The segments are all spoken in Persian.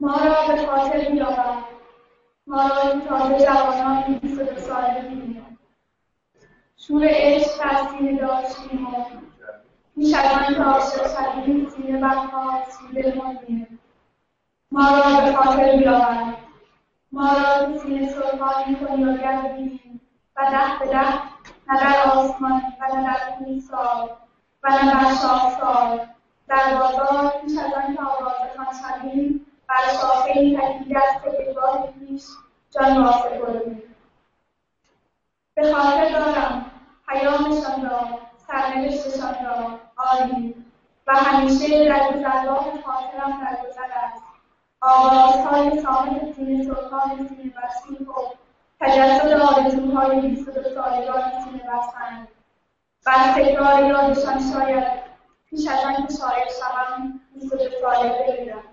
ما را به خاطر بیاور، ما را این تازه جوانان 22 ساله ببینیم. شور عشق در سینه داشتیم و پیش از آن که عاشق شویم سینه برها سوده ماندیم. ما را به خاطر بیاور، ما را به سینه سرخانی کنی و گردیم و ده به ده، نه در آسمان و نه در کوهسار و نه در شاخسار، در بازار پیش از آن که آوازخوان شویم بر شاخهای تکیده از سپهباد خویش جان را سپردیم. به خاطر دارم پیامشان را، سرنوشتشان را، آری و همیشه در گذرگاه خاطرم در گذر است. آوازهای صاحب سینه سرخان سینه بسیح و تجسد آرزوهای 22 سالگان سینه بستند. بر تکرار یادشان شاید پیش از آن که شاعر شوم 22 ساله بمیرم.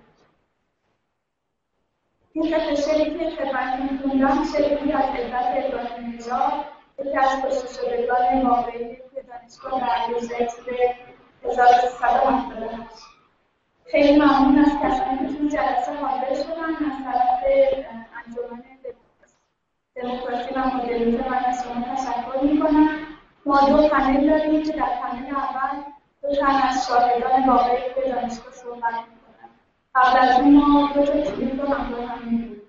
این قطعه شعری که خدمتتون خوندم شعری از عزت ابراهیم نژاد، یکی از کشته شدگان واقعی که دانشگاه در 1378. خیلی ممنون از کسانی که توی جلسه حاضر شدن. از طرف انجمن دموکراسی و مدرنیته من از شما تشکر می‌کنم. ما 2 پنل داریم که در پنل اول 2 تن از شاهدان واقعی که دانشگاه صحبت می‌کنن. قبل از اون ما 2 تا کلیپ رو همراه هم می‌دیم.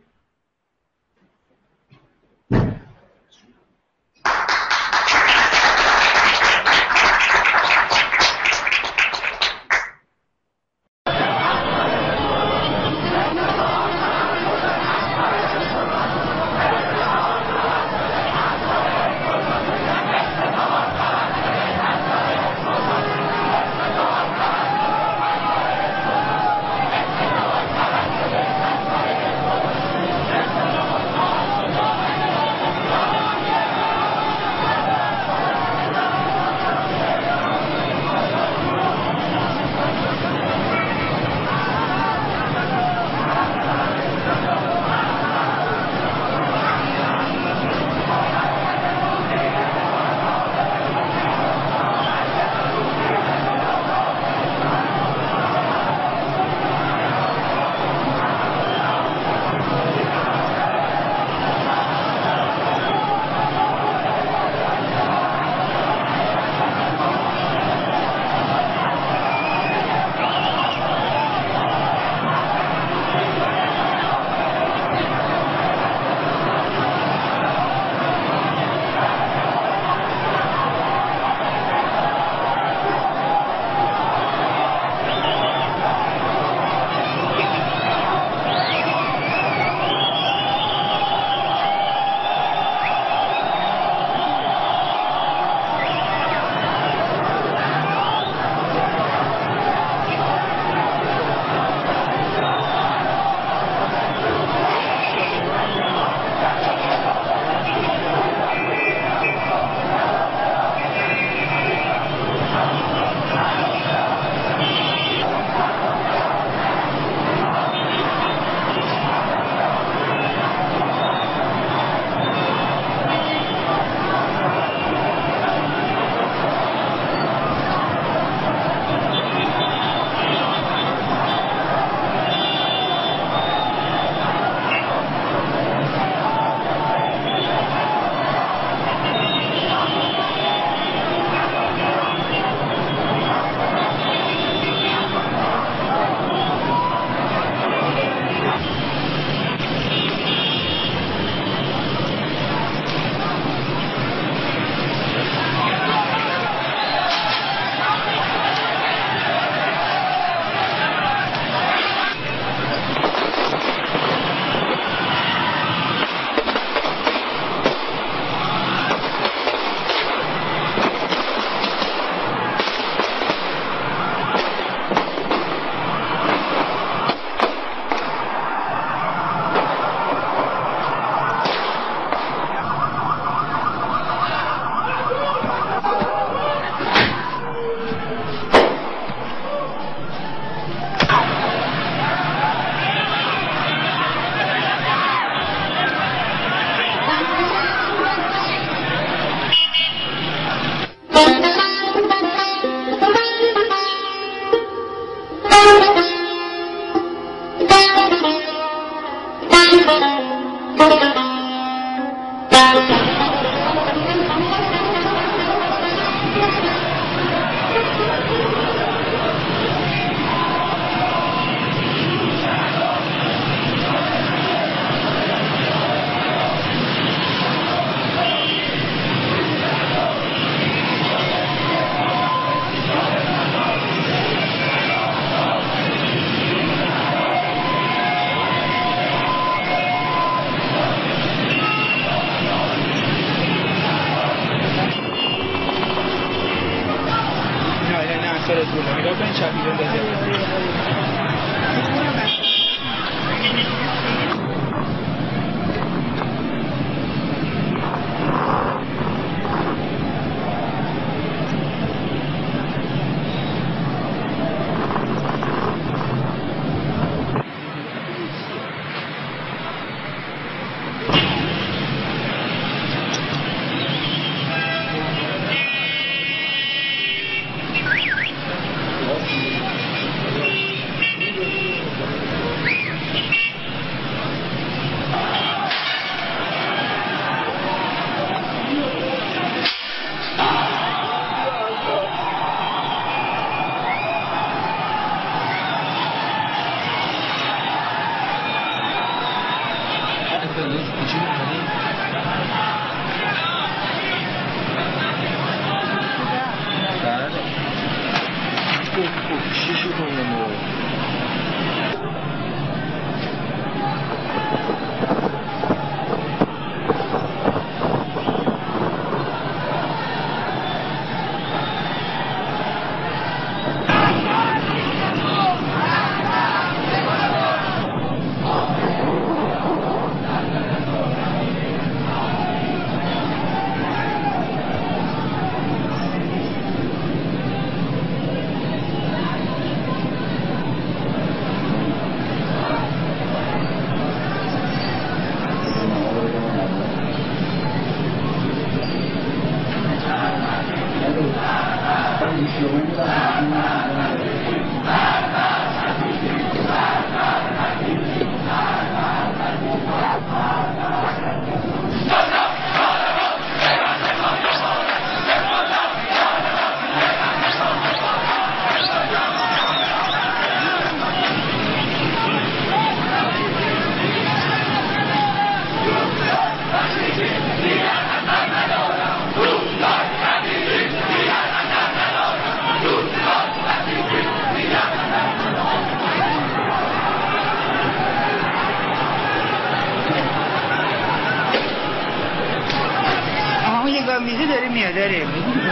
میزه داره میاد داره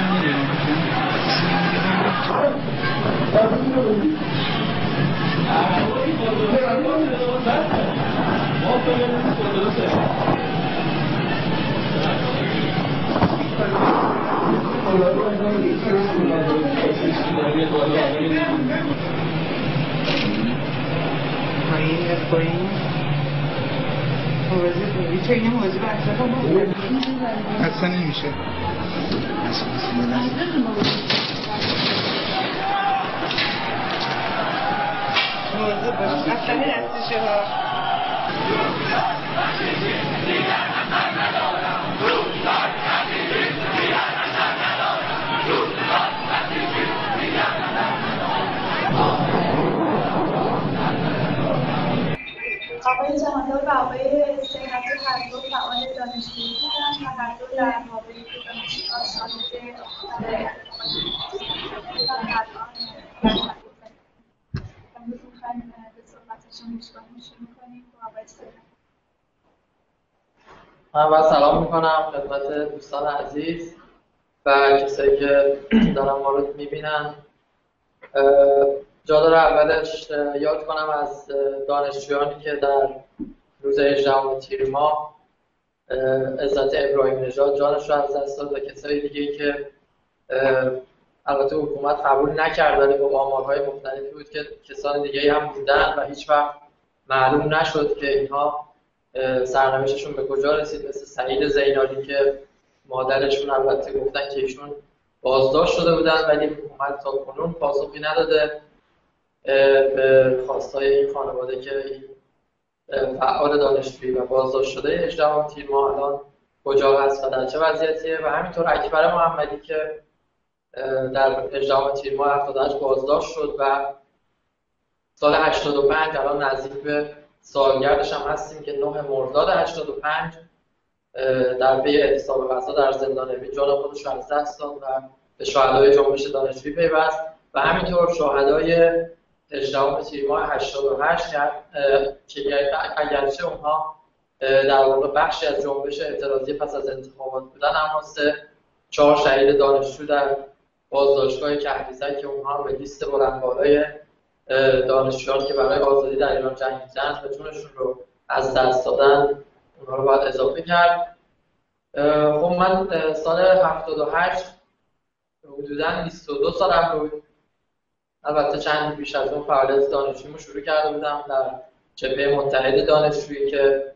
پایین چه این موضوع اصلا نمیشه موضوع باشه اصلا دستشه ها آقای جهاندار و آقای صحت هر دو فعال دانشجویی بودند و هر دو در حوزه دانشگاه شاهد امروز می‌خوایم به صحبتشون شروع کنیم با آقای صحت. من سلام میکنم خدمت دوستان عزیز و کسایی که دارن ما رو میبینن. جا داره اولش یاد کنم از دانشجویانی که در روز 18 تیر ماه عزت ابراهیم نژاد جانش رو از دست داد و کسای دیگه‌ای که البته حکومت قبول نکرد ولی با آمارهای مختلفی بود که کسان دیگه‌ای هم بودن و هیچ وقت معلوم نشد که اینها سرنوشتشون به کجا رسید، مثل سعید زینالی که مادرشون البته گفتن که ایشون بازداشت شده بودن ولی حکومت تا کنون پاسخی نداده به خواستای این خانواده که این فعال دانشجویی و بازداشت شده 18 تیر ماه الان کجا هست و در چه وضعیتیه. و همینطور اکبر محمدی که در 18 تیر ماه 78 بازداشت شد و سال 85 الان نزدیک به سالگردش هم هستیم که 9 مرداد 85 در پی اعتصاب غذا در زندان اوین جان خودش رو از دست داد و به شهدای جنبش دانشجویی پیوست و همینطور شهدای 18 تیر ماه 88 که اگرچه اونها در واقع بخشی از جنبش اعتراضی پس از انتخابات بودن، اما 4 شهید دانشجو در بازداشتگاه کهریزک که اونها به لیست بلندبالای دانشجویان که برای آزادی در ایران جنگیدند و جونشون رو از دست دادن اونها رو باید اضافه کرد. خب من سال 78 حدوداً 22 سالم بود. البته چند پیش از اون فعالیت دانشجوییمو شروع کرده بودم در جبهه متحد دانشجویی که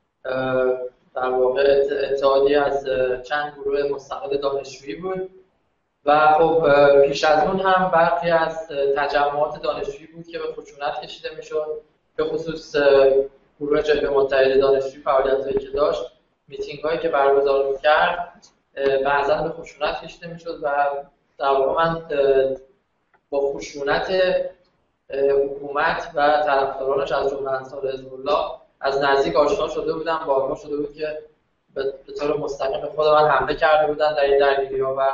در واقع اتحادیه از چند گروه مستقل دانشجویی بود و خب پیش از اون هم برخی از تجمعات دانشجویی بود که به خشونت کشیده میشد، به خصوص گروه جبهه متحد دانشجویی فعالیتایی که داشت، میتینگ هایی که برگزار می‌کرد بعضا به خشونت کشیده میشد و در واقع من با خشونت حکومت و طرفدارانش از جمله انصار حزب الله از نزدیک آشنا شده بودم، بارها شده بود که به طور مستقیم خود من حمله کرده بودن در این درگیری‌ها و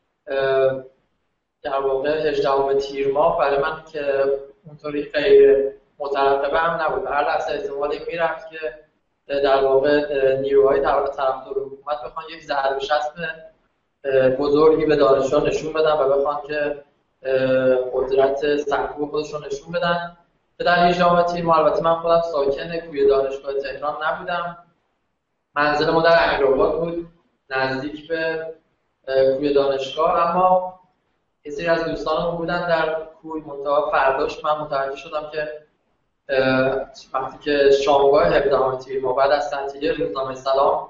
در واقع 18 تیر ماه برای من که اونطوری غیر مترقبه هم نبود. هر لحظه احتمالی میرفت که در واقع نیروهای طرفدار حکومت بخوان یک ضربه شست بزرگی به دانشجویان نشون بدن و بخوان که قدرت سرکوب خودشون نشون بدن. در 18 تیر ماه البته من خودم ساکن کوی دانشگاه تهران نبودم، منزل ما در امیرآباد بود نزدیک به کوی دانشگاه، اما یه سری از دوستانم بودن در کوی. منتها فرداش من متوجه شدم که وقتی که شامگاه 17 تیر ماه بعد از تعطیلی روزنامه سلام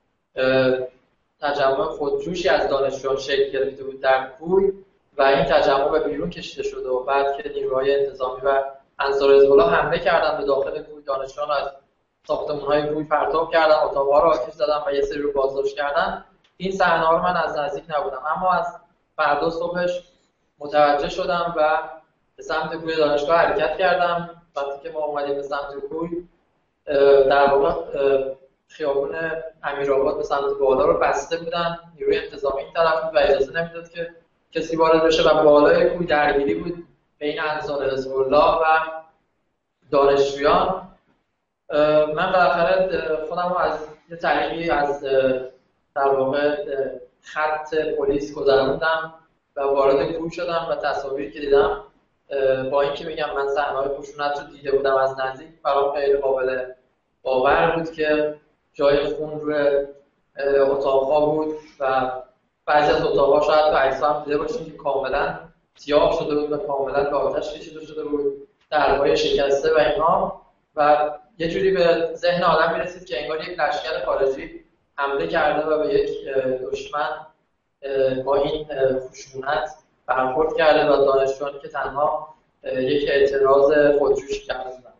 تجمع خودجوشی از دانشجویان شکل گرفته بود در کوی و این تجمع به بیرون کشیده شده و بعد که نیروهای انتظامی و انصار حزب الله حمله کردن به داخل کوی، دانشجویان از ساختمان‌های کوی پرتاب کردن، اتاق‌ها رو آتش زدن و یه سری رو بازداشت کردن. این صحنه‌ها رو من از نزدیک نبودم، اما از فردا صبحش متوجه شدم و به سمت کوی دانشگاه حرکت کردم. وقتی که ما اومدیم به سمت کوی، در واقع خیابون امیرآباد به سمت بالا رو بسته بودن، نیروی انتظامی این طرف بود و اجازه نمیداد که کسی وارد بشه و بالای کوی درگیری بود بین انصار حزب الله و دانشجویان. من بالاخره خودم رو از یه طریقی از در واقع خط پلیس گذروندم و وارد کوی شدم و تصاویری که دیدم، با اینکه میگم من صحنه‌های خشونت رو دیده بودم از نزدیک، برام خیلی قابل باور بود که جای خون روی اتاق‌ها بود و بعضی از اتاق‌ها شاید تو عکس‌ها هم دیده باشید که کاملا سیاه شده بود و کاملا به آتش کشیده شده بود، درهای شکسته و اینها، و یه جوری به ذهن آدم میرسید که انگار یک لشکر خارجی حمله کرده و به یک دشمن با این خشونت برخورد کرده و دانشجویانی که تنها یک اعتراض خودجوشی کرده بودن.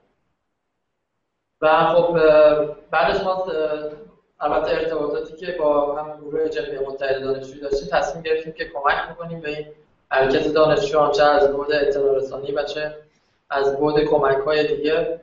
و خب بعدش ما البته ارتباطاتی که با هم گروه جبهه متحده دانشجویی داشتیم، تصمیم گرفتیم که کمک بکنیم به این حرکت دانشجویان، چه از بعد اطلاع رسانی و چه از بعد کمک‌های دیگه.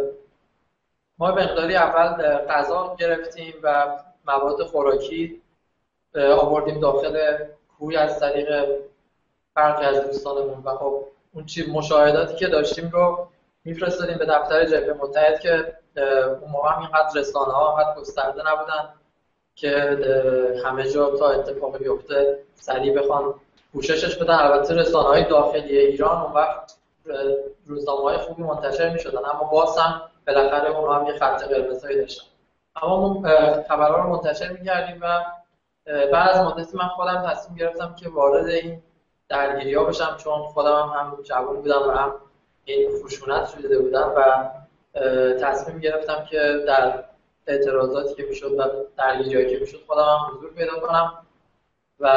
ما مقداری اول غذا گرفتیم و مواد خوراکی آوردیم داخل کوی از طریق برخی از دوستانمون و خب اون مشاهداتی که داشتیم رو میفرستادیم به دفتر جبهه متحد که اون موقع هم اینقدر رسانه‌ها حد گسترده نبودن که همه جا تا اتفاقی بیفته سریع بخوان پوششش بدن. البته رسانه‌های داخلی ایران اون وقت روزنامه‌های خوبی منتشر می‌شدن، اما باز هم بالاخره اونها هم یه خط قرمزی داشتن. اما ما خبرها رو منتشر می‌کردیم و بعد از مدتی من خودم تصمیم گرفتم که وارد این درگیری‌ها بشم، چون خودم هم جوان بودم و هم این خشونت رو دیده بودم و تصمیم گرفتم که در اعتراضاتی که میشد و درگیری‌هایی که میشد خودم هم حضور پیدا کنم و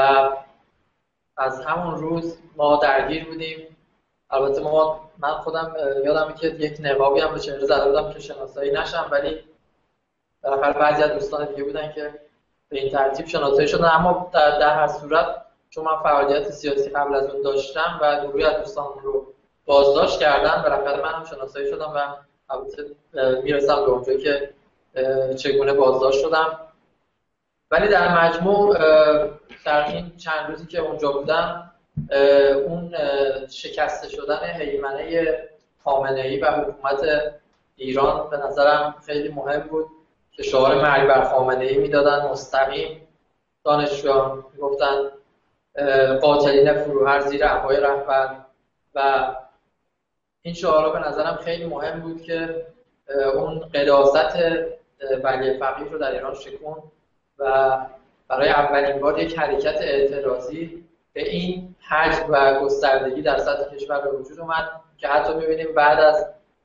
از همون روز ما درگیر بودیم. البته من خودم یادمه که یک نقابی هم به چهره زده بودم که شناسایی نشم، ولی بالاخره بعضی از دوستان دیگه بودن که به این ترتیب شناسایی شدن. اما در هر صورت چون من فعالیت سیاسی قبل از اون داشتم و گروهی از دوستانم رو بازداشت کردن، بالاخره من هم شناسایی شدم و البته میرسم به اونجایی که چگونه بازداشت شدم. ولی در مجموع در این چند روزی که اونجا بودم، اون شکسته شدن هیمنه خامنه‌ای و حکومت ایران به نظرم خیلی مهم بود که شعار مرگ بر خامنه‌ای میدادن مستقیم. دانشجویان میگفتن قاتلین فروهر زیر عبای رهبر و این شعارها به نظرم خیلی مهم بود که اون قداست ولی فقیه رو در ایران شکون و برای اولین بار یک حرکت اعتراضی به این حجم و گستردگی در سطح کشور به وجود اومد که حتی ببینیم بعد از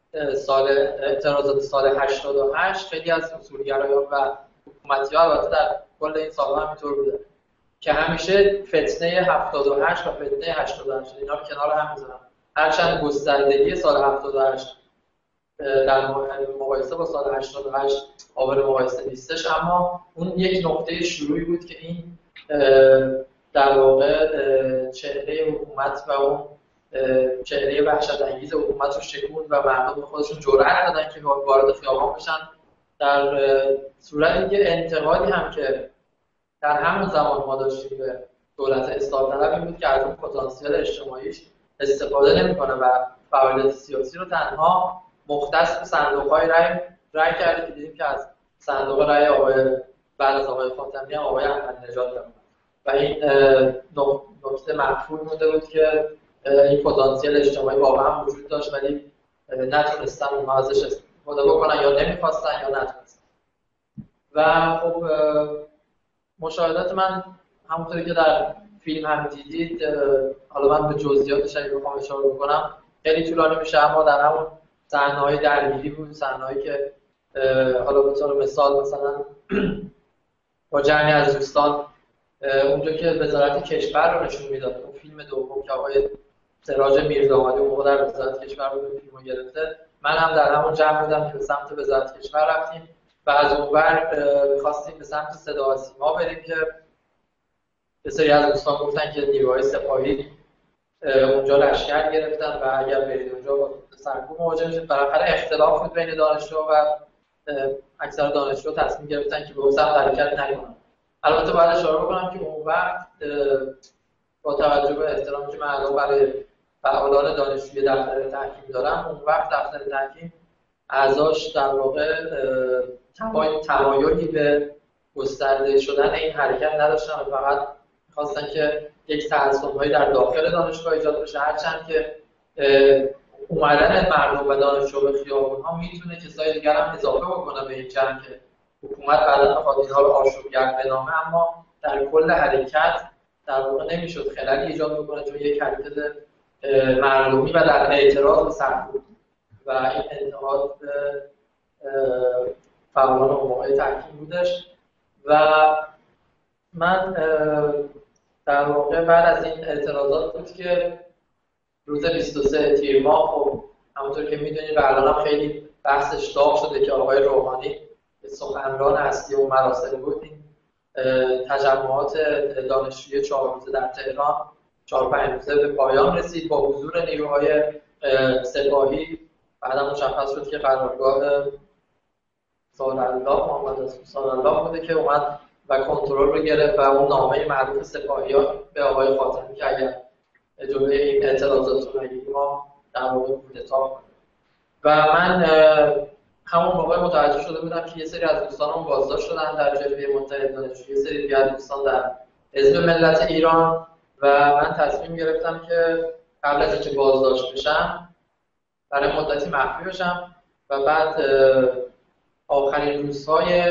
اعتراضات سال 88 خیلی از اصولگرایان و حکومتی‌ها البته در کل این سال‌ها همینطور بوده که همیشه فتنه 78 و فتنه 88 اینا رو کنار هم می‌ذارن. هرچند گستردگی سال 78 در مقایسه با سال 88 قابل مقایسه نیستش، اما اون یک نقطه شروعی بود که این در واقع چهره حکومت و اون چهره وحشت‌انگیز حکومت رو شکوند و مردم به خودشون جرأت دادن که وارد خیابان بشن. در صورتی که انتقادی هم که در همون زمان ما داشتیم به دولت اصلاح طلب این بود که از اون پتانسیل اجتماعیش استفاده نمی‌کنه و فعالیت سیاسی رو تنها مختص به صندوق‌های رأی کرده که دیدیم که از صندوق رأی بعد از آقای خاتمی هم آقای احمدی‌نژاد دارن و این نکته مفهوم بوده بود که این پتانسیل اجتماعی واقعا وجود داشت ولی نتونستن اونها ازش استفاده بکنن یا نمی‌خواستن یا نتونستن. و خب مشاهدات من همونطوری که در فیلم هم دیدید، حالا من به جزئیاتش اگه بخوام اشاره بکنم خیلی طولانی میشه، اما در همون صحنه‌های درگیری بود، صحنه‌هایی که حالا به طور مثال مثلا با جمعی از دوستان اونجا که وزارت کشور رو نشون میداد، اون فیلم دوم که آقای سراج میردامادی اون موقع در وزارت کشور بود فیلمو گرفته، من هم در همون جمع بودم که به سمت وزارت کشور رفتیم و از اونور می‌خواستیم به سمت صدا و سیما بریم که یه سری از دوستان گفتن که نیروهای سپاهی اونجا لشکر گرفتن و اگر برید اونجا با سرکوب مواجه میشید. بالاخره اختلاف بود بین دانشجو و اکثر دانشجو تصمیم گرفتن که به اون سمت حرکت نکنن. البته باید اشاره بکنم که اون وقت با توجه به احترامی که من الان برای فعالان دانشجویی دفتر تحکیم دارم، اون وقت دفتر تحکیم اعضاش در واقع تمایلی به گسترده شدن این حرکت نداشتن و فقط خواستن که یک تعصب‌هایی در داخل دانشگاه ایجاد بشه، هرچند که اومدن مردم و دانشجو به خیابون‌ها میتونه کسای دیگر هم اضافه بکنه به این جمع که حکومت بعدا بخواد اینها رو آشوبگر بنامه، اما در کل حرکت در واقع نمیشد خللی ایجاد بکنه چون یک حرکت مردمی و در اعتراض به سرکوب و این انتقاد به فعالان اون موقع تحکیم بودش. و من در واقع بعد از این اعتراضات بود که روز 23 تیر ماه، خب همونطور که میدونید و الان هم خیلی بحثش داغ شده که آقای روحانی سخنران اصلی اون مراسم بود، این تجمعات دانشجویی 4 روزه در تهران 4-5 روزه به پایان رسید با حضور نیروهای سپاهی. بعدم مشخص شد که قرارگاه سالالله محمد سالالله بوده که اومد و کنترل رو گرفت و اون نامه معروف سپاهیان به آقای خاتمی که اگر جلوی این اعتراضات رو نگیریم ما در واقع کودتا کنیم. و من همون موقع متوجه شده بودم که یه سری از دوستانم بازداشت شدن در جبهه متحد دانشجویی، یه سری دیگه از دوستان در حزب ملت ایران و من تصمیم گرفتم که قبل از اینکه بازداشت بشم برای مدتی مخفی بشم و بعد آخرین روزهای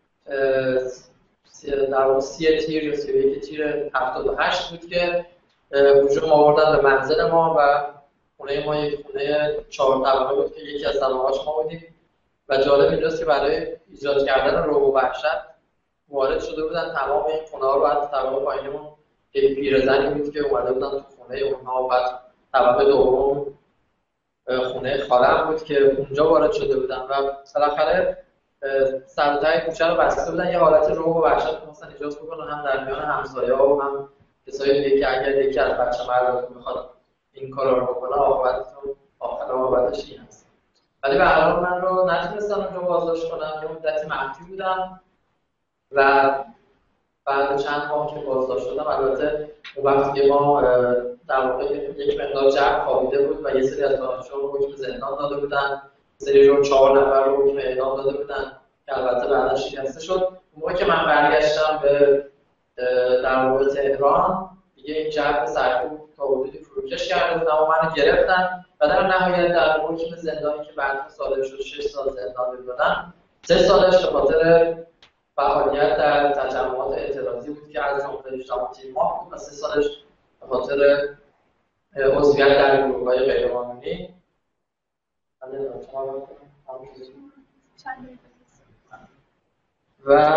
در واقع 30 تیر یا 31 تیر 78 بود که هجوم آوردن به منزل ما و خونه ما یک خونه 4 طبقه بود که یکی از طبقه‌هاش ما بودیم و جالب اینجاست که برای ایجاد کردن رعب و وحشت وارد شده بودن تمام این خونه‌ها رو. از طبقه پایینمون یک پیرزنی بود که اومده بودن تو خونه اونها و بعد طبقه دوم خونه خالم بود که اونجا وارد شده بودن و بالاخره سر و ته کوچه رو بسته بودن، یه حالت رعب و وحشت می‌خواستن ایجاد بکنن هم در میان همسایه‌ها و هم کسایی دیگه که اگر یکی از بچه مرداتون میخواد این کارا رو بکنه عاقبتش این هست. ولی به هر حال من رو نتونستم اونجا بازداشت کنم، یه مدتی مخفی بودم و بعد چند ماه که بازداشت شدم، البته اون وقتی که ما در واقع یک مقدار جمع خوابیده بود و یه سری از دانشجوها رو حکم زندان داده بودن، سری رو 4 نفر رو حکم اعدام داده بودن که البته بعدا شکسته شد. اون موقع که من برگشتم به در واقع تهران دیگه این جمع سرکوب تا حدودی فروکش کرده بودن و منو گرفتن و در نهایت در حکم زندانی که بعد صادر شد 6 سال زندان دادن. 3 سالش به خاطر فعالیت در تجمعات اعتراضی بود که از جمله 18 تیر ماه بود و 3 سالش به خاطر عضویت در گروه‌های غیرقانونی. و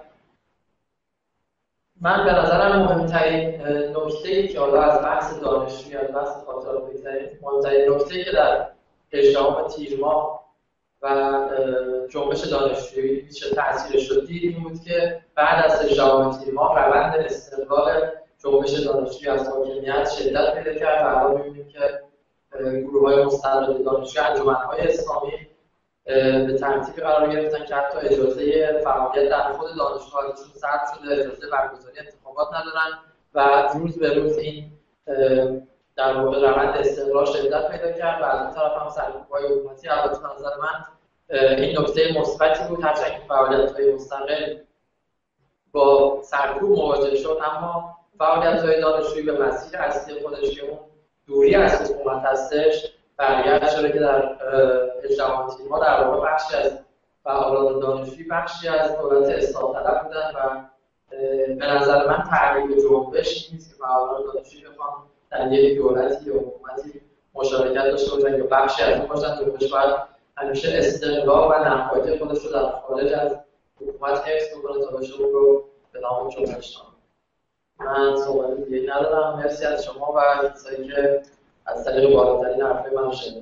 من به نظرم مهمترین نکته‌ای که حالا از بحث دانشجویی از بحث خاطرات بگذریم، مهمترین نکته‌ای که در 18 تیر ماه و جنبش دانشجویی چه تأثیرش رو دید این بود که بعد از 18 تیر ماه روند استقلال جنبش دانشجویی از حاکمیت شدت پیدا کرد و الان می‌بینیم که گروه‌های مستقل دانشجویی، انجمن‌های اسلامی به ترتیب قرار گرفتن که حتی اجازه فعالیت در خود دانشگاهشون ثبت شده، اجازه برگزاری انتخابات ندارن و روز به روز این در واقع روند استقرار شدت پیدا کرد و از اون طرف هم سرکوب‌های حکومتی. البته به نظر من این نکته مثبتی بود، هرچند که فعالیت‌های مستقل با سرکوب مواجه شد، اما فعالیت‌های دانشجویی به مسیر اصلی خودش که اون دوری از حکومت هستش برگشت شده که در 18 تیر ما در واقع بخشی از فعالان دانشجویی بخشی از دولت اصلاح طلب بودن و به نظر من تعریف جنبش نیست که فعالان دانشجویی بخوان در یک دولتی یا حکومتی مشارکت داشته باشن یا بخشی از اون باشن. جنبش باید همیشه استقلال و نهایی خودش رو در خارج از حکومت حفظ بکنه تا بشه اون رو به نام جنبش نام. من صحبت دیگه ندارم. مرسی از شما و کسایی که از طریق بالاترین حرفای من شنیدید.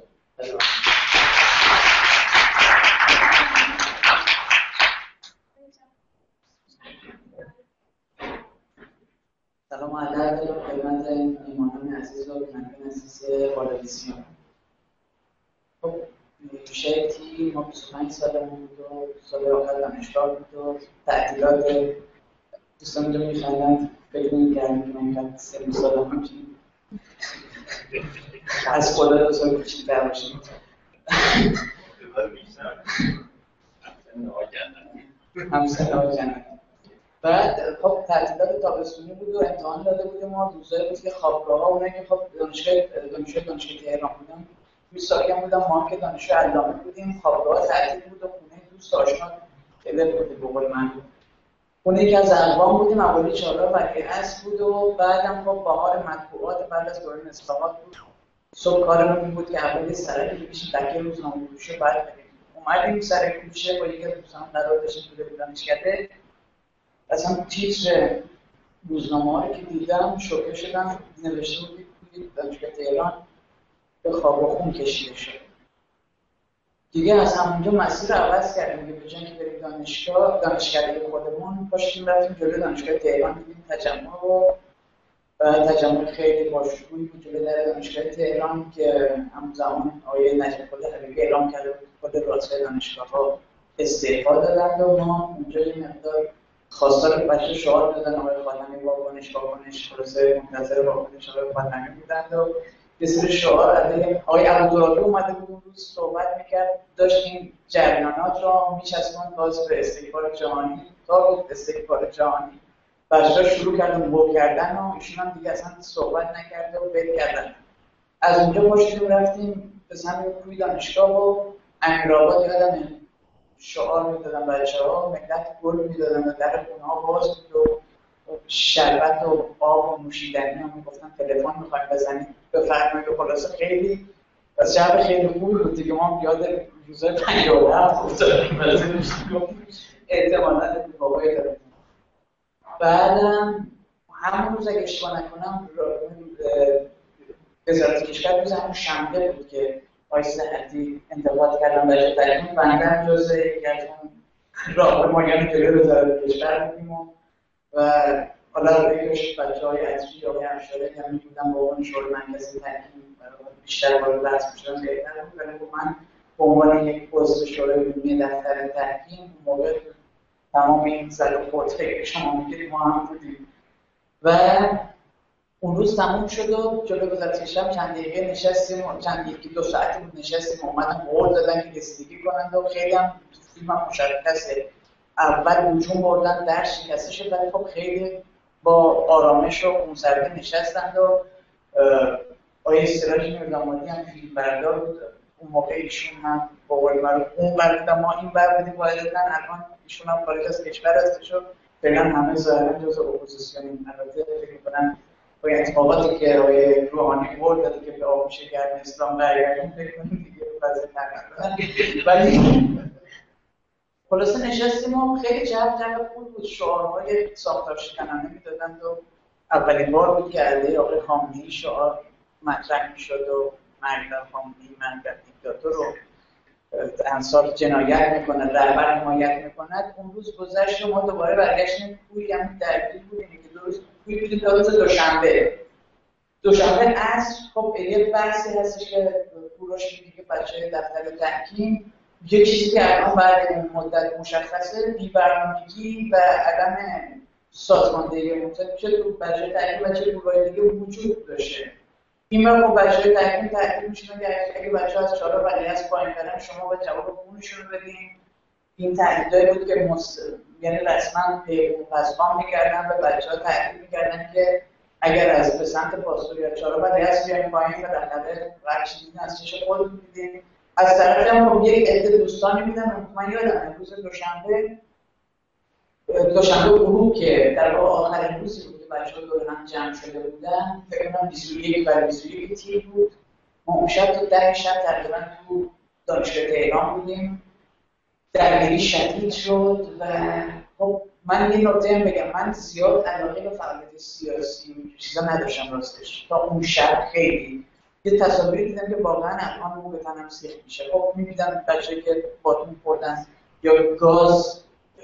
سلام و ادب دارم خدمت ایمانان عزیز و بینندگان عزیز بالویسیان. خب شرکتی ما 25 سالمون بود و سال آخر دانشگاه بود و تعطیلات دوستان اینجا میخوندن فکر نمی‌کردم که من اینقدر 3 سال همچین از خدا 2 سال کوچیک‌تر باشیم. همسن آقای جنت. بعد خب تعطیلات تابستونی بود و امتحان داده بودیم و روزایی بود که خوابگاه‌ها اونایی که خب دانشگاه تهران بودن میساکن بودن، ما که دانشگاه علامه بودیم، خوابگاه تعطیل بود و خونه دوست آشنا خیلی بود به قول من. خونه یکی از اقوام بودیم، اولی چهارراه ولیعصر بود و بعدم خب بهار مطبوعات بعد از دوران اصلاحات بود. صبح کارمون این بود که اولی سرک بکشیم تکیه روزنامه فروشی بعد بریم. اومدیم سر کوچه با یکی از دوستان قرار داشتیم تو دانشکده. اصلا تیتر روزنامه‌ها رو که دیدم شوکه شدم، نوشته بود دانشگاه تهران به خواب و خون کشیده شد. دیگه از همونجا مسیر رو عوض کردیم که به جای اینکه بریم دانشکده خودمون پاشیم رفتیم جلوی دانشگاه تهران دیدیم تجمع و تجمع خیلی باشکوهی بود جلوی در دانشگاه تهران که همون زمان آقای نجف‌الله حبیبی اعلام کرده بود خود رؤسای دانشگاه‌ها استعفا دادند و ما اونجا یه مقدار خواستار بچه شعار دادن آقای خاتمی واکنش خلاصه منتظر واکنش آقای خاتمی بودند و یه سری شعار علیه آقای ابوذرابی اومده بود اون روز صحبت میکرد، داشت این جریانات را میچسبوند باز به استکبار جهانی تا بود استکبار جهانی بچه‌ها شروع کردن بو کردن و ایشون هم دیگه اصلا صحبت نکرده و ول کردن. از اونجا پاشیدیم رفتیم به سمت کوی دانشگاه و امیرآباد یادمه شعار میدادن بچه‌ها، ملت گل میدادن و در خونه‌ها باز بود و شربت و آب و نوشیدنی هم میگفتن تلفن میخوایم بزنیم بفرمایید و خلاصه خیلی از شب خیلی خوبی بود دیگه. ما هم یاد روزای 57 افتادیم احتمالاً اتفاقایی داریم. بعدم همون روز اگه اشتباه نکنم وزارت کشور روز همون شنبه بود که آقای صحتی انتقاد کردن بچه تحکیم بنده هم جز یکی از اون راهنمایان جلوی وزارت کشور بودیم و حالا یکیش بچه‌های اصلی آقای همشاری هم می‌بودن با عنوان شورای مرکزی تحکیم بیشتر وارد بحث می‌شدن بهتر بود، ولی من به عنوان یک عضو شورای عمومی دفتر تحکیم اون موقع تمام این سر و خورده که شما می‌گید ما هم بودیم و اون روز تموم شد و جلوی وزارت کشور چند دقیقه نشستیم و یکی 2 ساعتی بود نشستیم اومدن قول دادن که رسیدگی کنند و خیلی هم فیلم هم مشارکته. اول هجوم بردن در شکسته شد ولی خب خیلی با آرامش و خونسردی نشستند و آقای سراج میردامادی هم فیلم بردار بود اون موقع ایشون هم با قول معروف اون بردن ما این بر بودیم واحدتاً الان ایشون هم خارج از کشور هستش و فعلا همه ظاهراً جزء اپوزیسیونیم. البته فکر می‌کنم با اتفاقاتی که آقای روحانی قول داده که به آغوش گرم اسلام برگردیم فکر کنیم دیگه وضع تغییر ولی خلاصه نشستیم و خیلی جو خوب بود. شعارهای ساختار شکنانه میدادند و اولین بار بود که علیه آقای خامنه‌ای شعار مطرح میشد و مرگ بر خامنه‌ای، مرگ بر دیکتاتور رو انصار جنایت میکنه، رهبر حمایت میکند. اون روز گذشت و ما دوباره برگشتیم کوی هم درگیر بودیم که 2 روز بودیم تا روز دوشنبه عصر. خب یه بحثی هستش که کوروش میگه که بچه دفتر تحکیم یه چیزی که الان بعد اون مدت مشخصه بی‌برنامگی و عدم سازماندهی مطلق چه تو بچه تحکیم و چه گروهای دیگه وجود داشته. این رو بچه تحکیم تحکیم میشونه که اگه بچه از 4 ولی از پایین برن شما به جواب اونشون رو بدین. این تهدیدایی بود که یعنی رسما پیغام پسخان میکردن به بچه ها تهدید میکردن که اگر از به سمت پاسداری یا 4 ولی از بیان پایین و بالاخره چیزی از چش خودتون میدین. از طرفی هم خب یک عده دوستانی میدن. من یادم روز دوشنبه غروب که در واقع آخرین روزی بود که بچه‌ها دور هم جمع شده بودن، فکر کنم 21 و 21 تیر بود. ما اون شب تا 10 شب تقریبا تو دانشگاه تهران بودیم. درگیری شدید شد و خب من یه نکته هم بگم، من زیاد علاقه به فعالیت سیاسی و چیزا نداشتم راستش. تا اون شب خیلی یه تصاویری دیدم که واقعا الان مو به تنم سیخ میشه. خب می‌بینم بچه‌ای که باتون خوردن یا گاز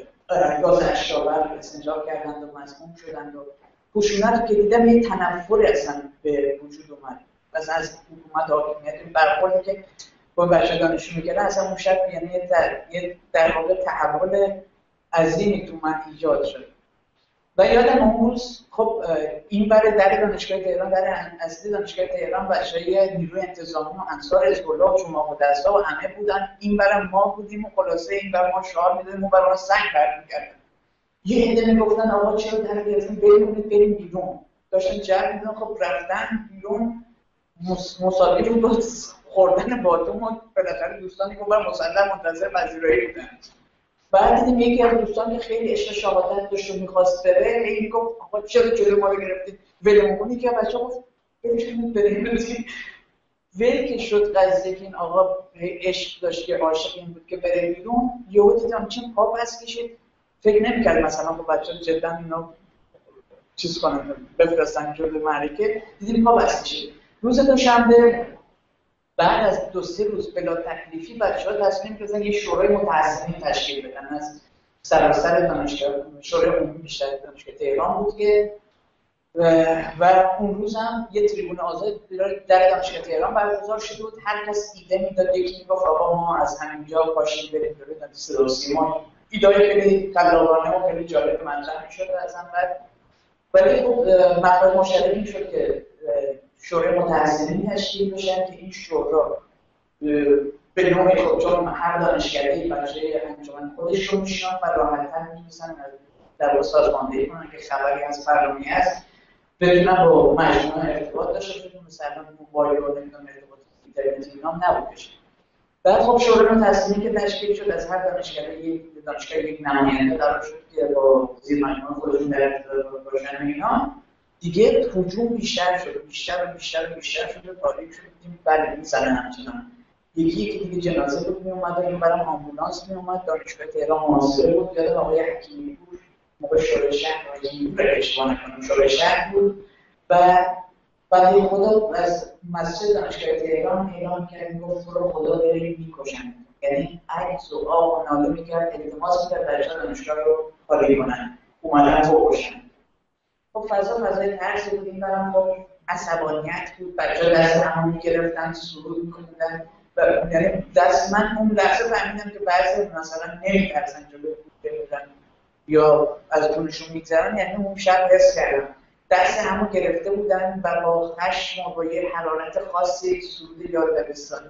اشکاور استنجاب کردند و مسموم شدند و خشونت که دیدم یه تنفری اصلا به وجود اومد. مثلا از حکومت حاکمیت برخوردی که با بچه دانشجو میکنه اصلا اون شب یعنی در واقع تحول عظیمی تو من ایجاد شد. و یادم اون روز خب این برای در دانشگاه تهران، در اصلی دانشگاه تهران بچه‌های نیروی انتظامی و انصار حزب الله و چماق و دستا و همه بودن. این برای ما بودیم و خلاصه این برای ما شعار میدادیم و برای ما سنگ برد میکردن. یه عده میگفتن آقا چرا در گرفتیم بریم بیرون. داشتن جر میدن. خب رفتن بیرون مساوی رو با خوردن باتوم و بالاخره دوستانی که بر مسلح منتظر پذیرایی بودن. بعد دیدیم یکی از دوستان که خیلی عشق شهادت داشت و می‌خواست بره، هی میگفت آقا چرا جلوی ما رو گرفتید؟ ولمون کنید. که بچه‌ها گفت بریم بریم. ول که شد قضیه که این آقا عشق داشت که عاشق این بود که بره بیرون، یهو دیدم چه پا پس کشید. فکر نمی‌کرد مثلا خب بچه‌ها جدا اینا چیز کنن بفرستن جلوی معرکه. دیدیم پا پس کشید. روز دوشنبه بعد از 2-3 روز بلا تکلیفی بچه‌ها تصمیم گرفتن یه شورای متعصبین تشکیل بدن از سراسر دانشگاه. شورای عمومی بیشتر دانشگاه تهران بود که و اون روز هم یه تریبون آزاد در دانشگاه تهران برگزار شده بود. هر کس ایده میداد، یکی میگفت آقا ما از همینجا پاشیم بریم جلوی صدا و سیما. ایده خیلی خلاقانه و خیلی جالب مطرح میشد از هم بعد. ولی خب مطلب مشترک این شد که شورای متعصبین تشکیل بشن که این شورا به نوعی خب چون هر دانشگاهی بچه انجمن خودش رو میشنن و راحت‌تر میتونن در واقع سازماندهی کنن که خبری از برنامه‌ای هست بدونن با مجموعه ارتباط داشته باشن. مثلا موبایل و نمیدونم ارتباط اینترنتی اینا نبودش. بعد خب شورای متعصبین که تشکیل شد از هر دانشگاه یک نماینده قرار شد که با زیر مجموعه خودشون در ارتباط باشن و اینا. دیگه هجوم بیشتر شد و تاریخ شد. بله میزنن همچنان یکی دیگه جنازه بود میومد و این برام آمبولانس میومد. دانشگاه تهران محاصره بود. یادم آقای حکیمی بود موقع شورای شهر شورای شهر بود و بعد خدا از مسجد دانشگاه تهران اعلام کرد گفت رو خدا بریم میکشن. یعنی عجز و آه و ناله میکرد، التماس میکرد بچه‌ها دانشگاه رو خالی کنن، اومدن بکشن. خب فضای ترسی بود. این برام خب عصبانیت بود. بچه‌ها دست همون میگرفتن، سرود می‌خوندن و یعنی دست من اون لحظه فهمیدم که بعضی مثلا نمی‌ترسن جلوی بودن یا از جونشون میگذرن. یعنی اون شب حس کردم دست همون گرفته بودن و با خشم و یه حرارت خاصی سرود یاد دبستانی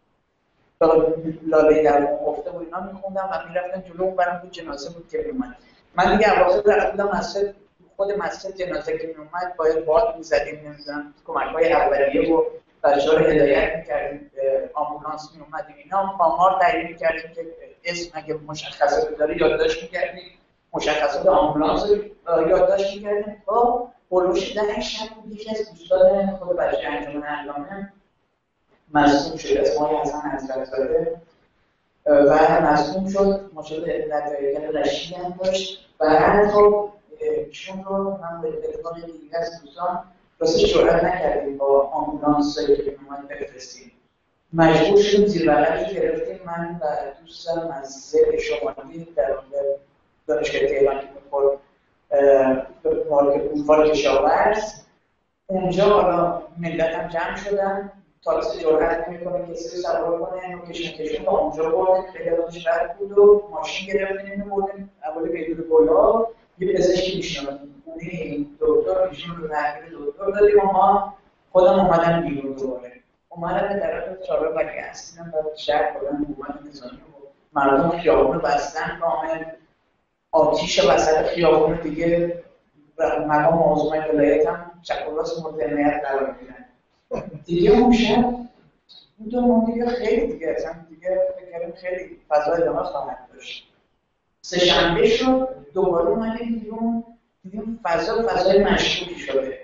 لاله در گفته و اینا می‌خوندم و می‌رفتن جلو. اون برام بود جنازه بود که میومد. من دیگه اواخر رفته بودم مسجد. خود مسجد جنازه که میومد باید باد میزدیم، نمیدونم کمک‌های اولیه و بچه‌ها رو هدایت می‌کردیم، آمبولانس میومد اینا، آمار تعیین می‌کردیم که اسم اگه مشخصاتی داره یادداشت می‌کردیم، مشخصات آمبولانس رو یادداشت می‌کردیم. تا هولوش 10 شب یکی از دوستان خود بچه انجمن علامه مصدوم شد، اسمای حسن حضرت‌زاده و مصدوم شد. مشکل لدایگل رشید هم داشت. بعد خب ایشون رو من به تلفن دیگه از دوستان راستش جرئت نکردیم با آمبولانس که می‌اومد بفرستیم. مجبور شدیم زیر بغلش گرفتیم. من و دوستم از زل شمالی در دانشگاه تهران که می‌خورد بولوار کشاورز. اونجا حالا ملت هم جمع شدن، تاکسی جرأت نمی‌کنه کسی رو سوار کنه، نوکشون تا اونجا برد، خیلی ازش بد بود و ماشین گرفتن اینو بردن اولی بدون بالا یه پزشکی میشناسیم اونی دکتر میشیم رو تحقیل دکتر دادیم و ما خودم اومدم بیرون دوباره اومدم به طرف چهارراه ولی هستیم و شهر خودم حکومت نظامی و مردم خیابون رو بستن کامل آتیش وسط خیابون دیگه و مقام آزمای ولایت هم چپ و راست مورد عنایت قرار میدن دیگه اون شب اون دو ماه دیگه خیلی دیگه اصلا دیگه فکر کردم خیلی فضای ادامه خواهد داشت. سه‌شنبه شد دوباره اومدیم بیرون دیدیم فضای مشکوکی شده.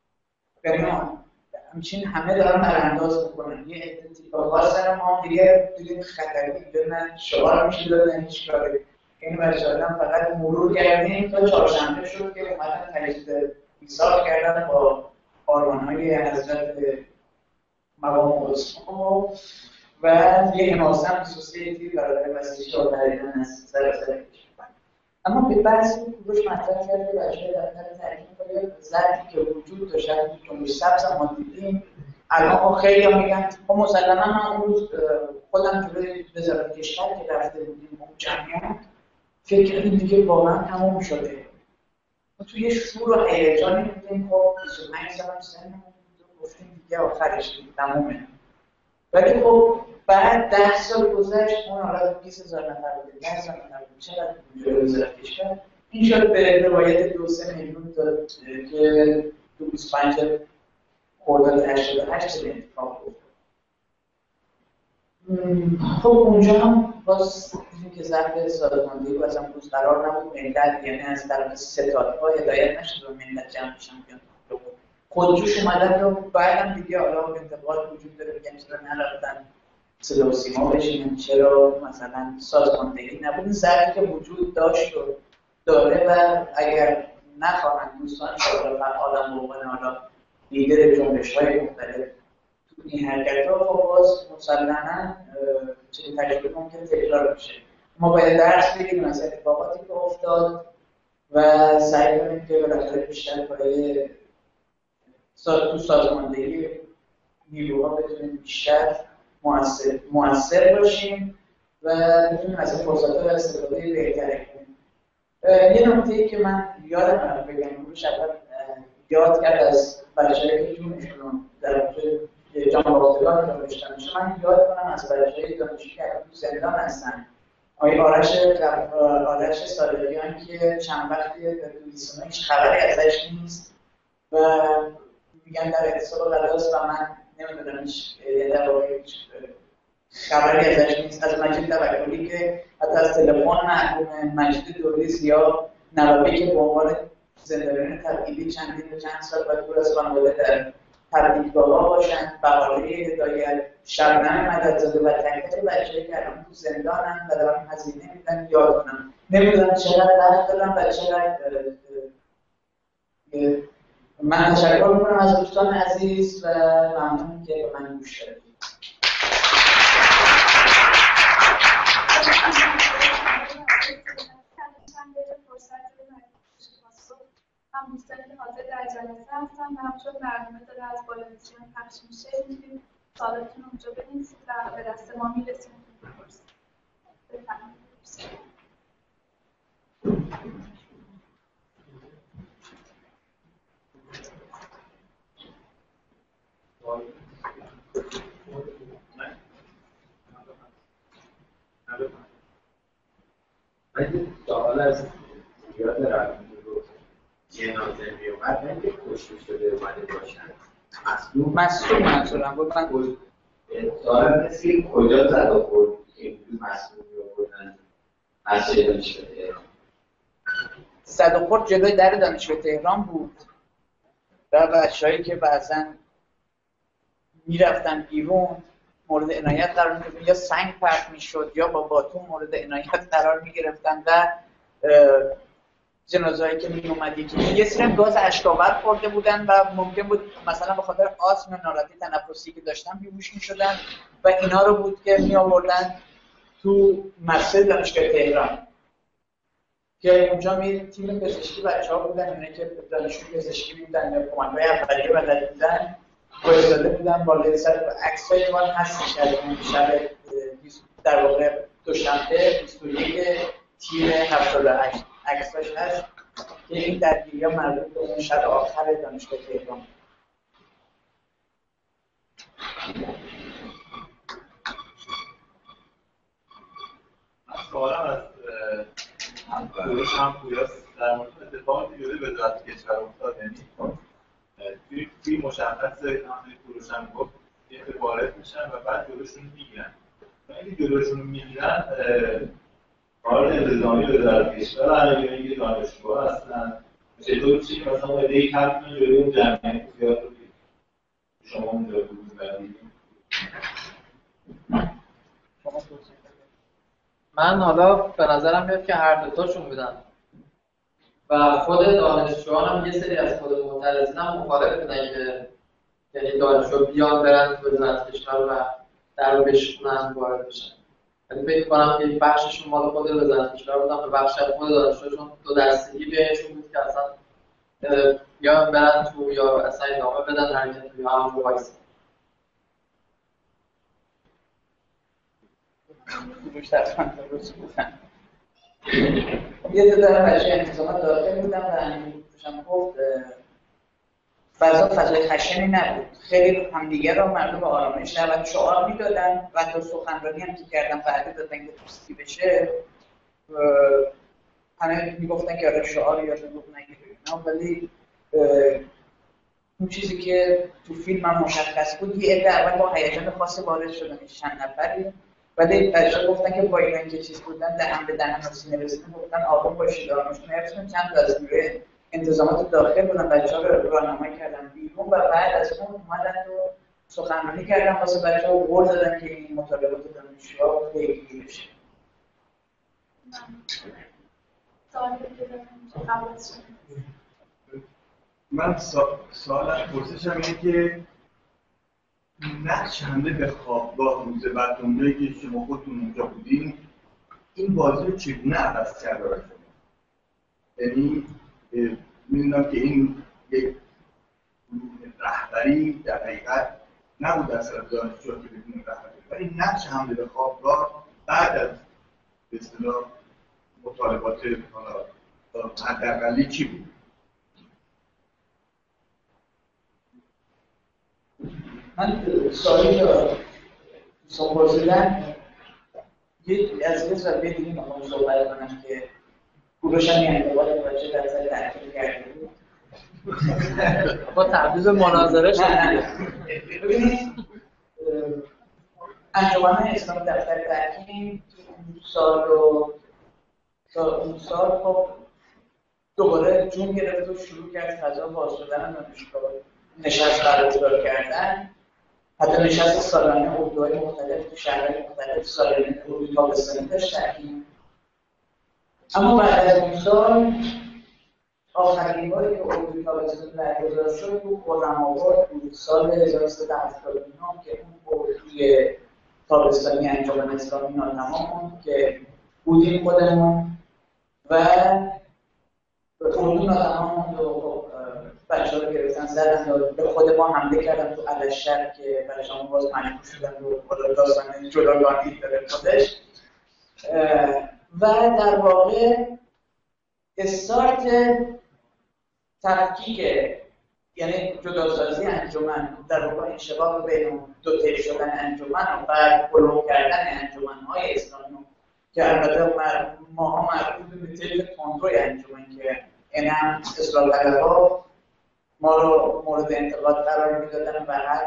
همچین همه دارن برانداز میکنن یه اتفاقات سر ما دیگه دیدیم خطری اینجا نه شعار میشه دادن هیچ کاری. این بچه آدم فقط مرور کردیم تا چهارشنبه شد که اومدن تجدید ایثار کردن با آرمان‌های حضرت مقام عثمان و یه حماسه سوسیتی برای مسیحی آوردن از سراسر کشور. اما به بعضی کوروش مطرح کرد که بچه‌ها دفتر تحکیم کنه ظرفی که وجود داشت جنبش سبز ما دیدیم الان خیلی میگن خب مسلما من اون روز خودم جلوی وزارت کشور که رفته بودیم اون جمعیت فکر کردیم دیگه واقعا تموم شده. ما توی یه شور و هیجانی بودیم خب 25 سالم سنمون گفتیم دیگه آخرش تمومه. ولی خب بعد 10 سال گذشت اون حالا 20000 نفر بوده 10000 نفر بوده چقدر جلوی وزارت کشور این شد به روایت 2-3 میلیون داد که تو 25 خرداد 88 چه اتفاق افتاد. خب اونجا هم باز دیدیم که ظرف سازماندهی باز هم روز قرار نبود ملت یعنی از طرف ستادها هدایت نشد و ملت جمع بشن بیان خودجوش اومدن و بعدم دیگه حالا انتقاد وجود داره میگن چرا نرفتن صدا و سیما بشینن چرا مثلا سازماندهی نبود. ظرفی که وجود داشت و داره و اگر نخواهند دوستان شاید فعالان به عنوان حالا لیدر جنبش‌های مختلف تو این حرکت‌ها خب باز مسلماً چنین تجربه ممکن تکرار بشه. ما باید درس بگیریم از اتفاقاتی که افتاد و سعی کنیم که بالاخره بیشتر برای تو سازماندهی نیروها بتونیم بیشتر مؤثر باشیم و بتونیم از فرصت‌ها استفاده بهتری کنیم. یه نکته‌ای که من یادم بگم روش اول یاد کرد از بچه‌هایی که جونشون رو در جان باختگان داشتن میشه من یاد کنم از بچه‌های دانشجویی که تو زندان هستن آقای آرش صادقیان که چند وقتی در توییت‌ها هیچ خبری ازش نیست و میگن در اعتصاب غداست و من نمیدونم هیچ خبری ازش نیست. از مجید توکلی که حتی از تلفن محروم، مجید دوریس یا نوابی که به عنوان زندانیان تبعیدی چند سال باید دور از خانواده در تبعیدگاه‌ها باشند، بهاره هدایت، شبنم مددزاده و تک تک بچه‌ای که الان تو زندانن و دارن هزینه میدن یاد کنم. نمیدونم چقدر وقت دارم و چقدر من تشکر میکنم از دوستان عزیز و ممنون که به من گوش دادید. هم دوستانی که حاضر در جلسه هستن و همچون برنامه داره از بالاتیان پخش میشه میتونید سوالاتون اونجا بنویسید و به دست ما میرسیم که بپرسید. بفرمایید. من سوال از زیاد روانی رو جنازه میومد نه که کشته شده اومده باشن مصدوم منظورم بود من سوال مثل که کجا زد و خورد که مصدوم میوردن از چه دانشگاه تهران زد و خورد جلوی در دانشگاه تهران بود و بچه‌هایی که بعضا میرفتن بیرون مورد عنایت قرار می‌گرفتن یا سنگ پرت میشد یا با باتون مورد عنایت قرار می‌گرفتن و جنازه‌ای که میومد یه سری گاز اشک‌آور خورده بودن و ممکن بود مثلا به خاطر آسم ناراحتی تنفسی که داشتن بیهوش می‌شدن و اینا رو بود که می‌آوردن تو مسجد دانشگاه تهران که اونجا می تیم پزشکی بچه‌ها بودن، اینا که دانشجوی پزشکی بودن یا کمانگاه اولیه بلد بودن، وایساده بودن بالای سر عکسای من هستش از اون شب در واقع دوشنبه 21 تیر 78 عکساش هست که این درگیری‌ها مربوط به اون شب آخر دانشگاه تهران. سوالم از کوروش هم پویاست در مورد اتفاقی که جلوی وزارت کشور افتاد، یعنی توی مشخص همه کوروش هم گفت یه وارد میشن و بعد جلوشون میگیرن و اینکه جلوشون میگیرن کار انتظامی وزارت کشور علاوه بر اینکه دانشگاه هستن چطور چی مثلا اون ایده کردن جلوی اون جمعیت زیاد رو شما اونجا بود بردید؟ من حالا به نظرم میاد که هر دوتاشون بودن و خود دانشجویان هم یه سری از خود معترضین هم مخالف بودن که یعنی دانشجو بیان برن تو وزارت کشور و در رو بشکنن وارد بشن. یعنی فکر کنم که بخششون مال خود وزارت کشور بودن و بخش از خود دانشجویان دو دستگی بینشون بود که اصلا یا برن تو یا اصلا ادامه بدن حرکت یا هم رو وایسن. یه دو بچه انتظامات داخل بودن و همینجوشم گفت فضای خشنی نبود، خیلی همدیگه را مردم به آرامش و شعار میدادن و تا سخنرانی هم که کردن بعدی دادن که توستی بشه همه میگفتن که آره شعار یا شعار نگیریم، ولی اون چیزی که تو فیلم هم مشخص بود یه عده اول با هیجان خاصی وارد شدن چند نفری، ولی بچه‌ها گفتن که با اینا که چیز بودن دهن به دهن سینه رسیدن، گفتن آروم باشید آرامش نرسون. چند تا از نیروی انتظامات داخل بودن بچه‌ها رو راهنمایی کردن بیرون و بعد از اون اومدن و سخنرانی کردن واسه بچه‌ها و قول دادن که این مطالبات دانشجوها پیگیری بشه. من سوالم پرسشم اینه که نقش حمله به خوابگاه روز بعد اونجایی که شما خودتون اونجا بودین این بازی رو چگونه عوض کرده برای شما؟ یعنی می‌دونم که این یک رهبری در حقیقت نبود در سر دانشجوها که بدون رهبری، ولی نقش حمله به خوابگاه بعد از به اصطلاح مطالبات حداقلی چی بود؟ من سوالی که دوستان پرسیدن از یه زاویه دیگه میخوام صحبت کنم که کوروش هم یه انتقاد بچه در سر تحقیل کرده بود با تبدیل مناظره شد. ببینید انجمن اسلامی دفتر تحکیم اون سال خب دوباره جون گرفت و شروع کرد فضا باز شدن دانشگاه، نشست برگزار کردن، حتی نشست سالانه اردوهای مختلف تو شهرهای مختلف سالانه اردوی تابستانی داشتیم. اما بعد از اون سال آخرین باری که اردوی تابستانی برگزار شد تو خرم‌آباد بود سال 1379 که اون اردوی تابستانی انجمن اسلامی ناتمام که بودیم خودمون و اردو ناتمام و بچه ها رو گرفتن زدن و به خود ما حمله کردن تو علشر که برای شما باز مجبور شدن و خدا داستان جداگانه‌ای داره خودش و در واقع استارت تفکیک یعنی جداسازی انجمن در واقع انشقاق بین دو تیپ شدن انجمن و بعد بلوغ کردن انجمن‌های اسلامی که البته ماها مربوط به تیپ تندروی انجمن که این هم اصلاح طلب‌ها ما رو مورد انتقاد قرار میدادن و هر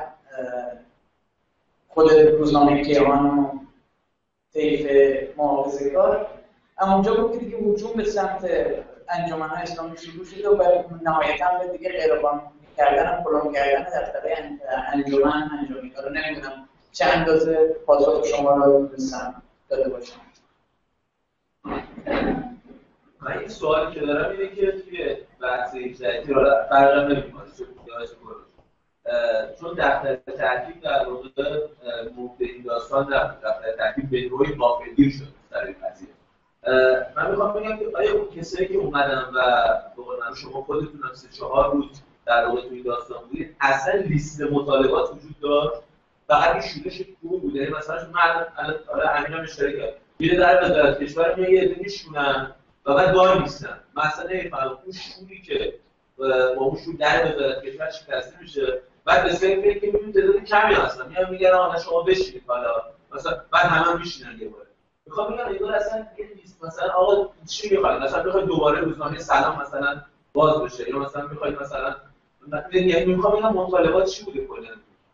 خود روزنامه کیهان و طیف محافظه‌کار اما اونجا بود که دیگه هجوم به سمت انجمن‌های اسلامی شروع شده و نهایتاً به دیگه غیرقانونی کردن و پلم کردن دفترهای انجمن انجامی رو نمیدونم چه اندازه پاسخ شما رو دوستم داده باشم. من این سوالی که دارم اینه که توی بحث ایجادی رو فرقم نمی‌کنه چون دفتر تحقیق در واقع موضوع این داستان نبود، دفتر تحقیق به نوعی واقع‌گیر شد در این قضیه. من میخوام بگم که آیا اون کسایی که اومدن و به قول شما خودتون هم 3-4 روز در واقع توی داستان بودید اصلا لیست مطالبات وجود داشت فقط این شورش پول بوده. یعنی مثلا من الان امین هم اشاره کرد میره در وزارت کشور میگه یه عده میشونن و بعد وای میستن. مثلا نمیفهمم اون شوری که با اون شور در وزارت کشور شکسته میشه بعد بسیاری فکر که میبینید تعداد کمی هستن میان میگن آقا شما بشینید حالا مثلا بعد همه میشینن یه بار. میخوام بگم اینا اصلا یه لیست مثلا آقا چی میخواید مثلا میخواید دوباره روزنامه سلام مثلا باز بشه یا مثلا میخواید مثلا یعنی میخوام بگم مطالبات چی بوده کلا.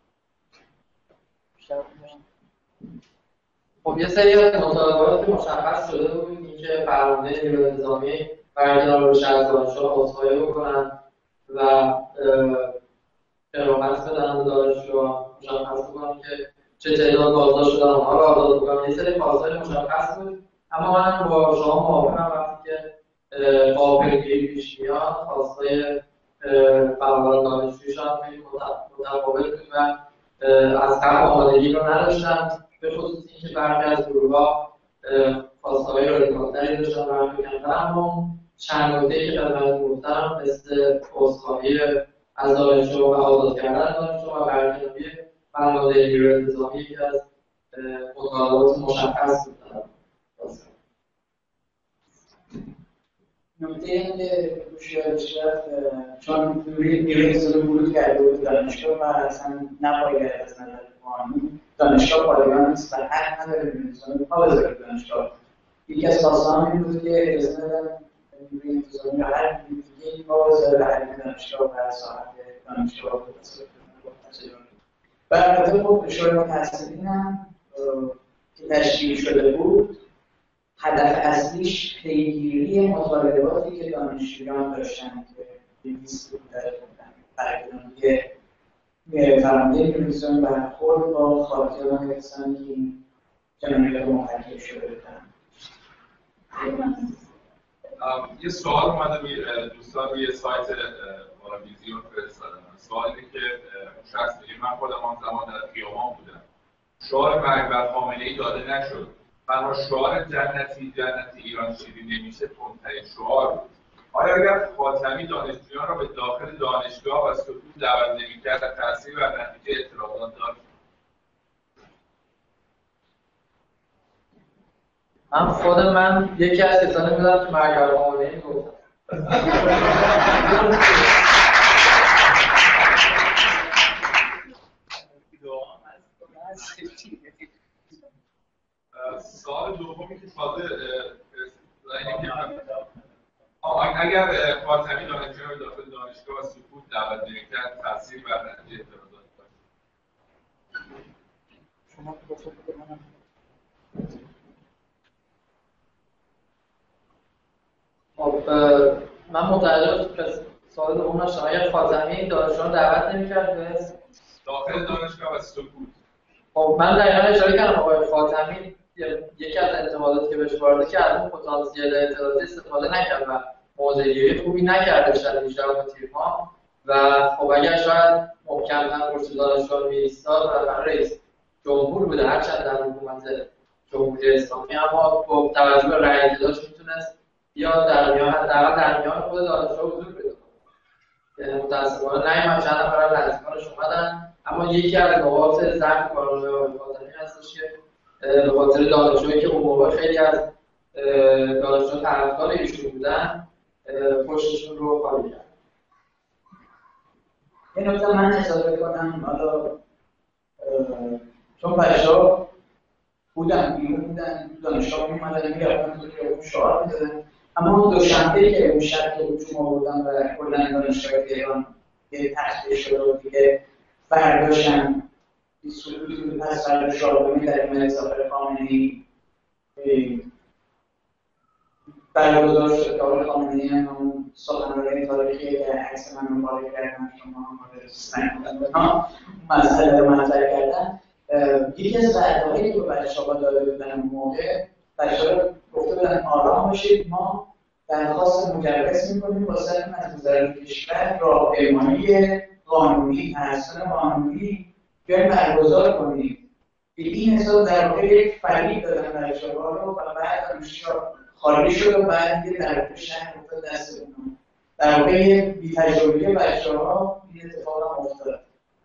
خب یه سری از مطالبات مشخص شده بود اینکه فرمانده نیروی انتظامی برگزار بشه از دانشجوها عذرخواهی بکنن و اقامت بدن به دانشجوها مشخص بکنن که چه تعداد بازداشت شدن اونها رو آزاد بکنن. یه سری خواستهای مشخص بود اما من با شما موافقم وقتی که قابل‌گیری پیش میاد خواستای فعالان دانشجویشان خیلی متفاوت بود و از قبل آمادگی رو نداشتن، به خصوص اینکه برخی از گروه‌ها خواسته‌های رادیکال‌تری داشتن برخی کمتر. اما چند نکته‌ای که خدمتتون گفتم مثل عذرخواهی از دانشجو و آزاد کردن دانشجو و برکناری فرمانده نیروی انتظامی یکی از مطالبات مشخص بود. نکته این که روش رفت چون نیروی انتظامی ورود کرده بود دانشگاه و اصلا نباید از نظر قانون دانشگاه پایگاه نیست و حق نداره نیروی انتظامی پا بذاره دانشگاه. یکی از خواسته‌هام این بود که اجازه ندن نیروی انتظامی یا هر دیگه‌ای پا بذاره حریم دانشگاه و ساعت دانشگاه و البته خب شورای متأسسین هم که تشکیل شده بود هدف اصلیش پیگیری مطالباتی که دانشجویان داشتن که لیست بود در برگزاری فرمانده نیروی برخورد با خاطران کسانی که جنایات مرتکب شده بودند. یه سوال اومده دوستان روی سایت ویزیون فرستادن. سوال اینه که شخص میگه من خودم آن زمان در خیابان بودم، شعار مرگ بر خامنه‌ای داده نشد، اما شعار جنتی ایران شیرین نمیشه تندترین شعار بود. آیا اگر خاتمی دانشجویان را به داخل دانشگاه و سکوت دعوت نمی‌کرد تأثیر بر نتیجه اعتراضات داشت؟ خود من یکی از کسانی بودم که مرگ بر خامنه‌ای گفتم. سوال دومی که تازه اگر خاتمی دانشجویان را داخل دانشگاه و سکوت دعوت نمی‌کرد تأثیر بر نتیجه اعتراضات داشت؟ خب من متوجه سوال دوم نشدم. اگر خاتمی دانشجویان دعوت نمی‌کرد به داخل دانشگاه و سکوت. خب من دقیقاً اشاره کردم آقای خاتمی یکی از انتقاداتی که بهش وارده که از اون پتانسیل اعتراضی استفاده نکرد و موضع‌گیری خوبی نکرده شاید بیشتر با تیرها و خب اگر شاید محکم‌تر پشت دانشگاه می‌ایستاد و رئیس جمهور بوده هرچند در حکومت جمهوری اسلامی اما با توجه به رأی داداش میتونست یا در میان خود دانشگاه حضور پیدا کنه. متأسفانه نیامد. چند نفر از نزدیکانش اومدن اما یکی از نقاط ضعف کارنامه آقای خاتمی هستش که به خاطر دانشجویی که اون موقع خیلی از دانشجو طرفدار ایشون بودن پشتشون رو خالی کرد. یه نکته من اضافه کنم، حالا چون بچه‌ها بودن بیرون بودن دانشگاه می‌اومدن می‌رفتن تو خیابون شعار می‌زدن، اما اون دوشنبه که اون شب که هجوم آوردن و کلاً دانشگاه تهران یه تخلیه شده و دیگه فرداشم سلوکی پس فرد شاهنامه در حمایت ظاهر خامنه‌ای برگزار شد که آقای خامنه‌ای هم اون سخنرانی تاریخی که عکس من رو پاره کردن شما مورد مسئله رو مطرح کردن. یکی از وعده‌هایی که به بچه‌ها داده بودن اون موقع بچه‌ها گفته بودن آرام باشید، ما درخواست مجوز می‌کنیم واسه از وزارت کشور راهپیمایی قانونی تحصیل قانونی بیاین برگزار کنید. به این حساب در واقع یک فریب دادن بچه‌ها رو و بعد دانشجوها خالی شد و بعد دیگه در واقع شهر افتاد دست اونا. در واقع یه بی‌تجربگی بچه‌ها این اتفاق هم افتاد.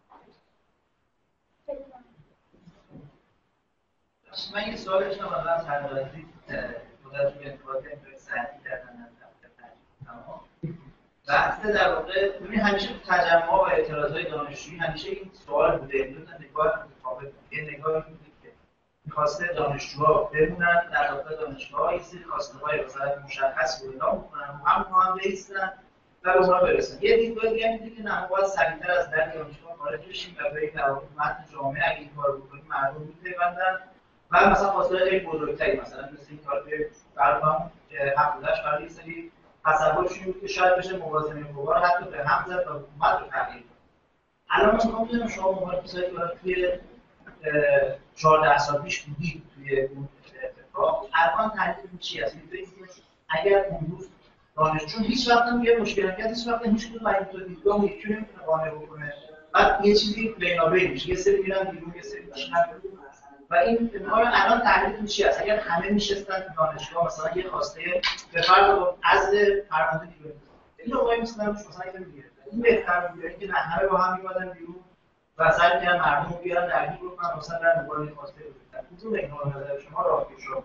من یه سوال داشتم از حضرتی مدت توی انتقاد سنتی کردن از تمام بحث در واقع ببین همیشه تو تجمع و اعتراضهای دانشجویی همیشه این سوال بوده دو تا نگاه متفاوت یه نگاهی بوده که می‌خواسته دانشجوها بمونن در داخل دانشگاه یه سری خواسته‌های مثلا مشخص رو اعلام کنن و هم بایستن و به اونها برسن یه دیدگاه دیگه میگه که نه ما باید سریع‌تر از در دانشگاه خارج بشیم و بریم در واقع متن جامعه اگه این کارو بکنیم مردم می‌پیوندن و مثلا خواسته‌های خیلی بزرگتری مثلا مثل این کار که برنامه حقوقش برای یه سری تصورشون بود که شاید بشه موازنه قوا رو حتی به هم زد و حکومت رو تغییر کنه. الان من می‌خوام بدونم شما عنوان کسایی که توی 14 سال پیش بودید توی اون اتفاق الان تحلیلتون چی هست؟ می‌دونید که اگر اون روز دانشجو هیچ وقت هم یه مشکلی کرد هیچ وقت هیچ کدوم از این دیدگاه یکی نمی‌تونه قانع بکنه بعد یه چیزی بینابین میشه یه سری میرن بیرون یه سری میشن و این الان تحلیلتون چی هست؟ اگر همه میشستن دانشگاه مثلا یه خواسته به فرض عزل پرونده دیگه این رو وای میسنن مثلا اینو میگیره این بهتر میگه که نه همه با هم میوادن بیرون و سعی می‌کنن مردم رو بیارن درگیر بکنن مثلا در مقابل خواسته بودن کدوم اینا رو نظر شما راهی شد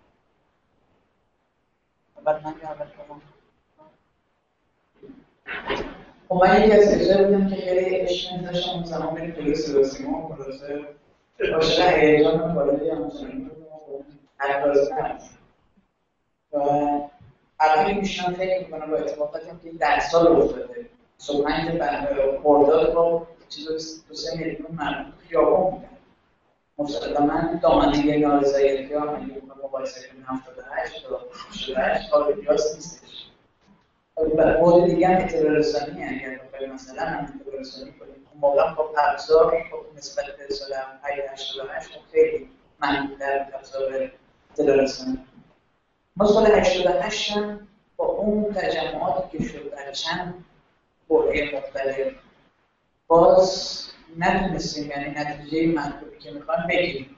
بعد من خب من یکی از کسایی بودم که خیلی عشق می‌داشتم اون زمان بریم کلاس رسیما و پروسه عاشق هیجان والدی هم مثلا و الان میشنم فکر میکنم با اتفاقاتی که این 10 سال افتاده صبحانی که خرداد با چیز 2-3 میلیون مردم خیابان بودن مسلماً دامنه نارضایتی ها من مقایسه کنیم 78 تا 68 حال بیاس نیستش و بود دیگه هم اطلاع رسانی اگر بخواهیم مثلا هم اطلاع رسانی کنیم اون موقع با ابزار نسبت به سال 88 خیلی محدودتر ابزار اطلاع رسانی ما سال 88 هم با اون تجمعاتی که شد در چند برهه مختلف باز نتونستیم یعنی نتیجه مطلوبی که میخوان بگیریم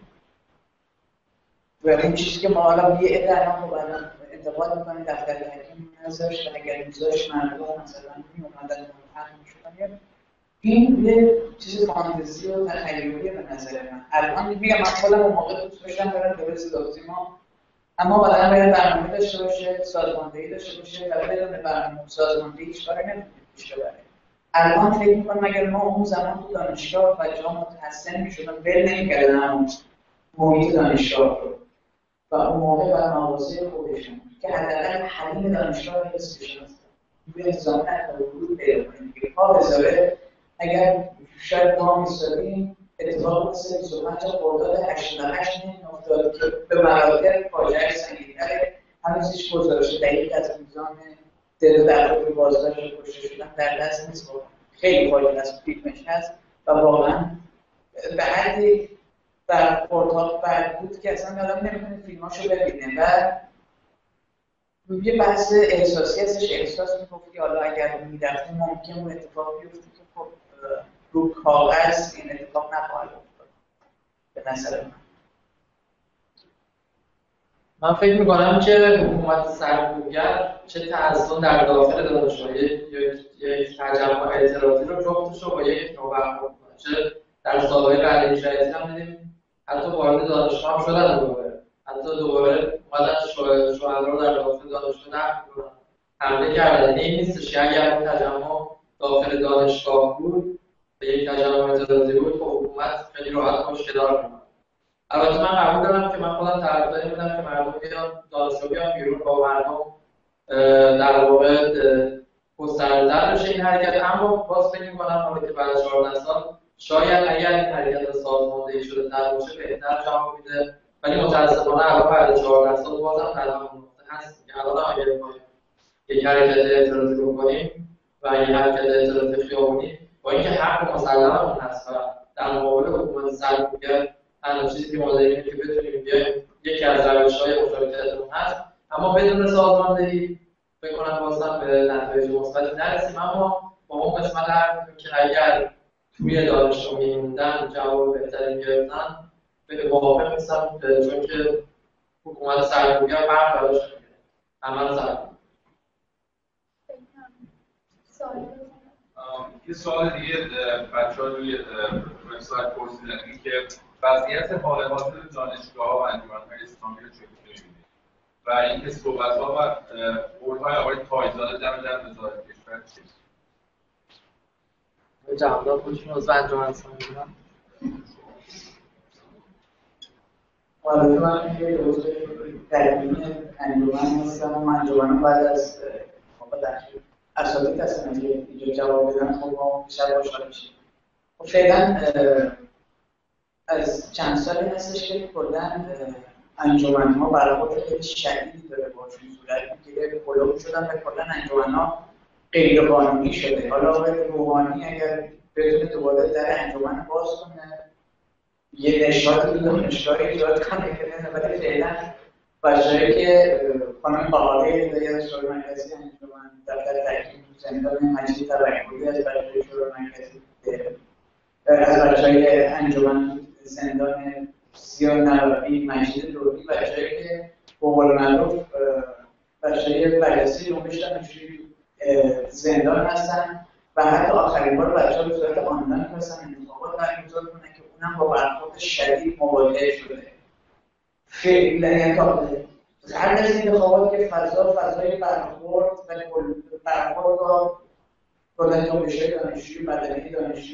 و این چیزی که ما حالا یه عده الان الان انتقاد میکنیم دفتر حکیم نذاشت و اگر میذاشت مردم مثلا میومدن منحق میشدن این یه چیز فانتزی و تخیلی به نظر من الان میگم من خودم اون موقع دوست داشتم برم درس داوزیما اما باید باید برنامه داشته باشه سازماندهی داشته باشه و بدون برنامه سازماندهی هیچ کاری نمیتونه پیش ببره الان فکر می‌کنم اگر ما اون زمان تو دانشگاه بچه‌ها متحسن می‌شدن ول نمی‌کردن محیط دانشگاه رو و اون موقع بر مواضع خودشون که حداقل حلیم دانشگاه رو حس بشن روی انتظام نکنه ورود پیدا کنیم که پا بذاره اگر شاید ما می‌سادیم اتفاق مثل 25 خرداد 88 نمی‌افتاد که به مراتب فاجعه سنگین‌تر هنوز هیچ گزارش دقیق از میزان دل در روی بازداشت و کشته شدن در دست نیست خیلی فاجعه از فیلمش هست و واقعا به حدی برخوردها بد بود که اصلا آدم نمی‌تونه فیلماشو ببینه و یه بحث احساسی ازش احساس می‌کنه که حالا اگر می‌رفت ممکن اون اتفاق بیفته که خب رو کاغذ این اتفاق نخواهد افتاد به نظر من فکر می‌کنم که حکومت سرکوبگر چه تعصب در داخل دانشگاه یک تجمع اعتراضی رو جفتش رو با یک نوع برخورد می‌کنه چه در سال‌های بعدی شرایطی هم دیدیم حتی وارد دانشگاه هم شدن دوباره حتی دوباره اومدن شهدا رو در داخل دانشگاه نقد حمله کردن این نیستش که اگر این تجمع داخل دانشگاه بود به یک تجمع اعتراضی بود خب حکومت خیلی راحت باش کنار می‌اومد البته من قبول دارم که من خودم طرفدار بودم که مردم بیان دانشجو بیان بیرون با مردم در واقع گسترده‌تر بشه این حرکت اما باز فکر می‌کنم حالا که بعد از 14 سال شاید اگر این حرکت سازماندهی شده تر باشه بهتر جواب میده ولی متأسفانه الان بعد از 14 سال بازم در همون نقطه هست که الان اگر بخوایم یک حرکت اعتراضی بکنیم و یک حرکت اعتراضی خیابونی با اینکه حق مسلممون هست و در مقابل حکومت سرکوبگر تنها چیزی که ما داریم که بتونیم بیایم یکی از روش‌های مشارکتمون هست اما بدون سازماندهی فکر کنم بازم به نتایج مثبتی نرسیم اما با اون قسمت حرف که اگر توی دانشگاه میموندن جواب بهتری می‌گرفتن به موافق نیستم چون که حکومت سرکوبگر فرق داشت عمل زد. یه سوال دیگه بچه‌ها روی وبسایت پرسیدن این که وضعیت حال حاضر دانشگاه‌ها و انجمن‌های اسلامی رو چطور می‌بینید و اینکه صحبت‌ها و قول‌های آقای تایزاده دم در وزارت کشور چیست؟ جواب خودشون عضو انجمن اسلامی بودن. البته من یه عضو قدیمی انجمن هستم و انجمن بعد از اساتید هستن که اینجا جواب بدن خب ما بیشتر خوشحال میشیم. خب فعلا از چند سالی هستش که کلاً انجمن‌ها برخورد خیلی شدیدی داره باشون صورت میگیره، بلوک شدن و کلاً انجمن‌ها غیر قانونی شده. حالا آقای روحانی اگر بتونه دوباره در انجمن باز کنه یه نشاطی دانشگاه ایجاد کنه که نه، ولی فعلا بچه‌هایی که خانم بهاری هدایت شورای مرکزی انجمن دفتر تحقیق زندان مجید توکلی از بچه‌های شورای مرکزی از بچه‌های انجمن زندان سیاه نوابی مجید دوری بچه‌هایی که به قول معروف بچه‌های بررسی جنبش دانشجویی زندان هستن و حتی آخرین بار بچه‌ها به صورت آنلاین هستن انتخابات برگزار کنن که اونم با برخورد شدید مواجه شده. فعلا یعنی هر از این انتخابات که فضای برخورد و برخورد با جنبش‌های دانشجویی بدنی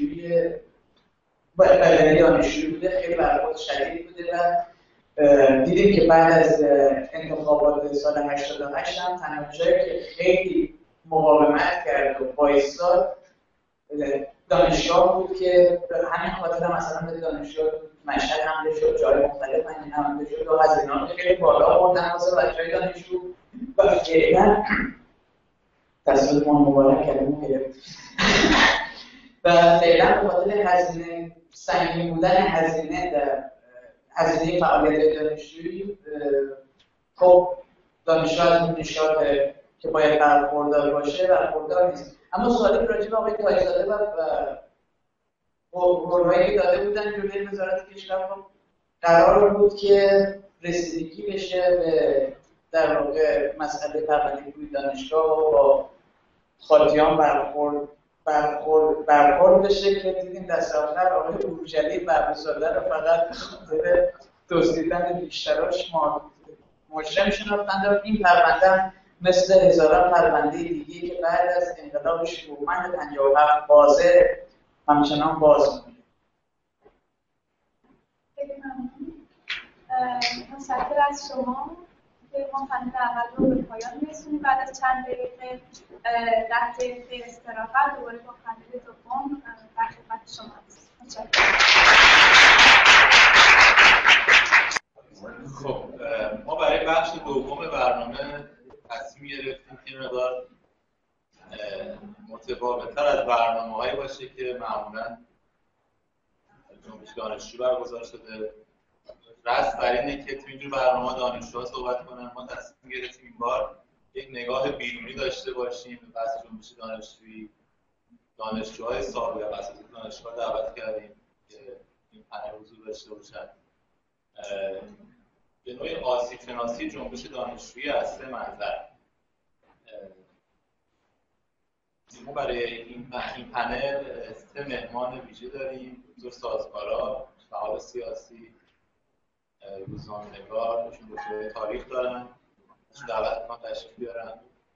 دانشجویی بوده، خیلی برخورد شدید بوده و دیدیم که بعد از انتخابات سال 88 هم تنها جایی که خیلی مقاومت کرد و وایساد دانشگاه بود که همین خاطر مثلا به دانشگاه مشهد حمله شد، جای مختلف حمله شد و هزینه‌ها خیلی بالا بردن واسه بچه‌های دانشجو و فعلا تصویب ما مبارک کردیم گرفت و فعلا به خاطر هزینه سنگین بودن هزینه فعالیت دانشجویی خب دانشگاه از اون نشاط که باید برخوردار باشه برخوردار نیست. اما سوالی راجع به آقای تایزاده و قول‌هایی که داده بودن جلوی وزارت کشور قرار بود که رسیدگی بشه به در واقع مسئله پرونده روی دانشگاه و با خاطیان برخورد بشه که دیدیم دست آخر آقای بروجلی برگزارده رو فقط به خاطر دزدیدن بیشتراش مجرم شناختند. این پرونده مثل هزاران پرونده دیگه که بعد از انقلاب شکوهمند 57 بازه همچنان باز می‌مونه. خیلی ممنون. متشکر از شما که ما پنل اول رو به پایان می‌رسونیم. بعد از چند دقیقه 10 دقیقه استراحت دوباره با پنل دوم در خدمت شما هستیم. متشکرم. خب ما برای بخش دوم برنامه تصمیم گرفتیم که مقدار متفاوت‌تر از برنامه‌هایی باشه که معمولاً جنبش دانشجو برگزار شده. رأس بر اینه که تو اینجور برنامه‌ها دانشجوها صحبت کنن. ما تصمیم گرفتیم این بار یک نگاه بیرونی داشته باشیم به بحث جنبش دانشجویی. دانشجوهای سابق اساتید دانشگاه دعوت کردیم که این پنل حضور داشته باشن. به نوعی آسیب شناسی جنبش دانشجویی از سه منظر. ما برای این پنل سه مهمان ویژه داریم: دکتر سازگارا، فعال سیاسی، روزنامه‌نگار، ایشون دکترای تاریخ دارن. ایشون دعوت می‌کنم تشریف بیارن.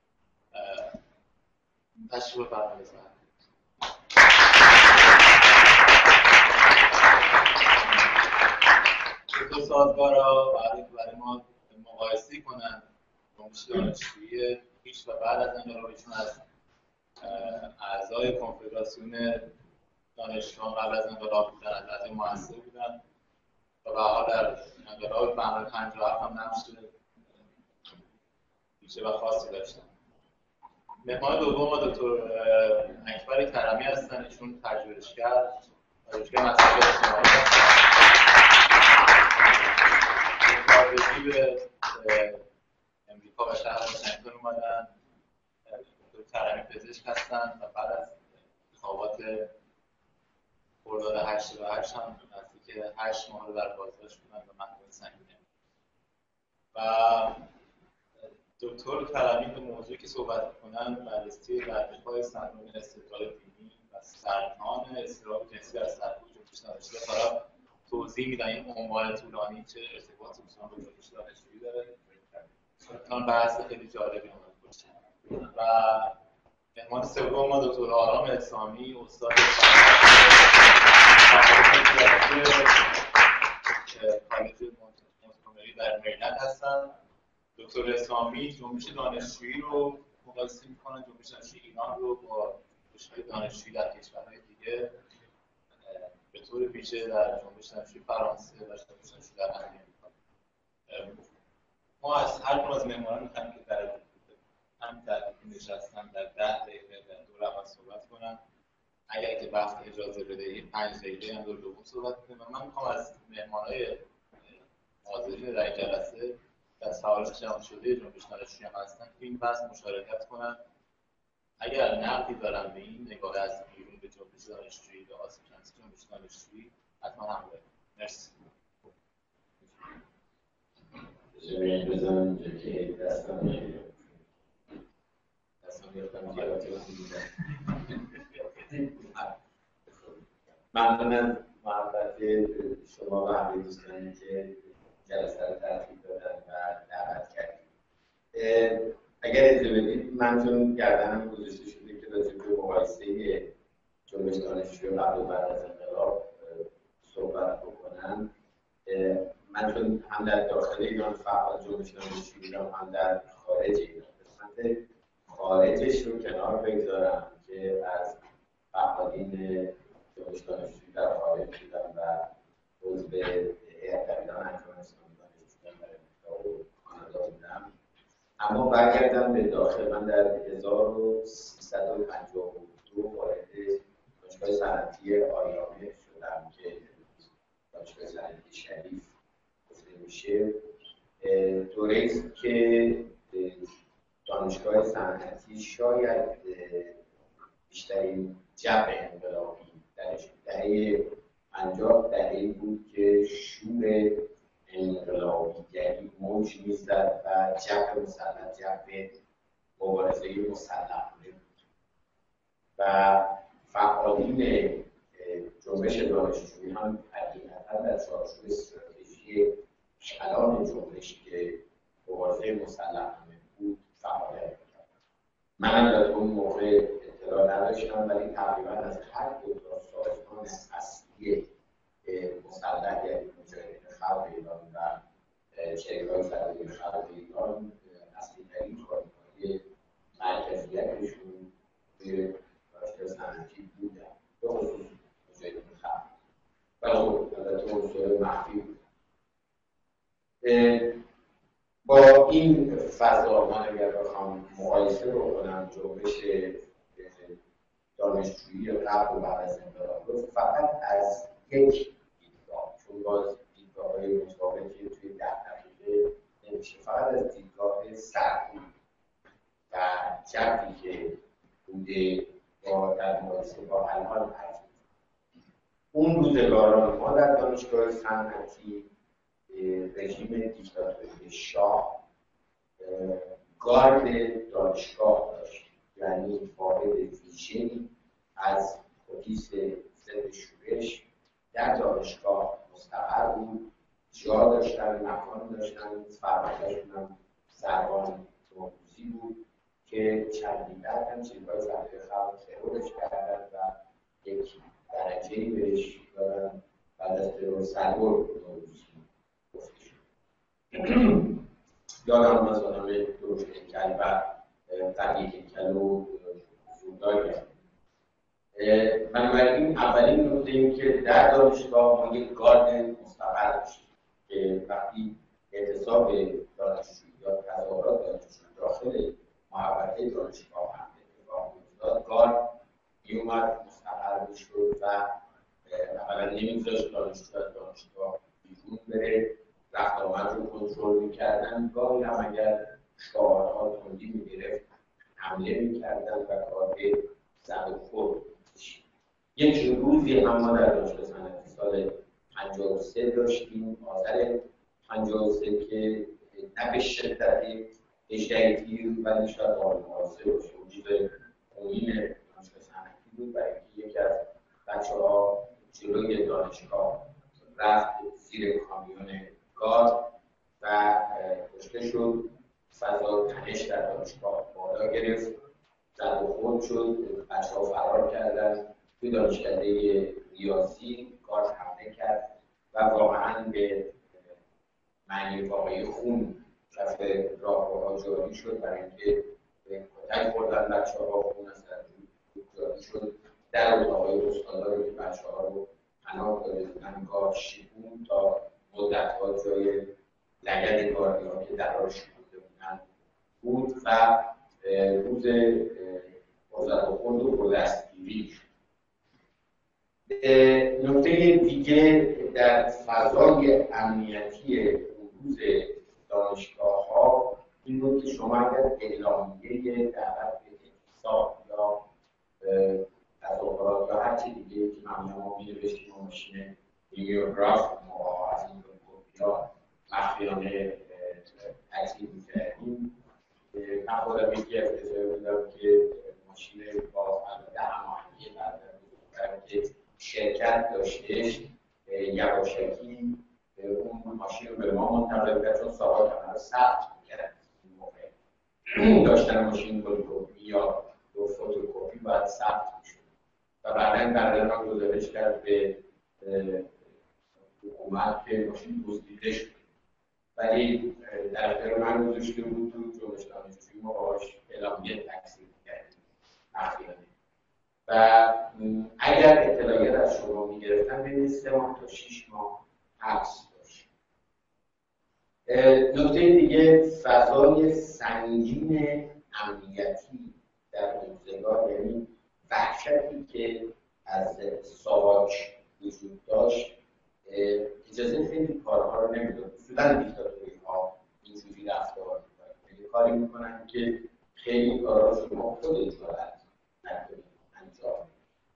تشریف بفرمایید. دکتر سازگارا برای ما مقایسه کنن جنبش دانشجویی پیش و بعد از انقلاب. ایشون از اعضای کنفدراسیون دانشجویان قبل از انقلاب بودن، از اعضای مؤثر بودن و به حال در انقلاب بهمن 57 هم نقش ویژه و خاصی داشتن. مهمان دوم ما دکتر اکبر کرمی هستن. ایشون پژوهشگر مسائل اجتماعی هستن. به امریکا و شهر واشنگتن اومدن. دکتر کرمی پزشک هستن و بعد از انتخابات خرداد 88 هم نزدیک 8 ماه رو در بازداشت بودن و محکوم سنگین. و دکتر کرمی به موضوعی که صحبت می‌کنن بررسی روش‌های سندروم استقلال دینی و سرطان اضطراب جنسی در سطح جنبش دانشجویی حالا توضیح میدن این عنوان طولانی چه ارتباطی مثلا با جنبش دانشجویی داره. سرطان بحث خیلی جالبی اومد باشه. و مهمان سوم ما دکتر آرام اسلامی استاد کالج مونتگومری در مریلند هستن. دکتر اسلامی جنبش دانشجویی رو مقایسه می‌کنن، جنبش دانشجویی ایران رو با جنبش‌های دانشجویی در کشورهای دیگه، به طور ویژه در جنبش دانشجویی فرانسه و جنبش دانشجویی در آمریکا. ما از هر کدوم از مهمانان می‌خوایم که در همین ترتیبی نشستن در 10 دقیقه در دور اول صحبت کنن. اگر که وقت اجازه بدهید 5 دقیقه هم دور دوم صحبت کنیم. من می‌خوام از مهمانای حاضرین در این جلسه در سوالات شناخته شده جنبش دانشجویی هم هستن که این بحث مشارکت کنن. اگر نقدی دارن به این نگاه از بیرون به جنبش دانشجویی به آسیب شناسی جنبش دانشجویی حتما همراه کنید. مرسی. زمین بزنم اینجا که دستم نمیده. دستم گرفتم زیادی رو ممنون از محبت شما و همه دوستانی که جلسه رو ترتیب دادن و دعوت کردید. اگر اجازه بدید من چون گردنم گذاشته شده که راجع به مقایسه جنبش دانشجویی قبل و بعد از انقلاب صحبت بکنم، من چون هم در داخل ایران فعال جنبش دانشجویی بودم هم در خارج ایران، قسمت خارجش رو کنار بگذارم که از فعالین جنبش دانشجویی در خارج بودم و عضو هیئت دبیران انجمن اسلامی دانشجویان در امریکا و کانادا بودم. اما برگردم به داخل، من در 1352 وارد دانشگاه صنعتی آریامه شدم که دانشگاه صنعتی شریف گفته میشه. دوره‌ای است که دانشگاه صنعتی شاید بیشترین جو انقلابی درش دهه 50 دهه‌ای بود که شور انقلابیگری موج می‌زد و جو مسلح، جو مبارزه مسلحانه بود و فعالین جنبش دانشجویی هم حقیقتا در چارچوب استراتژی کلان جنبش که مبارزه مسلحانه بود فعالیت می‌کردند. من البته اون موقع اطلاع نداشتم، ولی تقریبا از هر دو تا سازمان اصلی مسلح یعنی مجاهدین خلق ایران و چریک‌های صدای خلق ایران اصلی‌ترین کارهای مرکزیتشون توی دانشگاه صنعتی بودن، به خصوص مجاهدین خلق. ولی خب البته عنصر مخفی بود. با این فضا من اگر بخوام مقایسه بکنم جنبش دانشجویی قبل و بعد از انقلاب رو، فقط از یک دیدگاه، چون باز دیدگاه‌های متفاوتی توی 10 دقیقه نمیشه، فقط از دیدگاه سرکوب و جبری که بوده با در مقایسه با الان هست. اون روزگاران ما در دانشگاه صنعتی رژیم دیکتاتوری شاه گارد دانشگاه داشت، یعنی واحد ویژه‌ای از پلیس ضد شورش در دانشگاه مستقر بود، جا داشتن، مکان داشتن، فرماندهشون هم سروان توموزی بود که چندین بعد هم چیزهای زمینه خلق ترورش کردن و یک درجه‌ای بهش دادن بعد از ترور سرور توموزی گفته شد. یادم از آدم درشت هیکل و قوی هیکل و زودای کرد. بنابراین اولین نکته این که در دانشگاه ما یک گارد مستقر داشتیم که وقتی اعتصاب دانشجویی یا تظاهرات دانشجویی داخل محوطه دانشگاه هم اتفاق می‌افتاد، گارد میومد مستقر می‌شد و اولا نمی‌گذاشت دانشجو از دانشگاه بیرون بره، رفت آمد رو کنترل می‌کردن، گاهی هم اگر شعارها تندی می‌گرفت حمله می‌کردن و کار زد و خورد. یک روزی هم ما در دانشگاه صنعتی سال 53 داشتیم، آذر 53 که نه به شدت 18 تیر ولی شاید قابل مقایسه باشه. وجود قوین دانشگاه صنعتی بود برای اینکه یکی از بچه‌ها جلوی دانشگاه رفت زیر کامیون گاز و کشته شد. فضا تنش در دانشگاه بالا گرفت، زد و خورد شد، بچه‌ها فرار کردن. توی دانشکده ریاضی گاز حمله کرد و واقعاً به معنی واقعی خون کف راهروها جاری شد برای اینکه کتک خوردن بچه‌ها، خون از در جاری شد. در اتاق‌های استادا رو که بچه‌ها رو پناه داده بودن گاز شکوند تا مدت‌ها جای لگد گاردی‌ها که درها رو شکونده بودن بود و روز زد و خورد و دستگیری شد. نکته دیگه در فضای امنیتی روز دانشگاه‌ها این بود که شما اگر اعلامیه دعوت به اعتصاب یا تظاهرات یا هر چیز دیگه که معمولا ما می‌نوشتیم و ماشین بیوگراف ما از این کپی‌ها مخفیانه تکذیب می‌کردیم. من خودم یکی از کسایی بودم که ماشین با البته هماهنگی برای که شرکت داشتهش یواشکی اون ماشین رو به ما منتقل کرد چون سوار کمر ثبت می‌کرد. این موقع داشتن ماشین فوتوکپی یا فتوکپی باید ثبت می‌شد و بعداً برادرم گزارش کرد به حکومت که ماشین دزدیده شد، ولی در اختیار من گذاشته بود تو جنبش دانشجویی ما باهاش اعلامیه تکذیب کردیم مخفیانه و اگر اطلاعیت از شما می‌گرفتن بین 3 ماه تا 6 ماه حبس داشت. نکته دیگه فضای سنگین امنیتی در روزگار، یعنی وحشتی که از ساواک وجود داشت اجازه خیلی کارها رو نمیداد. اصولا دیکتاتوری‌ها اینجوری رفتار می‌کنن، یعنی کاری می‌کنن که خیلی کارها رو شما خودت باید انجام.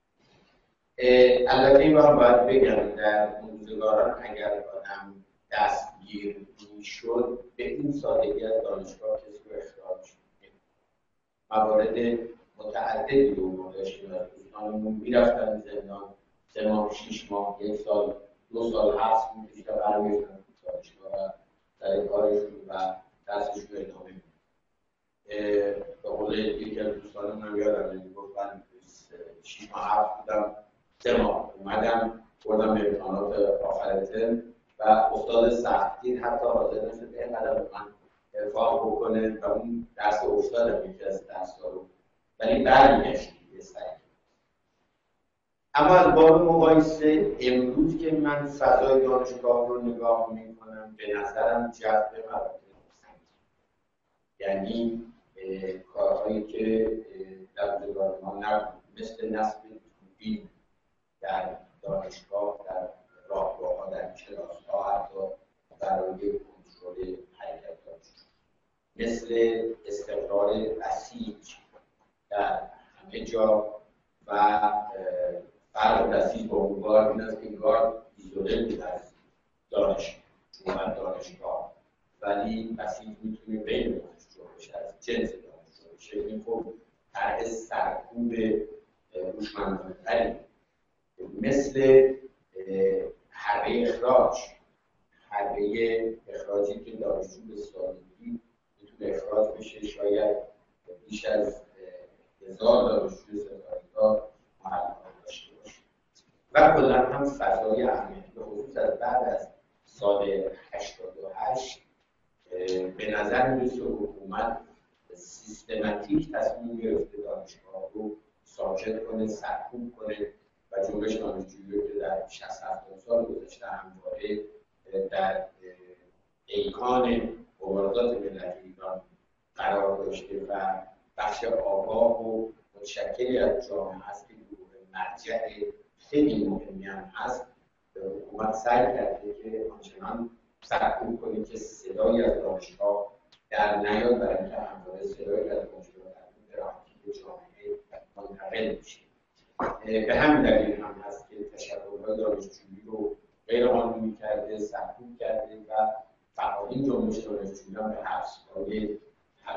البته این رو باید بگم در روزگاران اگر آدم دستگیر میشد به این سادگی از دانشگاه کسی رو اخراج می‌کرد. موارد متعددی رو ما داشتیم از دوستانمون میرفتن زندان 3 ماه 6 ماه 1 سال 2 سال حبس می‌کشیدن و برمی‌گشتن دانشگاه و سر کارشون و درسشون رو ادامه می‌دادن. به قول یکی از دوستانمون یادم میگفت من 6 ماه حبس بودم 3 ماه اومدم بردم به امتحانات آخر ترم و استاد سختگیر حتی حاضر نشد اینقدر به من ارفاق بکنه و اون درس افتادم یکی از درس‌ها رو، ولی برمیگشت دیگه سعی. اما از باب مقایسه امروز که من فضای دانشگاه رو نگاه می‌کنم به نظرم جذب مراکز یعنی کارهایی که در روزگار ما نبود، مثل نصب دوربین در دانشگاه، در راهروها، در کلاس‌ها، حتی برای کنترل حرکتات، مثل استقرار بسیج در همه جا و فرق بسیج با اون گارد این است که گارد ایزوله بود از دانشگاه ولی بسیج میتونه بین دانشجو بشه، از جنس دانشجو بشه. این خب طرح سرکوب هوشمندانه‌تری مثل حربه اخراجی که دانشجو به سادگی میتونه اخراج بشه، شاید بیش از 1000 دانشجو ستاره‌دار معلم داشته باشه و کلا هم فضای امنیتی به خصوص از بعد از سال 88 به نظر میرسه حکومت سیستماتیک تصمیم گرفته دانشگاه رو ساکت کنه، سرکوب کنه و جنبش دانشجویی که در 60-70 سال گذشته همواره در پیکان مبارزات ملت ایران قرار داشته و بخش آگاه و متشکلی از جامعه هست که گروه مرجع خیلی مهمی هم هست. حکومت سعی کرده که آنچنان سرکوب کنه که صدایی از دانشگاه در نیاد، برای اینکه همواره صدایی از دانشگاه در راحتی به جامعه منتقل میشه. به همین دلیل هم هست که تشکل‌های دانشجویی رو غیرقانونی کرده، سرکوب کرده و فعالین جنبش دانشجویان به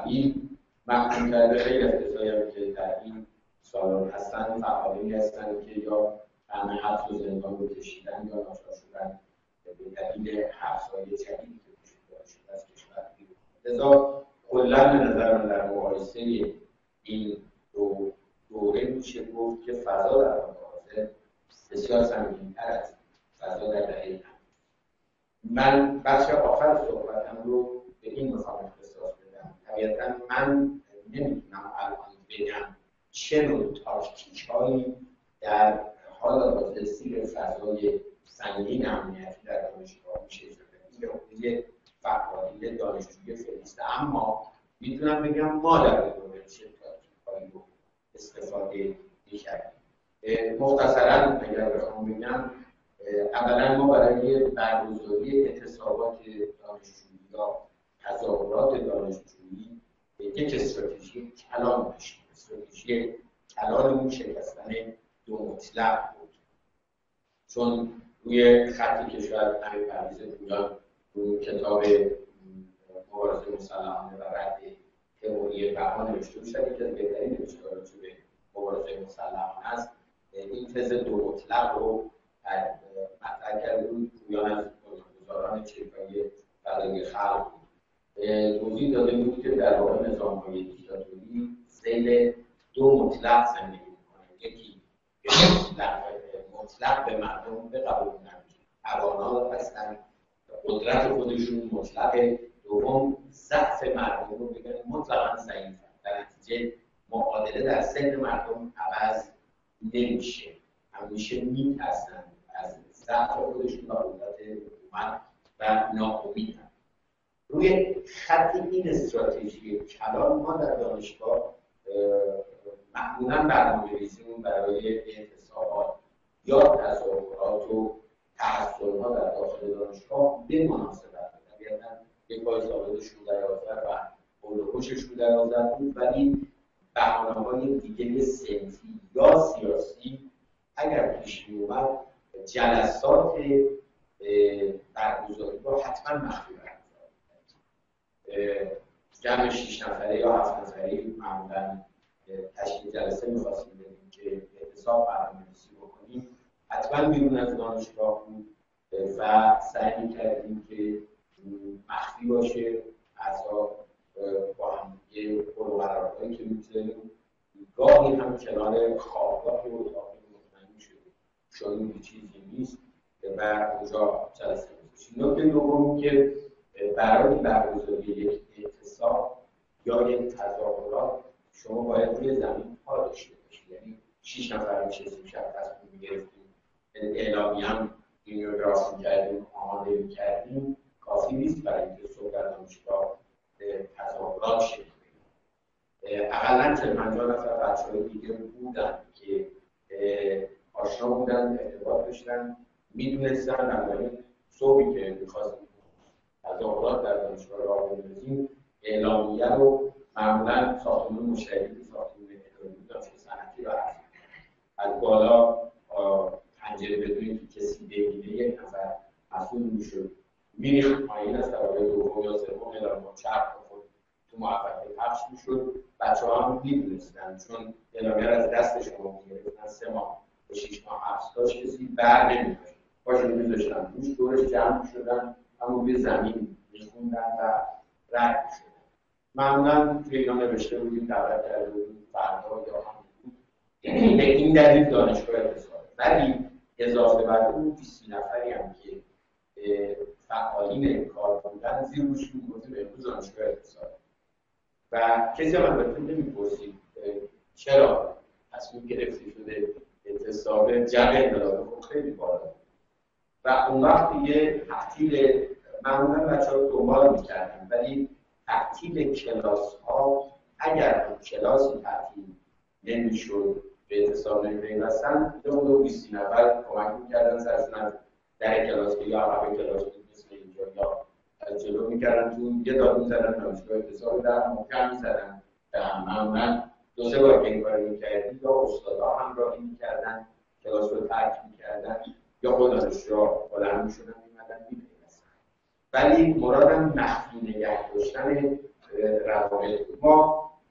ممنون کرده خیلی از کسایی که در این سالن هستن فعالینی هستن که یا همه حبس و زندان رو کشیدن یا ناچار شدن به دلیل حبس‌های جدیدی که وجود داشته از کشور بیرون. لذا کلاً به نظر من در مقایسه این دوره میشه گفت که فضا در حال حاضر بسیار سنگین‌تر از فضا در دهه 90. من بخش آخر صحبتم رو به این میخوام اختصاص بدم. طبیعتاً من نمیتونم الان بگم چه نوع تاکتیک‌هایی در حال حاضر زیر فضای سنگین امنیتی در دانشگاه میشه شده. این عهده فعالین دانشجویی فعلیست، اما میتونم بگم ما در دوره چه تاکتیک‌هایی رو استفاده می‌کردیم. مختصراً اگر بخوام بگم، اولا ما برای برگزاری اعتصابات دانشجویی یا تظاهرات دانشجویی یک استراتژی کلان داشتیم. استراتژی کلانمون شکستن دو مطلق بود، چون روی خط کشور امیر پرویز پویان روی کتاب مبارزه مسلحانه و رد تئوری بقا نوشته بود، شاید یکی از بهترین نوشته‌هاش توی مبارزه مسلحانه است. این تز دو مطلق رو مطرح کرده بود. پویان از بنیانگذاران چریکای فدایی خلق بود. توضیح داده بود که در واقع نظام‌های دیکتاتوری ذیل دو مطلق زندگی می‌کنند. یکی مطلق به مردم بقبولونند، توانا هستند، قدرت خودشون مطلقه. دوم ضعف مردم رو بگن مطلقاً ضعیفند. در نتیجه معادله در ذهن مردم عوض نمیشه، همیشه میترسن از ضعف خودشون و قدرت حکومت و ناامیدن. روی خط این استراتژی کلان ما در دانشگاه معمولاً برنامه‌ریزیمون برای اعتصابات یا تظاهرات و تحصل‌ها در داخل دانشگاه به مناسبت طبیعتاً یک بار زابطشون در آذر و هولوکششون در آذر بود، ولی بهانه‌های دیگه صنفی یا سیاسی اگر پیش می‌اومد جلسات برگزاری رو حتما مخفی برگزار می‌کردیم. جمع 6 نفره یا 7 نفره معمولاً تشکیل جلسه می‌خواستیم بدیم که اعتصاب برنامه‌ریزی بکنیم، حتما بیرون از دانشگاه بود و سعی می‌کردیم که مخفی باشه. اعضا با هم دیگه قرارهایی که می‌ذاریم گاهی هم کنار خوابگاه و اتاقی مطمئن شده شاید چیزی نیست و اونجا جلسه می‌کنیم. نکته دوم که برای برگزاری یک اعتصاب یا یک تظاهرات شما باید روی زمین پا داشته باشید. یعنی 6 نفر میشستیم، شب تصمیم می‌گرفتیم، اعلامیه هم اینوگراف می‌کردیم، آماده می‌کردیم، کافی نیست برای اینکه صبح در دانشگاه تظاهرات شکل بگیره. اقلاً 40-50 نفر بچه‌های دیگه بودن که آشنا بودن، ارتباط داشتن، میدونستن. بنابراین صبحی که می‌خواستیم تظاهرات در دانشگاه راه بندازیم، اعلامیه رو معمولاً ساختمان مشترکی، ساختمان اداری دانشگاه صنعتی رو از بالا پنجره بدون اینکه کسی ببینه یک نفر مسئول میشد میریخت پایین از طبقه دوم یا سوم اعلامیه چرخ خود تو محوطه پخش میشد. بچه‌ها هم میدونستن، چون اعلامیه رو از دست شما میگرفتن. 3 ماه به 6 ماه حبس داشت، کسی بر نمی‌داشت، پاشون میذاشتن روش، دورش جمع میشدن، همون روی زمین میخوندن و رد میشدن. معمولا توی اینا نوشته بودیم دعوت کرده بودیم فردا یا هم بود. به این دلیل دانشگاه اتصال. ولی اضافه بر اون 20 نفری هم که فعالین کار بودن زیر روش میگفتیم به امروز دانشگاه اتصال و کسی هم البته نمیپرسید چرا تصمیم گرفته شده اعتصاب جمع انقلاب خیلی بالا و اون وقت دیگه تعطیل معمولا بچه‌ها دنبال می‌کردن، ولی تعطیل کلاس‌ها اگر کلاسی تعطیل نمی‌شد به اعتصاب نمی‌پیوستن، دو 20 نفر کمک می‌کردن سرشون از در کلاس که یا عقب کلاس بود مثل اینجا یا از جلو می‌کردن تو یه داد می‌زدن دانشگاه اعتصاب در محکم می‌زدن. معمولا 2-3 بار این کار می‌کردیم یا استادا همراهی می‌کردن، کلاس رو ترک می‌کردن یا خود دانشجوها بلند می‌شدن می‌اومدن می‌پیوستن. ولی مرادم مخفی نگه داشتن روابط. ما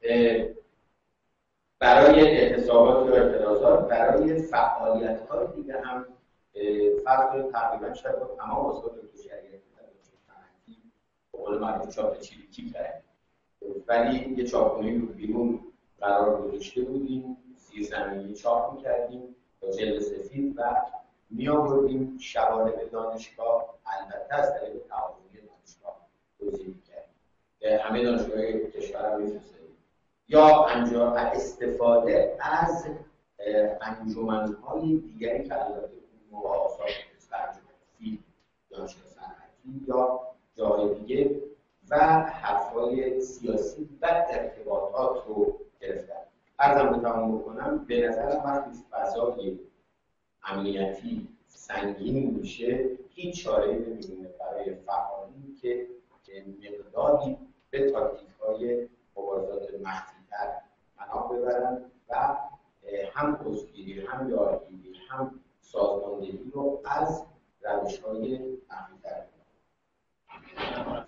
برای اعتصابات یا اعتراضات، برای فعالیت‌های دیگه هم فرض کنید تقریبا شاید با تمام وسایل شریعتی به قول معروف چاپ چریکی کردیم، ولی یه چاپخونه رو بیرون قرار گذاشته بودیم، زیرزمینی چاپ می‌کردیم با جلد سفید و می‌آوردیم شبانه به دانشگاه، البته از طریق تعاونی دانشگاه توزیع می‌کردیم. همه دانشگاه‌های کشور هم می‌فرستادیم. یا استفاده از انجمن‌های دیگری که البته اون موقع آثار انجمن دانشگاه صنعتی یا جای دیگه و حرفای سیاسی و ارتباطات رو گرفتن. عرضم رو تمام بکنم، به نظرم وقتی فضای امنیتی سنگین میشه هیچ چاره‌ای نمی‌مونه برای فعالین که مقداری به تاکتیک‌های مبارزات مخفی‌تر پناه ببرن و هم عضوگیری، هم یارگیری، هم سازماندهی رو از روش‌های مخفی‌تر کنن.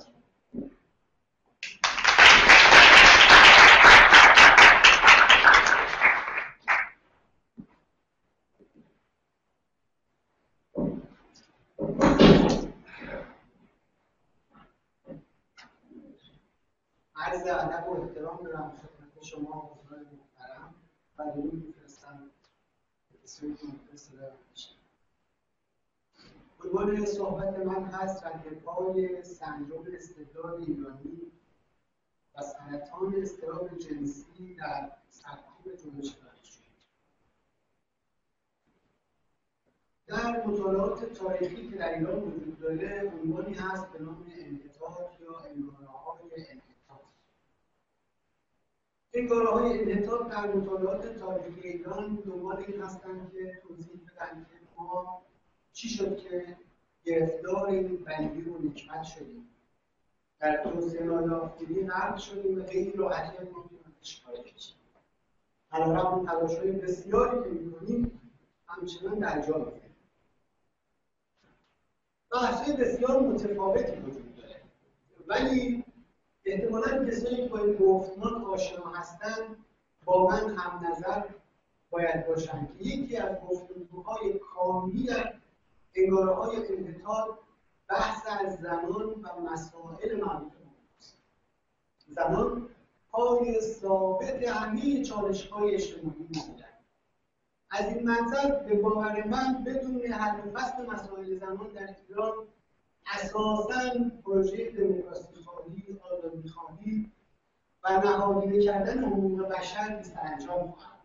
عرض ادب و احترام دارم خدمت شما حضارای محترم و درود می‌فرستم به کسانی که متصل میشن. عنوان صحبت من هست ردپای سندروم استبداد ایرانی و سرطان اضطراب جنسی در سرکوب جنبش دانشجویی. در مطالعات تاریخی که در ایران وجود داره عنوانی هست به نام انحطاط یا انگاره‌های انحطاط. انگاره‌های انحطاط در مطالعات تاریخی ایران دنبال این هستند که توضیح بدن که ما چی شد که گرفتار این بندی و نکبت شدیم، در توسعه نایافتگی غرق شدیم و خیلی راحتی هم نمی‌تونیم اشکال کشیم. علیرغم تلاش‌های بسیاری که می‌کنیم همچنان در جا می‌مونیم. بحث‌های بسیار متفاوتی وجود داره، ولی احتمالاً کسایی که با این گفتمان آشنا هستند با من هم نظر باید باشن که یکی از گفتگوهای کاملی در انگاره‌های انحطاط بحث از زنان و مسائل مربوط به اوناست. زنان پای ثابت همه چالش‌های اجتماعی ما بودن. از این منظر به باور من بدون حل و فصل مسائل زنان در ایران اساساً پروژه دموکراسی‌خواهی، آزادی‌خواهی و نهادینه کردن حقوق بشر سرانجام خواهد.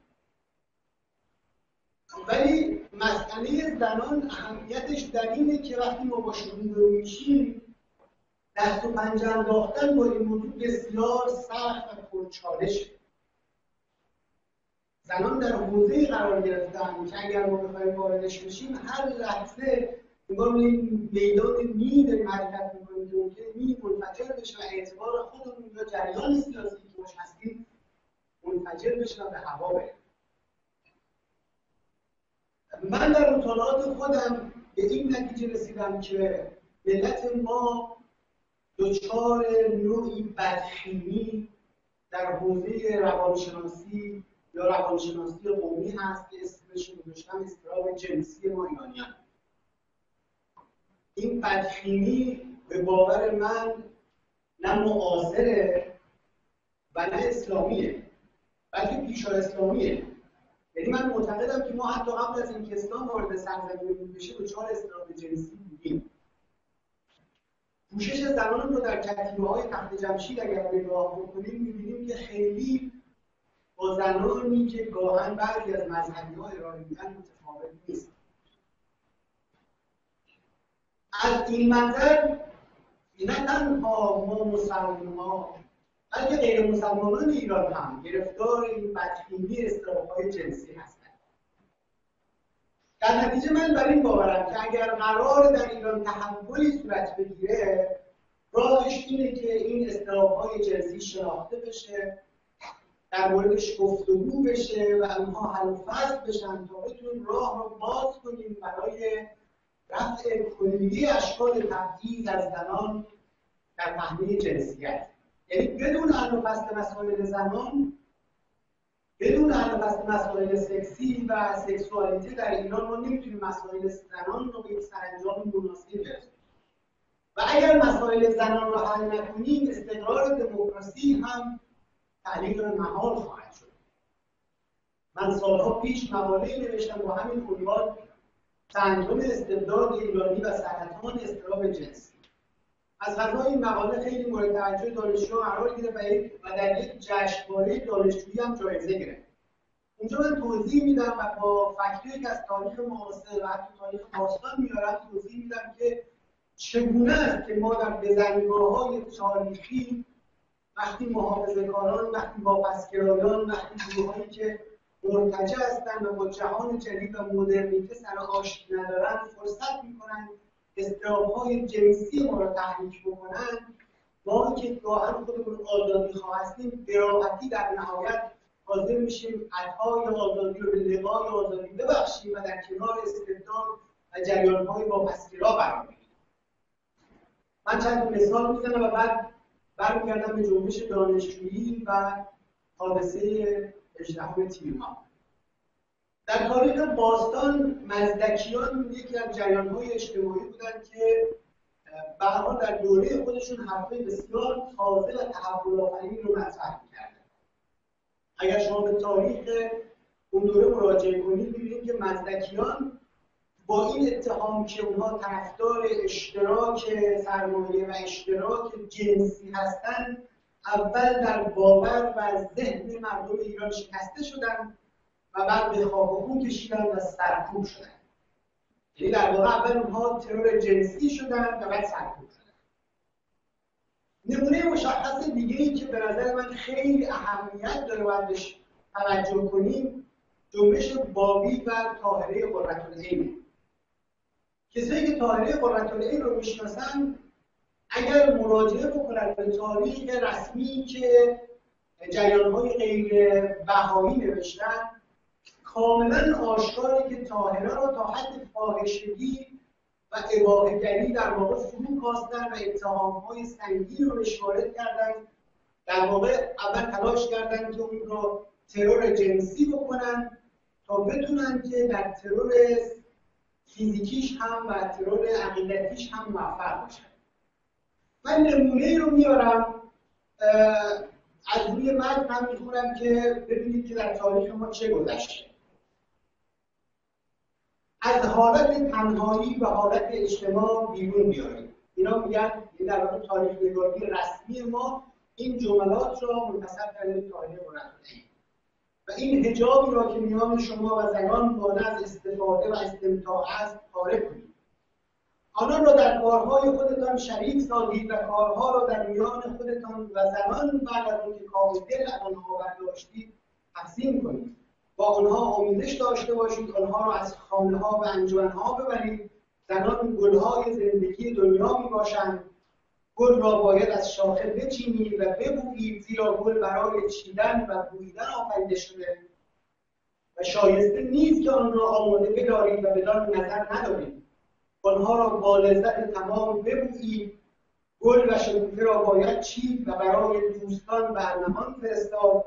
ولی مسئله زنان اهمیتش در اینه که وقتی ما با شروع میشیم دست و پنجه انداختن با این موضوع بسیار سخت و پرچالشه. زنان در حوزه‌ای قرار گرفتن که اگر ما بخوایم واردش بشیم هر لحظه انگار میدان مین حرکت می‌کنیم که ممکنه مین منفجر بشه و اعتبار خودمون یا جریان سیاسی که باش هستیم منفجر بشه و به هوا بره. من در مطالعات خودم به این نتیجه رسیدم که ملت ما دچار نوعی بدخیمی در حوزه روانشناسی یا روانشناسی قومی هست که اسمش رو گذاشتم اضطراب جنسی ما ایرانیان. این بدخیمی به باور من نه معاصره و نه اسلامیه، بلکه پیشا اسلامیه. یعنی من معتقدم که ما حتی قبل از اینکه اسلام وارد سرزمین بشه دچار اضطراب جنسی بودیم. پوشش زنان رو در کتیبه‌های تخت جمشید اگر نگاه بکنیم می‌بینیم که خیلی با زنانی که گاهن بعضی از مذهبی‌ها ارائه میدن متفاوت نیست. از این منظر نه تنها ما مسلمان‌ها بلکه غیر مسلمانان ایران هم گرفتار این بدخیمی اضطراب‌های جنسی هستند. در نتیجه من بر این باورم که اگر قرار در ایران تحولی صورت بگیره راهش اینه که این اضطراب‌های جنسی شناخته بشه، در موردش گفتگو بشه و اونها حل و فصل بشن تا بتونیم راه رو باز کنیم برای رفع کلی اشکال تبعیض از زنان در پهنه جنسیت. یعنی بدون حل و فصل مسائل زنان، بدون حل و فصل مسائل سکسی و سکسوالیته در ایران ما نمیتونیم مسائل زنان رو به یک سرانجام مناسبی برسونیم. و اگر مسائل زنان رو حل نکنیم، استقرار دموکراسی هم تعلیق محال خواهد شد. من سالها پیش مقاله‌ای نوشتم با همین عنوان: سندروم استبداد ایرانی و سرطان اضطراب جنسی. از قضا این مقاله خیلی مورد توجه دانشجویان قرار گرفت و در یک جشنواره دانشجویی هم جایزه گرفت. اونجا من توضیح میدم و با فکتایی که از تاریخ معاصر و حتی تاریخ باستان میارم توضیح میدم که چگونه است که ما در بزنگاه‌های تاریخی وقتی محافظه‌کاران، وقتی واپسگرایان، وقتی گروه‌هایی که مرتجع هستند و با جهان جدید و مدرنیته سر آشتی ندارند فرصت میکنند اضطراب‌های جنسی ما را تحریک بکنند، ما که گاهن خودمون آزادی خواه هستیم به راحتی در نهایت حاضر میشیم عطای آزادی رو به لقای آزادی ببخشیم و در کنار استبداد و جریان‌های واپسگرا قرار بگیریم. من چند مثال میزنم و بعد برمیگردم به جنبش دانشجویی و حادثه 18 تیر ماه. در تاریخ باستان مزدکیان یکی از جریان‌های اجتماعی بودند که به هر حال در دوره خودشون حرفای بسیار تازه و تحول‌آفرین رو مطرح می‌کردند. اگر شما به تاریخ اون دوره مراجعه کنید می‌بینید که مزدکیان با این اتهام که اونها طرفدار اشتراک سرمایه و اشتراک جنسی هستند، اول در باور و ذهن مردم ایران شکسته شدند و بعد به خاک و خون کشیدند و سرکوب شدند. یعنی در واقع اول اونها ترور جنسی شدند و بعد سرکوب شدند. نمونه مشخص دیگه‌ای که به نظر من خیلی اهمیت داره باید بهش توجه کنیم، جنبش بابی و طاهره قرةالعین. کسایی که طاهره قرةالعین رو میشناسن اگر مراجعه بکنن به تاریخ رسمی که جریان‌های غیر بهایی نوشتن، کاملا آشکاره که طاهره را تا حد فاحشگی و اباحه‌گری در واقع فرو کاستن و اتهام‌های سنگین رو بهش وارد کردن. در واقع اول تلاش کردن که اون رو ترور جنسی بکنن تا بتونن که در ترور فیزیکیش هم و ترور عقیدتیش هم موفق باشن. من نمونه‌ای رو میارم از روی متن هم میخونم که ببینید که در تاریخ ما چه گذشته. از حالت تنهایی و حالت اجتماع بیرون بیاریم. اینا میگن در واقع تاریخ نگاری رسمی ما این جملات را منتسب کرده به تاریخ قرآنی و این حجابی را که میان شما و زنان مانع از استفاده و استمتاع است پاره کنید. آنان را در کارهای خودتان شریک سازید و کارها را در میان خودتان و زنان بعد از اینکه کام دل از آنها برداشتید تقسیم کنید. با آنها آمیزش داشته باشید، آنها را از خانه‌ها و انجمن‌ها ببرید. زنان گل‌های زندگی دنیا میباشند. گل را باید از شاخه بچینید و ببویید، زیرا گل برای چیدن و بویدن آفریده شده و شایسته نیست که آن را آماده بدارید و بدان نظر ندارید. آنها را با لذت تمام ببویید. گل و شکوفه را باید چید و برای دوستان برنهان فرستاد.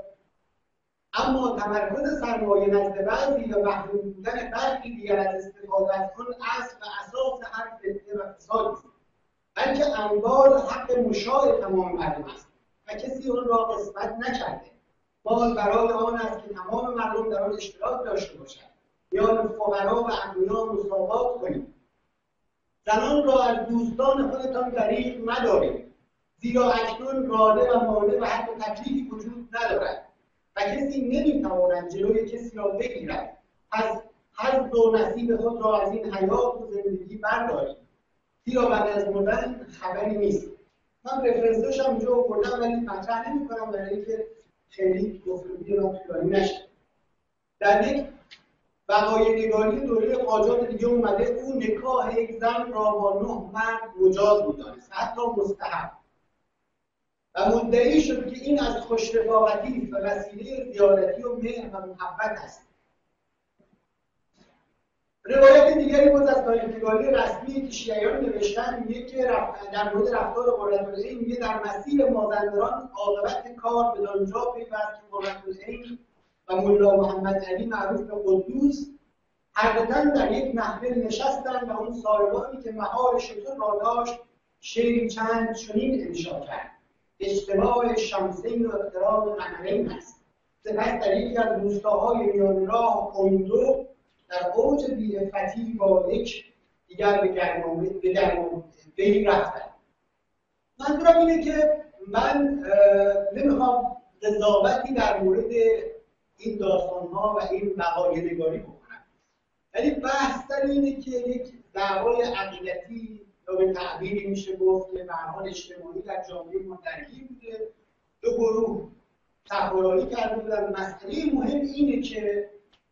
اما تمرکز سرمایه نزد بعضی و محروم بودن برخی دیگر از استفاده از آن اصل و اساس هر فتنه و فساد است، بلکه اموال حق مشاع تمام مردم است و کسی آن را قسمت نکرده. مال برای آن است که تمام مردم در آن اشتراک داشته باشند. میان فقرا و اغنیا مساوات کنید. زنان را از دوستان خودتان دریغ مدارید، زیرا اکنون راده و مانع و حتی تکلیفی وجود ندارد و کسی نمیتواند جلوی کسی را بگیرد. پس حظ و نصیب خود را از این حیات و زندگی بردارید، زیرا بعد از مردن خبری نیست. من رفرنسش هم اونجا آوردم ولی مطرح نمی‌کنم برای اینکه خیلی گفتگوی من طولانی نشه. در یک وقایع نگاری دوره قاجار دیگه اومده او نکاح یک زن را با 9 مرد مجاز می‌دانست، حتی مستحب، و مدعی شد که این از خوش‌رفاقتی و وسیله زیارتی و مهر و محبت است. روایت دیگری بود از تاریخ‌نگاری رسمی که شیعیان نوشتن، میگه که در مورد رفتار قرةالعین میگه در مسیر مازندران عاقبت کار به آنجا پیوست که قرةالعین و ملا محمد علی معروف به قدوس هر دو تن در یک محفل نشستند و اون ساربانی که مهار شتر را داشت شعری چند چنین انشا کرد: اجتماع شمسین و اقتراب قمرین است. سپس در یکی از روستاهای میان راه اندو در اوج بی‌عفتی با یک دیگر به این رفتن. منظورم اینه که من نمیخوام قضاوتی در مورد این داستان‌ها و این وقایع نگاری بکنم، ولی بحث در اینه که یک دعوای عقیدتی یا به تعبیری میشه گفت که به هر حال اجتماعی در جامعه ما درگیر بوده، دو گروه تفرقه‌ای کرده بودن. مسئله مهم اینه که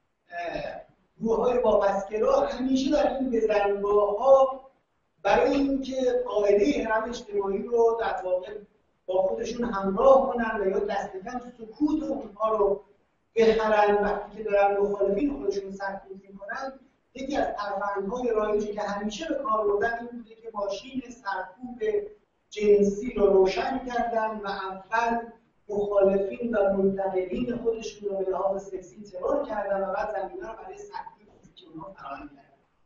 گروه‌های وابسته‌گرا همیشه در این بزنگاه‌ها برای اینکه قاعده هم اجتماعی رو در واقع با خودشون همراه کنن و یا دست کم سکوت اونها رو بخرن وقتی که دارن مخالفین خودشون سرکوب می‌کنن، یکی از ترفندهای رایجی که همیشه به کار بردن این بوده که ماشین سرکوب جنسی رو روشن کردن و اول مخالفین و منتقدین خودشون رو به لحاظ سکسی ترور کردن و بعد زمینه رو برای سرکوب فیزیکی اونها فراهم کردن.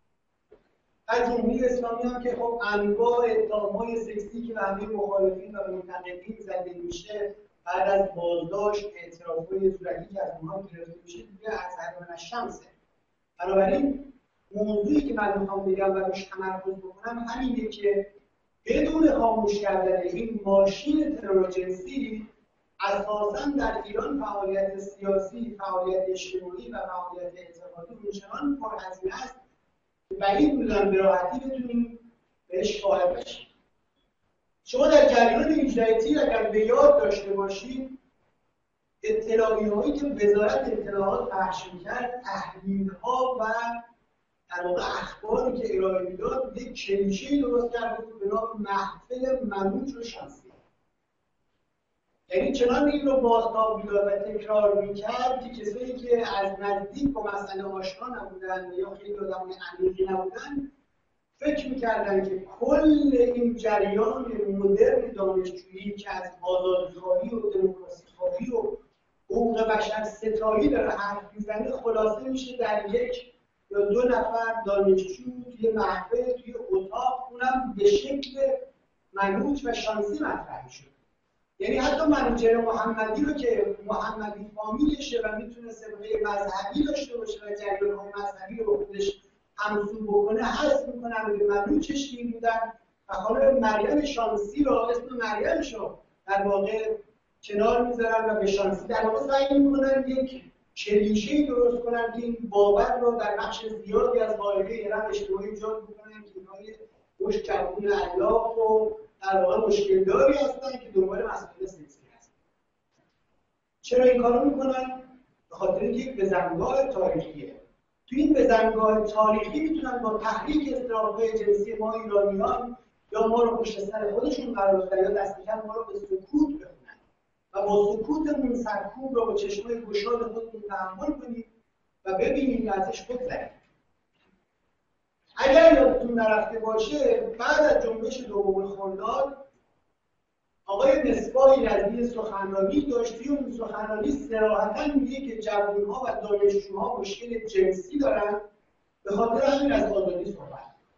در جمهوری اسلامی هم که خب انواع اتهام‌های سکسی که به همه مخالفین و منتقدین زده میشه بعد از بازداشت اعتراف‌های صورتی که از اونها گرفته میشه دیگه اظهر من الشمسه. بنابراین موضوعی که من میخوام بگم و روش تمرکز بکنم همینه که بدون خاموش کردن این ماشین ترور جنسی اساساً در ایران فعالیت سیاسی، فعالیت اجتماعی و فعالیت اعتقادی اونچنان پرهزینه است که بعید می‌دونم به راحتی بتونیم بهش فائق بشیم. شما در جریان اجرایی اگر به یاد داشته باشید اطلاعیه‌هایی که وزارت اطلاعات پخش می‌کرد، تحلیل‌ها و در واقع اخباری که ارائه میداد یک کلیشه‌ای درست کرده بود به نام محفل منوچ و شمسی. یعنی چنان این رو بازتاب میداد و تکرار میکرد که کسایی که از نزدیک با مسئله آشنا نبودن یا خیلی آدمای عمیقی نبودن فکر میکردن که کل این جریان مدرن دانشجویی که از آزادی‌خواهی و دموکراسی‌خواهی و حقوق بشر ستایی داره حرف میزنه خلاصه میشه در یک یا دو نفر دانشجو توی محفل توی اتاق، اونم به شکل منوچ و شانسی مطرح میشه. یعنی حتی منوچهر محمدی رو که محمدی فامیلشه و میتونه سابقه مذهبی داشته باشه و جریان‌های مذهبی رو به خودش همسو بکنه حذف میکنن به منوچش گیر میدن و خانم مریم شانسی رو اسم مریمش رو در واقع کنار میذارن و به شانسی در واقع سعی میکنن یک کلیشه‌ای درست کنن که این باور رو در بخش زیادی از قاعده ایران اجتماعی ایجاد بکنن که اینهای خوش جوون علاق و در واقع مشکل داری هستن که دنبال مسئله سکسی هستن. چرا این کارو میکنن؟ به خاطر یک بزنگاه تاریخیه. تو این بزنگاه تاریخی میتونن با تحریک اضطراب‌های جنسی ما ایرانیان یا ما رو پشت سر خودشون قرار بدن یا دست کم ما رو به سکوت بخونن و با سکوتمون سرکوب رو با چشمای گشاد خودمون تحمل کنیم و ببینیم و ازش بگذریم. اگر یادتون نرفته باشه بعد از جنبش دوم خرداد آقای مصباحی یزدی سخنرانی داشت. توی اون سخنرانی صراحتاً میگه که جوان‌ها و دانشجوها مشکل جنسی دارن، به خاطر همین از آزادی صحبت.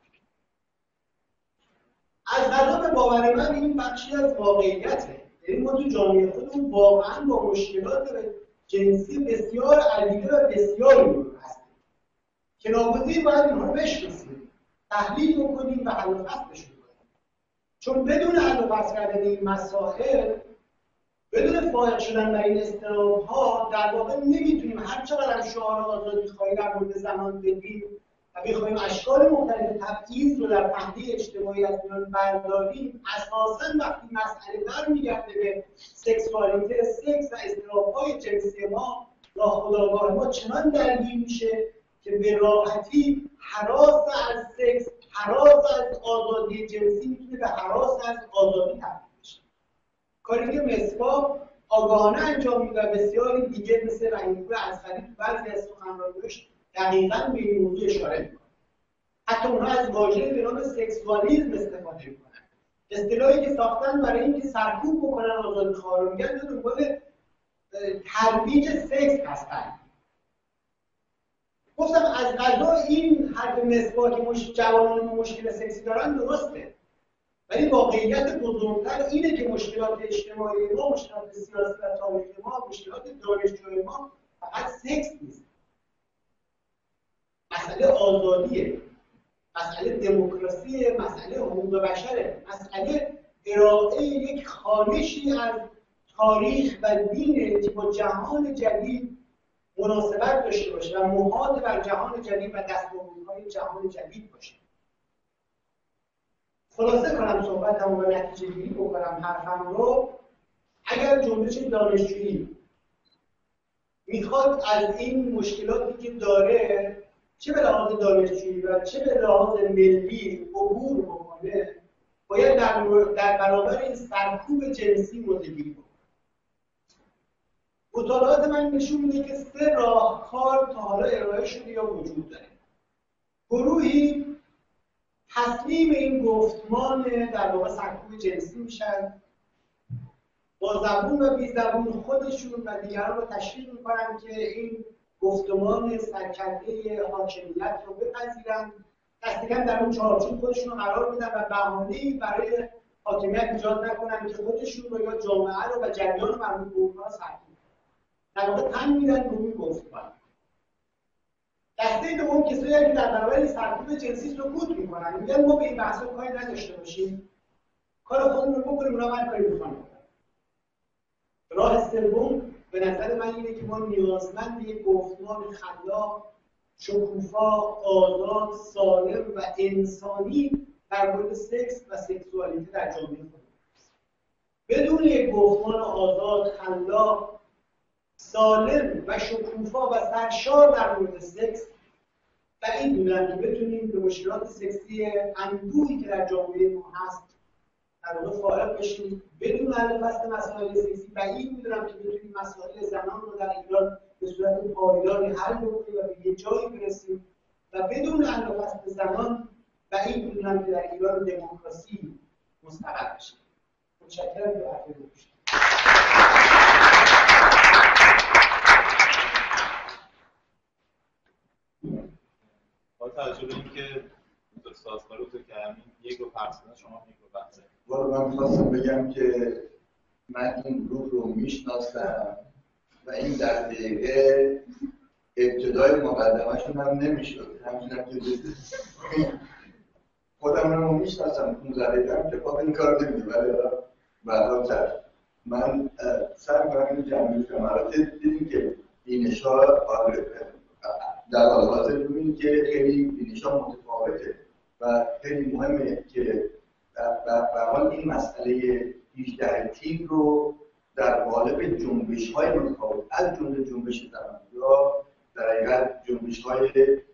از قضا به باور من این بخشی از واقعیته. یعنی ما تو جامعه خودمون واقعاً با مشکلات جنسی بسیار عدیده و بسیار روبرو هستیم که ناگزیر باید اینها رو بشناسیم، تحلیل بکنیم و حل و فصلشون کنیم. چون بدون حل و فصل کردن این مسائل، بدون فائق شدن بر این اضطراب‌ها، در واقع نمیتونیم هر چقدر هم شعار آزادی‌خواهی در مورد زنان بدیم و بخوایم اشکال مختلف تبعیض رو در پهنه اجتماعی از میان برداریم، اساساً وقتی مسئله برمیگرده به سکسوالیته، سکس و اضطراب‌های جنسی ما، ناخودآگاه ما چنان درگیر میشه که به راحتی هراس از سکس، هراس از آزادی جنسی میتونه به هراس از آزادی تبدیل بشه. کاری که مصباح آگاهانه انجام میده و بسیاری دیگه مثل رحیم‌پور اصغری تو بعضی از سخنرانی‌هاش دقیقاً به این موضوع اشاره میکنن. حتی اونها از واژه‌ای به نام سکسوالیسم استفاده میکنن. اصطلاحی که ساختن برای اینکه سرکوب بکنن آزادی‌خواها رو، میگن دنبال ترویج سکس هستن. گفتم از قضا این حرف مسواک که جوانان مشکل سکسی دارن درسته، ولی واقعیت بزرگتر اینه که مشکلات اجتماعی ما، مشکلات سیاسی و تاریخی ما، مشکلات دانشجوی ما فقط سکس نیست. مسئله آزادیه، مسئله دموکراسی، مسئله حقوق بشره، مسئله ارائه یک خوانشی از تاریخ و دینه که با جهان جدید مناسبت داشته باشه و محاط بر جهان جدید و دستاوردهای جهان جدید باشه. خلاصه کنم صحبتم و نتیجه گیری بکنم حرفم رو. اگر جنبش دانشجویی میخواد از این مشکلاتی که داره، چه به لحاظ دانشجویی و چه به لحاظ ملی عبور بکنه، باید در برابر این سرکوب جنسی مدیریت بکنه. مطالعات من نشون میده که 3 راهکار تا حالا ارائه شده یا وجود داره. گروهی تسلیم این گفتمان در واقع سرکوب جنسی میشن، با زبون و بی زبون خودشون و دیگران رو تشویق میکنن که این گفتمان سرکرده حاکمیت رو بپذیرن، دقیقاً در اون چارچوب خودشون رو قرار میدن و بهانه‌ای برای حاکمیت ایجاد نکنن که خودشون رو یا جامعه رو و جریان مربوط به اونها سرکوب کنن. در واقع تن میدن به اون گفتمان. دسته دوم کسایی که در برابر این سرکوب جنسی سکوت میکنن، میگن ما به این بحثا کاری نداشته باشیم، کار خودمون رو بکنیم، اونا هر کاری میخوان. راه سوم به نظر من اینه که ما نیازمند یک گفتمان خلاق، شکوفا، آزاد، سالم و انسانی در مورد سکس و سکسوالیته در جامعه خودمون. بدون یک گفتمان آزاد، خلاق، سالم و شکوفا و سرشار در مورد سکس، بعید می‌دونم که بتونیم به مشکلات سکسی انبوهی که در جامعه ما هست در واقع فارغ بشیم. بدون حل فصل مسائل سکسی بعید می‌دونم که بتونیم مسائل زنان رو در ایران به صورت پایداری حل بکنیم و به یه جایی برسیم، و بدون حل فصل زنان بعید می‌دونم که در ایران دموکراسی مستقر بشه. متشکرم که حرف رو گوش دادید. با توجه به اینکه سازگار رو که همین یک رو پخش کنن، شما یک رو پخش کنید. والا من خواستم بگم که من این گروه رو میشناسم و این در دقیقه ابتدای مقدمه‌شون هم نمیشد. همینم که خودم رو میشناسم 15 دقیقه که خب این کار نمیده، ولی بعداتر من سعی کنم اینو جمعی کنم. البته دیدیم که بینش‌ها در حال حاضر می‌بینیم که خیلی بینش‌ها متفاوته و خیلی مهمه که به حال این مسئله 18 تیر رو در قالب جنبش‌های متفاوت از جمله جنبش زنان یا در حقیقت جنبش‌های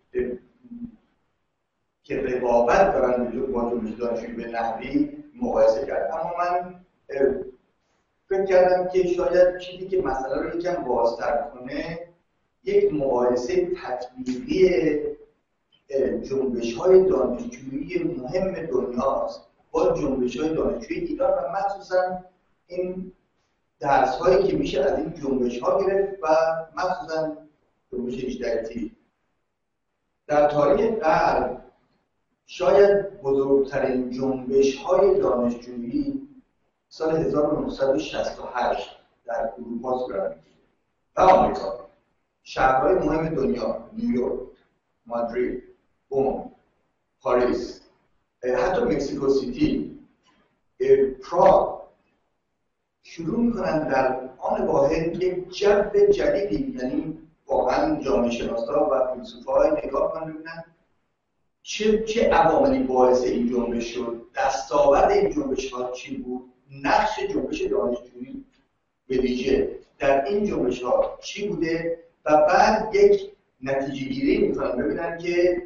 که رقابت دارن با جنبش دانشجویی به نحوی مقایسه کرد. اما من فکر کردم که شاید چیزی که مسئله رو یکم بازتر کنه یک مقایسه تطبیقی جنبش‌های دانشجویی مهم دنیاست با جنبش‌های دانشجویی ایران و مخصوصاً این درس‌هایی که میشه از این جنبش‌ها گرفت و مخصوصاً جنبش 18 تیر. در تاریخ غرب شاید بزرگترین جنبش‌های دانشجویی سال 1968 در اروپا صورت می‌گیره و آمریکا. شهرهای مهم دنیا، نیویورک، مادرید، بوم، پاریس، حتی مکزیکو سیتی، پراگ شروع میکنن در آن واحد یک جو جدیدی، یعنی واقعا جامعه شناسا و فیلسوفای نگاه کنن ببینن چه عواملی باعث این جنبش شد، دستاورد این جنبش ها چی بود، نقش جنبش دانشجویی به ویژه در این جنبش ها چی بوده و بعد یک نتیجه گیری میکنن ببینن که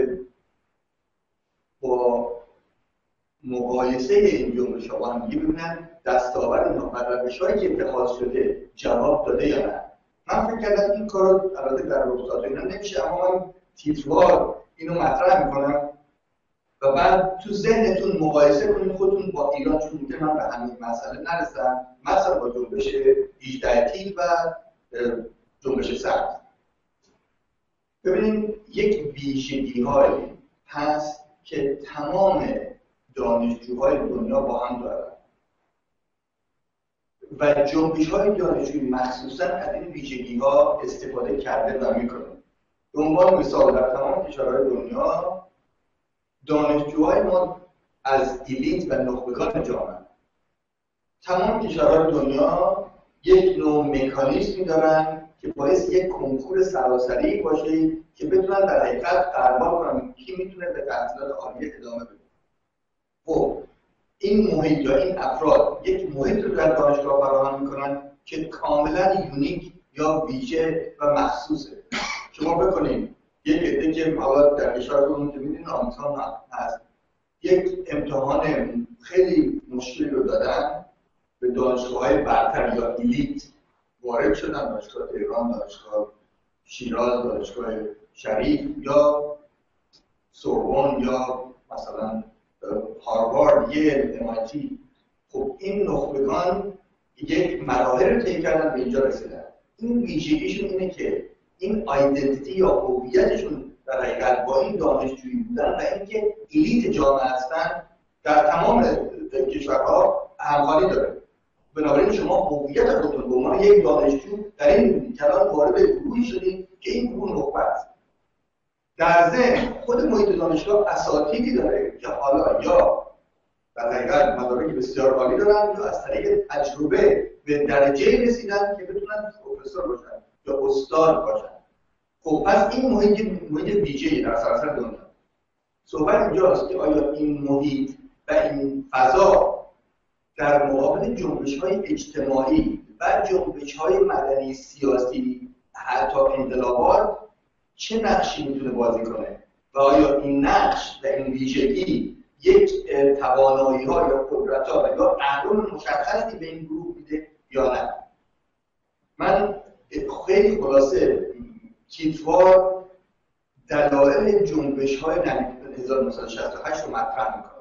با مقایسه این جنبش ها با هم دیگه ببینن دستاورد اینها و روش‌هایی که اتخاذ شده جواب داده یا نه. من فکر کردم این کارو البته در رخصت اینا نمیشه، اما من تیتروار اینو مطرح میکنم و بعد تو ذهنتون مقایسه کنید خودتون با ایران، چون میگه من به همین مسئله نرسم، مثلا با جنبش 18 تیر و جنبش سبز. ببینید یک ویژگی‌هایی هست که تمام دانشجوهای دنیا با هم دارن و جنبش‌های دانشجویی مخصوصاً از این ویژگی‌ها استفاده کرده و میکنه. به عنوان مثال در تمام کشورهای دنیا دانشجوهای ما از الیت و نخبگان جامعه، تمام کشورهای دنیا یک نوع مکانیزمی دارن که باعث یک کنکور سراسری باشه که بتونن در حقیقت قرار کنن کی میتونه به تحصیلات عالی ادامه بده. خب این محیط یا این افراد یک محیط رو در دانشگاه فراهم میکنن که کاملا یونیک یا ویژه و مخصوصه. شما بکنید یک عده که حالا در کشورتون که میدونید آمریکا هست، یک امتحان خیلی مشکلی رو دادن به دانشگاه‌های برتر یا الیت وارد شدن، دانشگاه تهران، دانشگاه شیراز، دانشگاه شریف یا سوربن یا مثلا هاروارد، یل، MIT. خب این نخبگان یک مراحل رو طی کردن به اینجا رسیدن. این ویژگیشون اینه که این آیدنتیتی یا هویتشون در حقیقت با این دانشجویی بودن و اینکه الیت جامعه هستن در تمام کشورها همخوانی داره. بنابراین شما هویت خودتون به عنوان یک دانشجو در این می‌بینید که الان وارد گروهی شدید که این گروه نخبه است. در ذهن خود محیط دانشگاه اساتیدی داره که حالا یا در حقیقت مدارک بسیار عالی دارن یا از طریق تجربه به درجه رسیدن که بتونن پروفسور باشن یا استاد باشن. خب پس این محیط ویژه‌ای در سراسر دنیا. صحبت اینجاست که آیا این محیط و این فضا در مقابل جنبش‌های اجتماعی و جنبش‌های مدنی سیاسی حتی انقلابات چه نقشی میتونه بازی کنه و آیا این نقش و این ویژگی یک توانایی‌ها یا قدرت‌ها یا اهداف مشخصی به این گروه میده یا نه. من خیلی خلاصه تیتروار دلایل جنبش‌های 1968 رو مطرح می‌کنم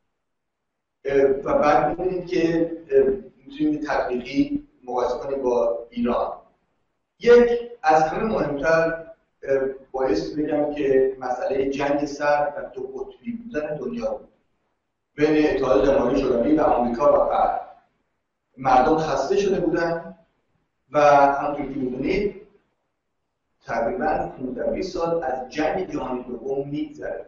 و بعد می‌بینید که می‌تونید تطبیقی مقایسه کنید با ایران. یک از همه مهمتر باعث بگم که مسئله جنگ سرد و دو قطبی بودن دنیا بود بین اتحاد جماهیر شوروی و آمریکا و غرب. مردم خسته شده بودن و همونطور که می‌دونید تقریباً 15-20 سال از جنگ جهانی دوم می‌گذره.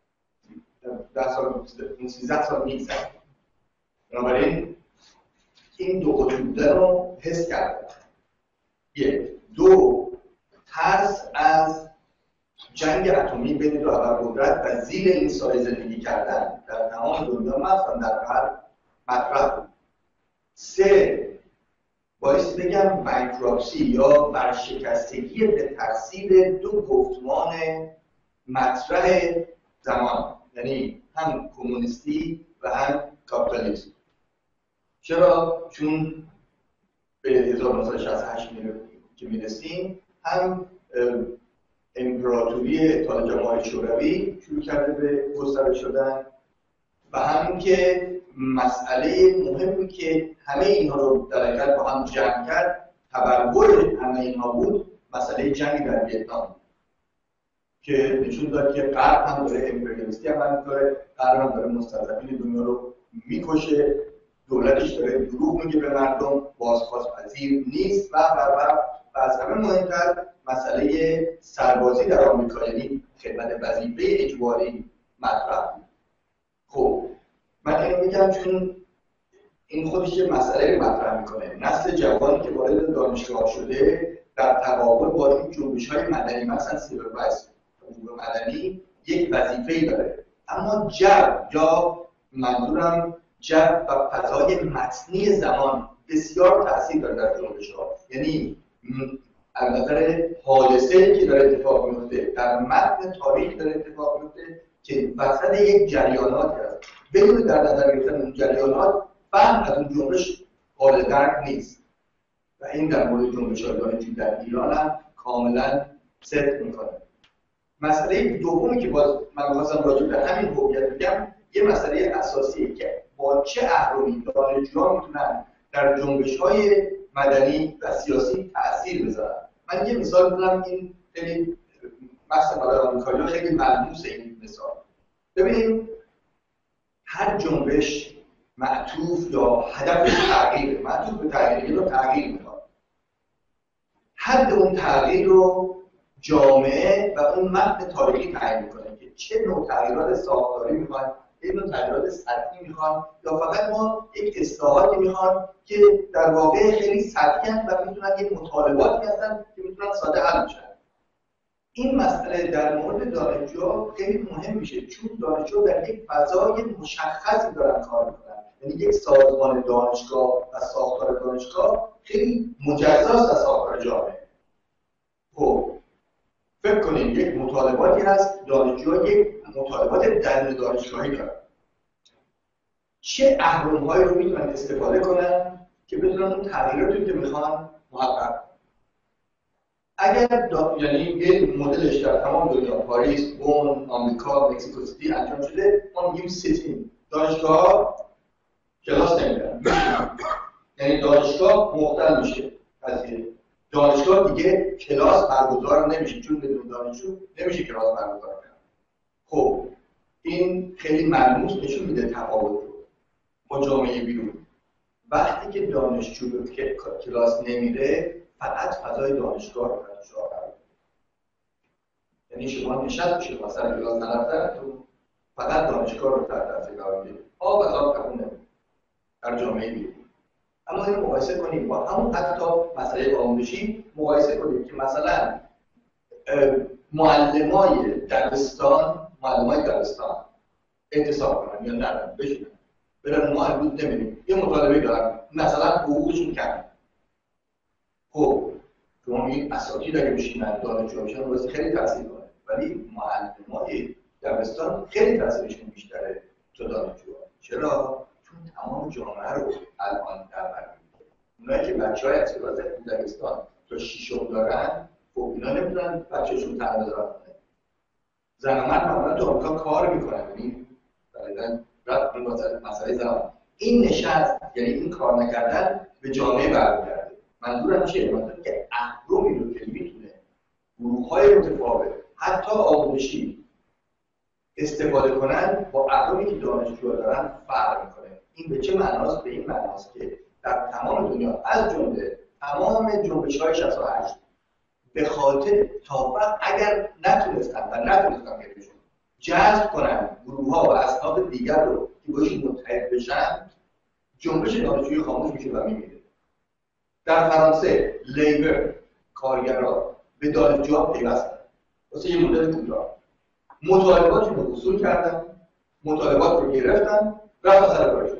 13 سال می‌گذره. بنابراین این دو قطبی بودن رو حس کردن. یک. دو، ترس از جنگ اتمی بین دو ابرقدرت و زیر این سایه زندگی کردن در تمام دنیا مثلا در غرب مطرح بود. سه، باعث بگم بانکراپسی یا ورشکستگی به ترتیب دو گفتمان مطرح زمان، یعنی هم کمونیستی و هم کاپیتالیسم. چرا؟ چون به 1968 که میرسیم هم امپراتوری اتحاد جماهیر شوروی شروع کرده به گسترش شدن و همین که مسئله مهمی که همه اینها رو در حقیقت با هم جمع کرد، تبلور همه اینها بود، مسئله جنگ در ویتنام که نشون داد که غرب هم داره امپریالیستی عمل می‌کنه، غرب هم داره مستضعفین دنیا رو میکشه، دولتش داره دروغ میگه به مردم، بازخواست پذیر نیست و از همه مهمتر مسئله سربازی در آمریکا، یعنی خدمت وظیفه اجباری مطرح بود. خب من اینو میگم چون این خودش یه مسئله رو مطرح میکنه. نسل جوانی که وارد دانشگاه شده در تقابل با این جنبش‌های مدنی، مثلا سیویل رایتس امور مدنی، یک وظیفه‌ای داره، اما جو یا منظورم جو و فضای متنی زمان بسیار تاثیر داره در جنبش‌ها. یعنی از نظر حادثه‌ای که داره اتفاق میفته، در متن تاریخی داره اتفاق میفته که وسط یک جریانات هست، بدون در نظر گرفتن اون جریانات فهم از اون جنبش قابل درک نیست. و این در مورد جنبش‌های دانشجو در ایران هم کاملا صدق میکنه. مسئله دومی که باز من می‌خواستم راجع به همین هویت بگم، یه مسئله اساسیه که با چه اهرمی دانشجوها میتونن در جنبش‌های مدنی و سیاسی تأثیر بذارن. من یه مثال می‌زنم، این خیلی مثلا برای آمریکایی‌ها خیلی ملموسه این مثال. ببینید هر جنبش معطوف یا هدف تغییر، معطوف به تغییر رو تغییر می‌خواد. حد اون تغییر رو جامعه و اون متن تاریخی تعیین می‌کنه که چه نوع تغییرات ساختاری می‌خواد، چه نوع تغییرات سطحی می‌خواد، یا فقط ما یک اصلاحاتی می‌خواد که در واقع خیلی سطحی هستن و می‌تونن یک مطالباتی هستن که می‌تونن ساده حل بشن. این مسئله در مورد دانشجوها خیلی مهم میشه، چون دانشجوها در یک فضای مشخصی دارن کار میکنن. یعنی یک سازمان دانشگاه و ساختار دانشگاه خیلی مجزاست از ساختار جامعه. خب فکر کنید یک مطالباتی هست، دانشجوها یک مطالبات درون دانشگاهی دارن. چه اهرم‌هایی رو میتونن استفاده کنن که بتونن اون تغییراتی که میخوان محقق کنن؟ اگر یعنی یه مدلش در تمام دنیا، پاریس، بن، آمریکا، مکزیکو سیتی انجام شده، ما میگیم سیتینگ. دانشگاه کلاس نمیدن، یعنی دانشگاه مختل میشه. قضیه دانشگاه دیگه کلاس برگزار نمیشه، چون بدون دانشجو نمیشه کلاس برگزار کرد. خب این خیلی ملموس نشون میده تفاوت رو با جامعه بیرون. وقتی که دانشجو به کلاس نمیره، فقط فضای دانشگاه رو دانشجو قرار. یعنی شما نشست بشه مثلا کلاس نرفتن، تو فقط دانشگاه رو تحت تاثیر قرار میدید. آب از آب تکون نمیده در جامعه بیرون. اما اینو مقایسه کنیم با همون حتی مسئله آموزشی، مقایسه کنیم که مثلا معلمای دبستان انتصاب کنن یا نرن بشینن برن. ما امروز نمیدیم یه مطالبه دارن مثلا حقوقشون کم. خب شما میگید اساتید اگه بشینن دانشجو بشن واسه خیلی تاثیر کنه، ولی معلمای دبستان خیلی تاثیرشون بیشتره تا دانشجوها. چرا؟ چون تمام جامعه رو الان در بر می‌گیره. اونایی که بچه‌های از کلاس دبستان تا ششم دارن، خب اینا نمی‌تونن بچه‌شون تنها بذارن. زن و مرد معمولا تو آمریکا کار می‌کنن، یعنی دقیقاً رفت این مسئله زمان. این نشست یعنی این کار نکردن به جامعه برمیگرده. منظورم چیه؟ منظورم که اهرمی رو که میتونه گروه‌های متفاوت حتی آموزشی استفاده کنن با اهرمی که دانشجوها دارن فرق میکنه. این به چه معناست؟ به این معناست که در تمام دنیا از جمله تمام جنبش‌های 68 به خاطر تا وقت اگر نتونستن بهشون جذب کنن گروه‌ها و اصناف دیگر رو که باشون متحد بشن، جنبش دانشجویی خاموش میشه و میمیره. در فرانسه لیبر کارگرها به دانشجوها پیوستن واسه یه مدت کوتاه، مطالباتشون رو وصول کردن، مطالبات رو گرفتن، رفتن سر کارشون.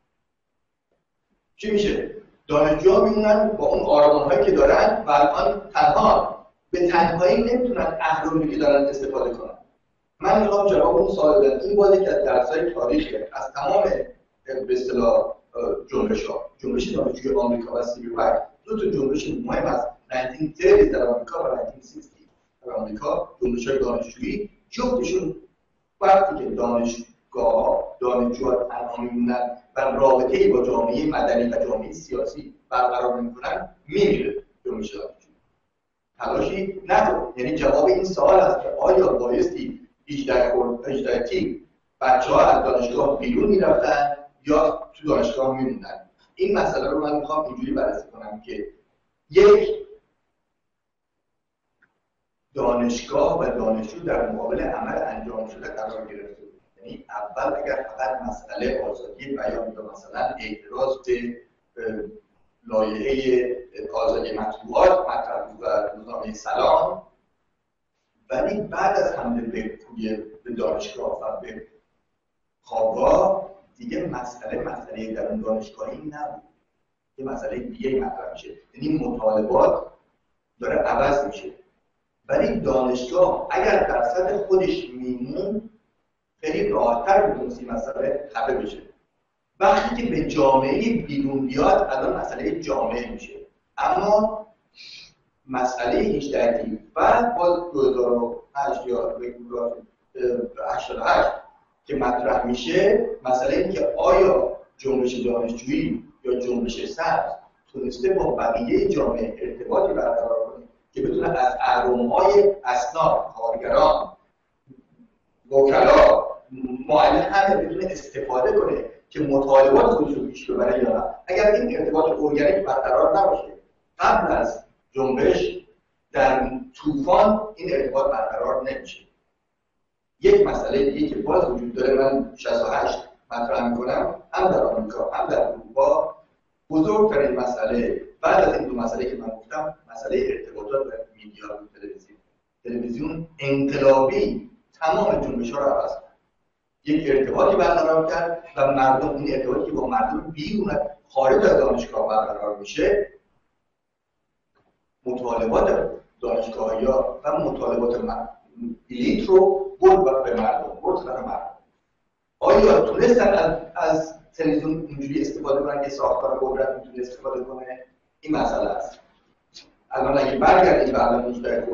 چی میشه؟ دانشجوها میمونن با اون آرمان‌هایی که دارن و الان به تنهایی نمیتونن اهرمی که دارن استفاده کنن. من میخوام جواب اون سوال بدم. این باید که از درس‌های تاریخه، از تمام به اصطلاح جنبش دانشجوی آمریکا و سیویل رایت، دو تا جنبش مهم است. 1930 در آمریکا و 1960 در آمریکا، جنبش‌های دانشجویی جفتشون وقتی که دانشجوها تنها میمونن و رابطه‌ای با جامعه مدنی و جامعه سیاسی برقرار نمی‌کنن، میمیره جنبش دانشجویی. تلاشی نکن. یعنی جواب این سوال است که آیا بایستی 18 تیم بچه‌ها از دانشگاه بیرون میرفتن یا تو دانشگاه میموندن؟ این مسئله رو من میخوام اینجوری بررسی کنم که یک دانشگاه و دانشجو در مقابل عمل انجام شده قرار گرفته بود. یعنی اول اگر فقط مسئله آزادی بیان یا مثلا اعتراض به لایحه آزادی مطبوعات مطرح بود و روزنامه سلام، ولی بعد از حمله به دانشگاه و به خوابگاه دیگه مسئله در اون دانشگاهی نبود، یه مسئله دیگه مطرح میشه. یعنی مطالبات داره عوض میشه، ولی دانشگاه اگر در سطح خودش میمون خیلی راحت‌تر میتونست این مسئله خفه بشه. وقتی که به جامعه بیرون بیاد الان مسئله جامعه میشه. اما مسئله 18 تیر و باز 2008 یا 88 که مطرح میشه، مسئله این که آیا جنبش دانشجویی یا جنبش سبز تونسته با بقیه جامعه ارتباطی برقرار کنه که بتونه از اهرم‌های اصناف، کارگران، وکلا، معلم همه بتونه استفاده کنه که مطالبات خودش رو پیش ببره یا نه. اگر این ارتباط ارگانیک برقرار نباشه قبل از جنبش، در طوفان این ارتباط برقرار نمیشه. یک مسئله دیگه که باز وجود داره، من 68 مطرح میکنم، هم در آمریکا هم در اروپا، بزرگترین مسئله بعد از این دو مسئله که من گفتم، مسئله ارتباطات و میدیا و تلویزیون انقلابی تمام جنبش‌ها رو عوض کرد. یک ارتباطی برقرار کرد و مردم، این ارتباطی که با مردم بیرون خارج از دانشگاه برقرار میشه، مطالبات دانشگاهی‌ها و مطالبات الیت رو برد به مردم، برد سر مردم. آیا تونستن از تلویزیون اینجوری استفاده کنن که ساختار قدرت میتونه استفاده کنه؟ این مسئله است. الان اگه برگردیم به الان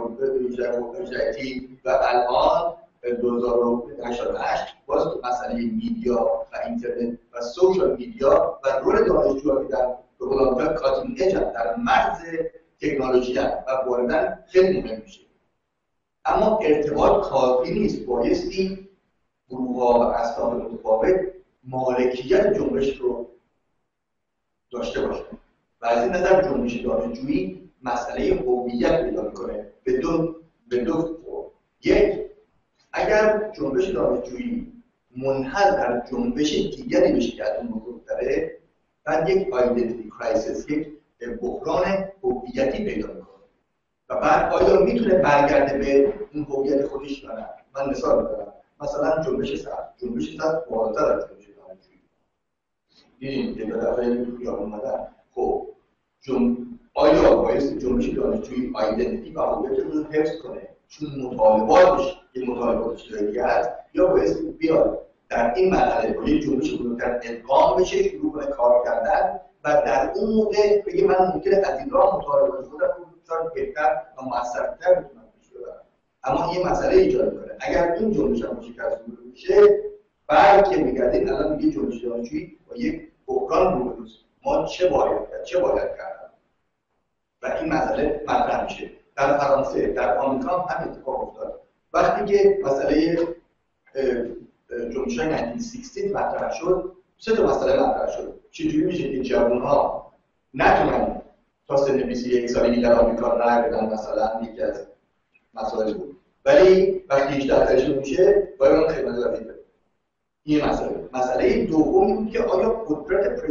18 و الان 2088 باز تو مسئله میدیا و اینترنت و سوشال میدیا و رول دانشجوها که در به قول معروف کاتینگ ایج در مرز تکنولوژی و واردن خیلی مهم میشه. اما ارتباط کافی نیست، بایستی گروه‌ها و اصناف متفاوت مالکیت جنبش رو داشته باشن و از این نظر جنبش دانشجویی مسئله هویت پیدا میکنه به دو فرم. یک، اگر جنبش دانشجویی منحل در جنبش دیگری بشه که از اون بزرگتره، بعد یک آیدنتیتی کرایسیس، یک بحران هویتی پیدا میکنه و بعد آیا میتونه برگرده به اون هویت خودش یا نه. من مثال میزنم، مثلا جنبش سبز بالاتر از جنبش دانشجویی. دیدیم که دفعه توی اومدن، خب آیا باید جنبش دانشجویی آیدنتیتی و هویت رو حفظ کنه چون مطالباتش یه مطالبات دیگه هست، یا باید بیاد در این مرحله با یک جنبش بزرگتر ادغام بشه، شروع کنه کار کردن و در اون موقع بگه من ممکنه از این راه مطالبات خودم رو شاید بهتر و موثرتر بتونم پیش ببرم. اما یه مسئله ایجاد میکنه، اگر این جنبش هم شکست میشه، بعد که میگردیم الان میگه جنبش دانشجویی با یک بحران روبروست، ما چه باید کرد و این مسئله مطرح میشه. در فرانسه، در آمریکا هم اتفاق افتاد. وقتی که مسئله جنبش‌های 1960 مطرح شد، سه تا مسئله مطرح شد. چجوری میشه که جوان‌ها نتونن تا سن 21 سالگی در آمریکا رای بدن، مثلا یکی از مسائل بود. ولی وقتی 18 سالشون میشه باید اون خدمت وظیفه بده. این مسئله دومی بود که آیا قدرت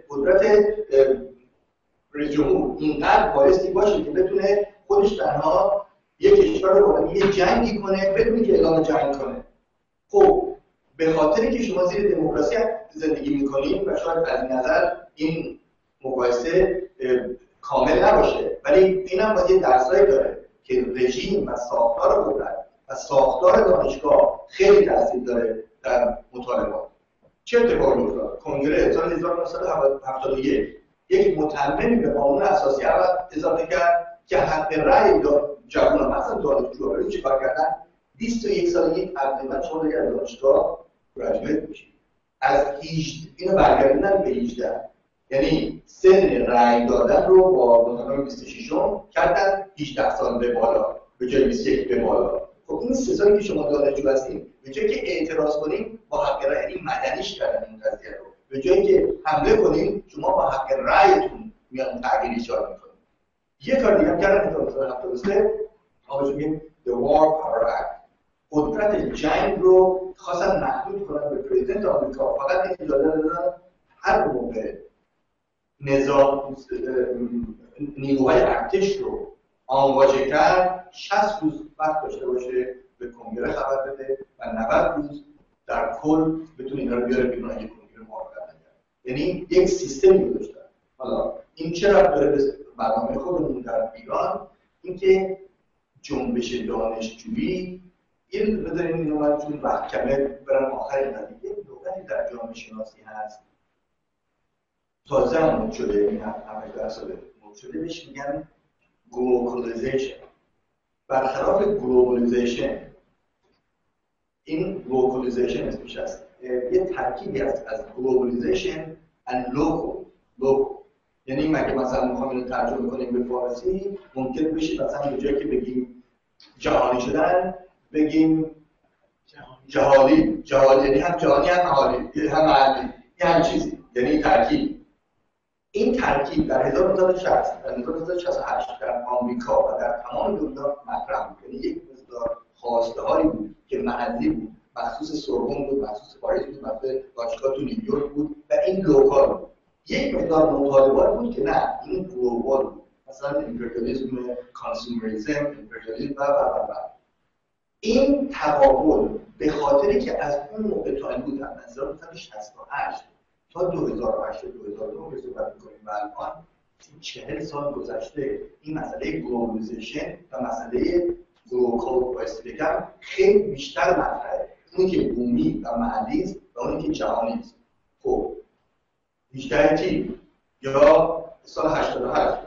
رئیس جمهور اینقدر بایستی باشه که بتونه خودش تنها یک کشور رو با یه جنگی کنه بدون که اعلام جنگ کنه. خب به خاطری که شما زیر دموکراسی زندگی میکنید و شاید از این نظر این مقایسه کامل نباشه، ولی اینم باید یه درسایی داره که رژیم و ساختار قدرت و ساختار دانشگاه خیلی تاثیر داره در مطالبات. چه اتفاقی افتاد؟ کنگره سال 1971 یک متممی به قانون اساسی اضافه کرد که حق رأی جوانان مثلا دانشجوها برای چیکار کردن؟ 21 سالگی تقریبا شما دیگه از دانشگاه گریجویت میشید. از 18 اینو برگردوندن به 18، یعنی سن رأی دادن رو با مثلا 26 کردن 18 سال به بالا به جای 21 به بالا. خب این 3 سالی که شما دانشجو هستین، به جایی که اعتراض کنیم با حق رأی، یعنی مدنیش کردن این قضیه رو، به جایی که حمله کنیم شما با حق رأیتون میان تغییر ایجاد میکنید. یه کار دیگه هم کردن که تا 73 آقا میگیم The War Power Act، قدرت جنگ رو خواستن محدود کنن به پرزیدنت آمریکا. فقط اجازه دادن هر موقع نظام نیروهای ارتش رو آنواژه کرد 60 روز وقت داشته باشه به کنگره خبر بده و 90 روز در کل بتونه اینا رو بیاره بیرون اگه کنگره موافقت نکرد. یعنی یک سیستمی گذاشتن. حالا این چرا داره به برنامه خودمون در ایران؟ اینکه جنبش دانشجویی یه بذارین اینو من چون وقت کمه برم آخر این قضیه، یه لغتی در جامعه شناسی هست تازه هم شده، این 18 ساله شروع شده بهش میگن گلوبالیزیشن. برخلاف گلوبالیزیشن، این گلوبالیزیشن اسمش هست یه ترکیبی است از گلوبالیزیشن و لوکال. یعنی مگه مثلا میخوام اینو ترجمه کنیم به فارسی ممکن بشه مثلا به جایی که بگیم جهانی شدن بگیم جهالی یعنی هم جهانی هم محالی هم محلی هم چیزی، یعنی ترکیب. این ترکیب در 1960 در 1968 در آمریکا و در تمام دنیا مطرح بود. یعنی یک مقدار خواسته‌هایی بود که محلی بود، مخصوص سوربن بود، مخصوص پاریس بود، مخصوص دانشگاه تو نیویورک بود و این لوکال بود. یک مقدار مطالبات بود که نه این گلوبال بود، مثلا امپریالیسم، کانسومریسم، امپریالیسم و این تقابل به خاطری که از اون موقع تا امروز از 1968 تا 2008 2009 که صحبت می‌کنیم و الان 40 سال گذشته این مسئله گلوبالیزیشن و مسئله گلوکال باعث بگم خیلی بیشتر مطرحه. اونی که بومی و محلی است و اونی که جهانی است. خب بیشتر چی؟ یا سال 88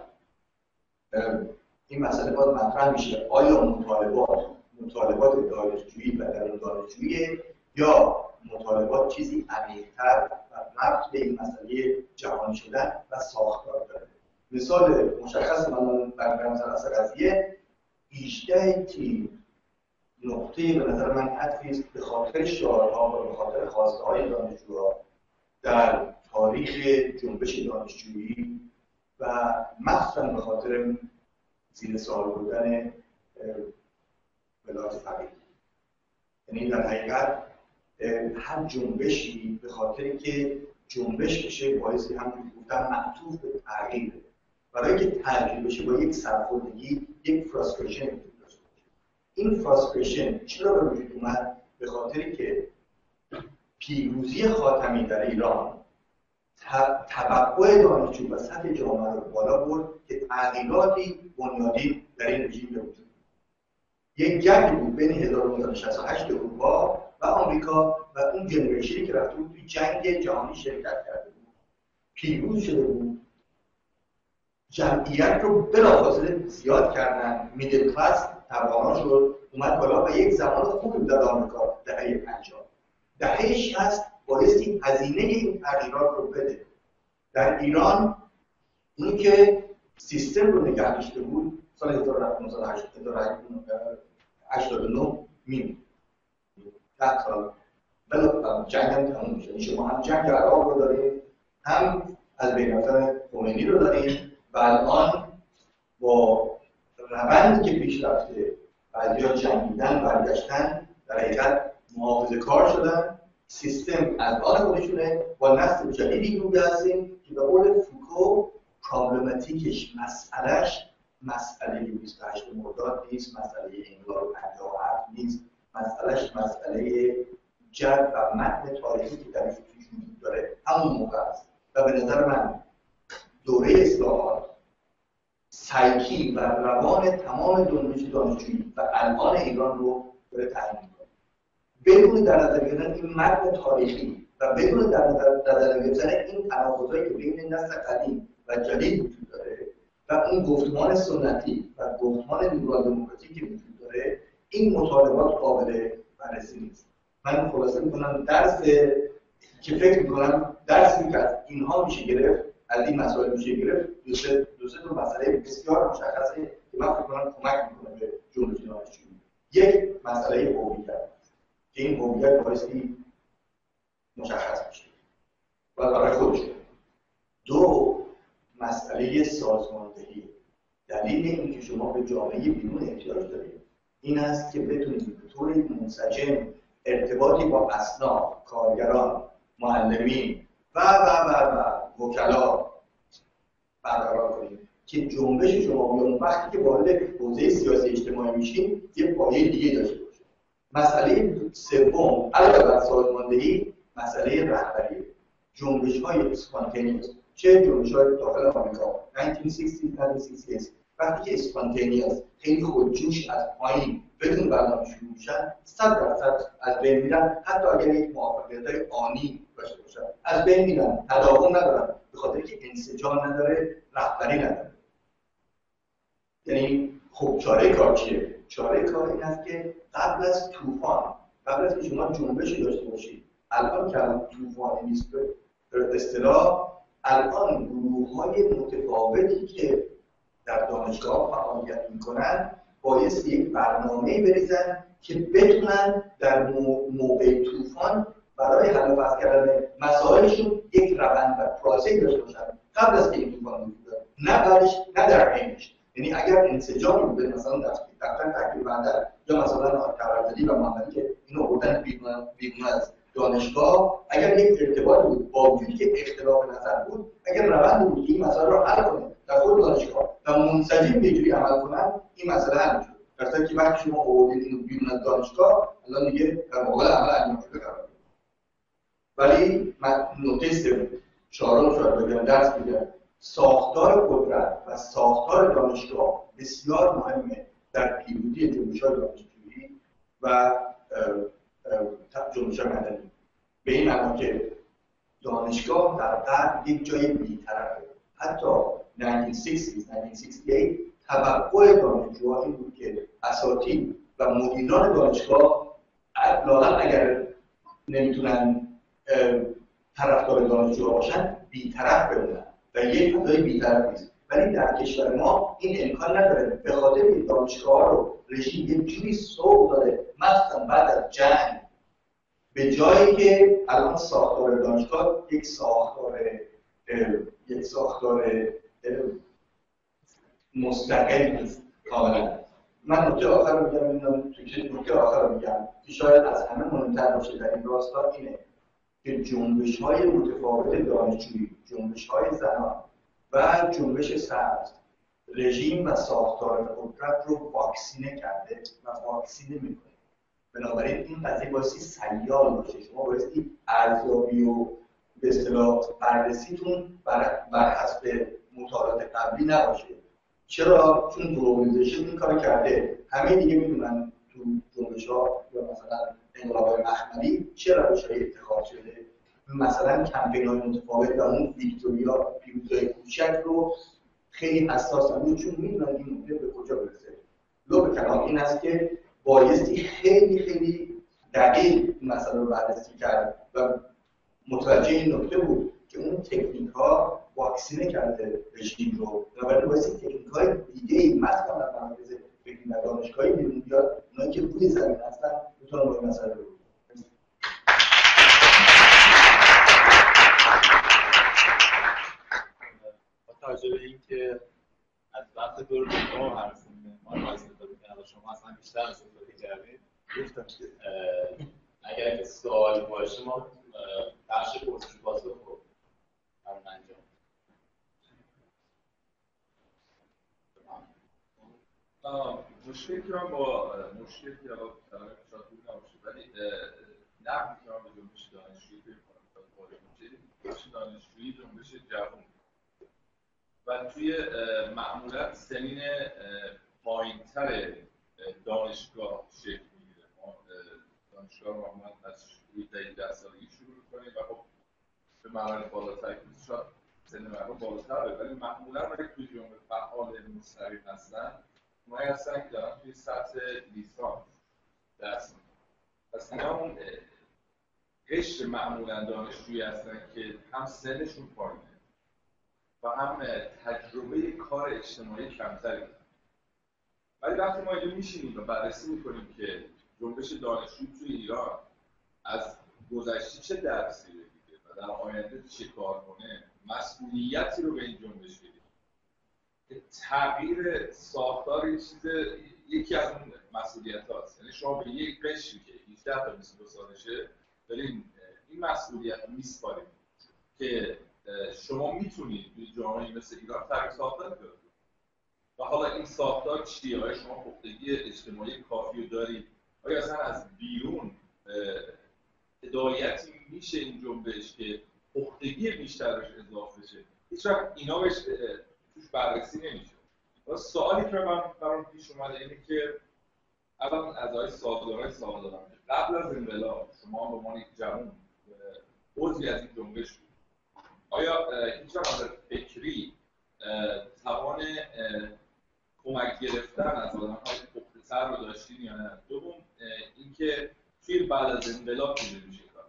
این مسئله باید مطرح میشه آیا مطالبات دانشجویی و در دانشجویی یا مطالبات چیزی عمیق‌تر و ربط به این مسئله جهانی شدن و ساختار داره. مثال مشخص من برگردم سر اصل قضیه 18 تیم نقطه به نظر من عطفی است به خاطر شعارها و به خاطر خواسته‌های دانشجوها در تاریخ جنبش دانشجویی و مخصوصا به خاطر زیر سوال بردن ولایت فقیه. یعنی در حقیقت هر جنبشی به خاطری که جنبش بشه باعث همونجور گفتم معطوف به تغییره. برای که تغییر بشه با یک سرخوردگی یک فرستریشن وجود داشته باشه. این فرستریشن چرا به وجود اومد؟ به خاطری که پیروزی خاتمی در ایران توقع دانشجو و سطح جامعه رو بالا برد که تغییراتی بنیادی در این رژیم به وجود. یک جنگ بود بین 1968 اروپا و آمریکا و اون جنریشنی که رفته بود توی جنگ جهانی شرکت کرده بود، پیروز شده بود، جمعیت رو بلافاصله زیاد کردن، میدل کلاس توانا شد، اومد بالا و یک زمان خوبی در آمریکا دهه 50 دهه 60 بایستی هزینه این تغییرات رو بده. در ایران اونی که سیستم رو نگه داشته بود سال 1989 میمید 10 سال ولی جنگ هم تموم میشه. شما هم جنگ عراق رو دارید، هم از بین رفتن خمینی رو دارید و الان با روندی که پیش رفته بعضی‌ها جنگیدن برگشتن در حقیقت محافظه‌کار شدن. سیستم از آن خودشونه با نسل جدیدی روبرو هستیم که به قول فوکو پرابلماتیکش مسئله 28 مرداد نیست، مسئله انقلاب 57 نیست، مسئلهش مسئله جد و متن تاریخی که درش وجود داره همون موقع است. و به نظر من دوره اصلاحات سایکی و روان تمام دانشجویی و الان ایران رو داره تعیین می‌کنه. بدون در نظر گرفتن این متن تاریخی و بدون در نظر گرفتن این تناقضایی که بین نسل قدیم و جدید وجود داره و اون گفتمان سنتی و گفتمان لیبرال دموکراتیک که وجود داره، این مطالبات قابل بررسی نیست. من خلاصه می‌کنم درس که فکر می‌کنم درسی که از اینها میشه گرفت، از این مسائل میشه گرفت، دو سه مسئله بسیار مشخصه که من فکر کنم کمک می‌کنه به جنبش دانشجویی. یک مسئله هویت که این هویت بایستی مشخص میشه و برای خودش. دو، مسئله سازماندهی. دلیل اینکه شما به جامعه بیرون احتیاج دارید این است که بتونید به طور منسجم ارتباطی با اصناف، کارگران، معلمین و وکلا برقرار کنید که جنبش شما بیان وقتی که وارد حوزه سیاسی اجتماعی میشین یه پایه دیگه داشته باشه. مسئله سوم علاوه بر سازماندهی مسئله رهبری. جنبش‌های اسپانتینیوس، چه جنبش‌های داخل آمریکا 1960 وقتی که اسپانتینیوس خیلی خودجوش از پایین بدون برنامه شروع میشن 100% از بین میرن، حتی اگر یک موفقیت‌های آنی داشته باشن از بین میرن، تداوم ندارن به خاطر که انسجام نداره، رهبری نداره. یعنی خب چاره کار چیه؟ چاره کار این است که قبل از طوفان، قبل از که شما جنبشی داشته باشید، الان که الان طوفانی نیست به اصطلاح، الان گروه‌های متفاوتی که در دانشگاه فعالیت میکنن بایستی یک برنامه‌ای بریزن که بتونن در موقع طوفان برای حل و فصل کردن مسائلشون یک روند و پروسه‌ای داشته باشن قبل از که این طوفان وجود داره، نه بعدش نه در عینش. یعنی اگر انسجامی بوده مثلا دفتر تکمیل بندر یا مثلا تبرزدی و محمدی که اینو آوردن بیرون از دانشگاه، اگر یک ارتباط بود با وجودی که اختلاف نظر بود، اگر روند بود که این مسائل رو حل کنه در خود دانشگاه و منسجم به جوری عمل کنن، این مسئله حل میشه. در صورتی که وقتی شما آوردید اینو بیرون از دانشگاه، الان دیگه در مقابل عمل انجام شده قرار میگیره. ولی من نکته سوم چهارم شاید بگم درس میدم، ساختار قدرت و ساختار دانشگاه بسیار مهمه در پیروزی جنبش‌های دانشجویی و جنبش‌های مدنی. به این معنی که دانشگاه در غرب یک جای بی‌طرفه. حتی 1968 توقع دانشجوها این بود که اساتید و مدیران دانشگاه لااقل اگر نمیتونن طرفدار دانشجوها باشن بی‌طرف بمونن و یک فضای بی‌طرف نیست. ولی در کشور ما این امکان نداره، به خاطر این دانشگاه رو رژیم یک جوری سوق داره، مثلا بعد از جنگ، به جایی که الان ساختار دانشگاه یک ساختار مستقل نیست کاملا. من نکته آخر رو میگم که شاید از همه مهمتر باشه در این راستا اینه که جنبش‌های متفاوت دانشجویی، جنبش‌های زنان و جنبش سبز، رژیم و ساختار قدرت رو واکسینه کرده و واکسینه میکنه. بنابراین این قضیه بایستی سیال باشه. شما بایستی ارزیابی و به اصطلاح بررسیتون بر حسب مطالعات قبلی نباشه. چرا؟ چون گلوبالیزیشن این کار کرده. همه دیگه میدونن تو جنبش‌ها یا مثلا انقلاب‌های مخملی چرا روش‌های اتخاذ شده. مثلا کمپین‌های متفاوت و اون ویکتوریا پیروزی‌های کوچک رو خیلی حساسن بود، چون میدونن این ممکنه به کجا برسه. لب کلام این است که بایستی خیلی دقیق این مسئله رو بررسی کرد و متوجه این نکته بود که اون تکنیک‌ها واکسینه کرده رژیم رو. بنابراین بایستی تکنیک‌های دیگه‌ای مثلا در مراکز فکری و دانشگاهی بیرون بیاد، اونایی که روی زمین هستن بتونن با این مسئله رو توجه به این که از وقت دور ما هر سنه ما رو استفاده کردیم، شما اصلا بیشتر استفاده کردید. اگر که سوال باشه ما بخش پرسش پاسخ رو انجام مشکلی که من با مشکلی که الان کلمه شاید بود نباشه ولی نقد می‌کنم به جنبش دانشجویی فکر کنم جنبش دانشجویی جنبش جوان و توی معمولا سنین پایین‌تر دانشگاه شکل میگیره. ما دانشگاه رو معمولا از 18 سالگی شروع می‌کنیم و خب به مراحل بالاتر شاید سن مردم بالاتره، ولی معمولا وقتی توی جنبش فعال مستقیم هستن اونایی هستن که دارن توی سطح لیسانس درس می‌خونن. پس اینا اون قشر معمولا دانشجویی هستن که هم سنشون پایینه و هم تجربه کار اجتماعی کمتری دارن. ولی وقتی ما اینجا میشینیم و بررسی میکنیم که جنبش دانشجویی توی ایران از گذشته چه درسی بگیره و در آینده چه کار کنه، مسئولیتی رو به این جنبش بگیره که تغییر ساختار یکی از اون مسئولیت هاست. یعنی شما به یک قشری که 18 تا 22 سالشه دارین این مسئولیت رو میسپارید که شما میتونید توی جامعه مثل ایران تغییر ساختار پیدا کنید. و حالا این ساختار چیه؟ آیا شما پختگی اجتماعی کافی رو دارید؟ آیا اصلا از بیرون هدایتی میشه این جنبش که پختگی بیشتر بهش اضافه شه؟ هیچ وقت اینا بهش توش بررسی نمیشه. سوالی که من برام پیش اومده اینه که الان از آقای سازدارای سوال دارم که قبل از انقلاب شما به عنوان یک جوان عضوی از این جنبش بود. آیا هیچ وقت از فکری توان کمک گرفتن از آدم‌های پخته‌تر رو داشتین یا نه؟ دوم اینکه توی بعد از انقلاب چجوری میشه کار؟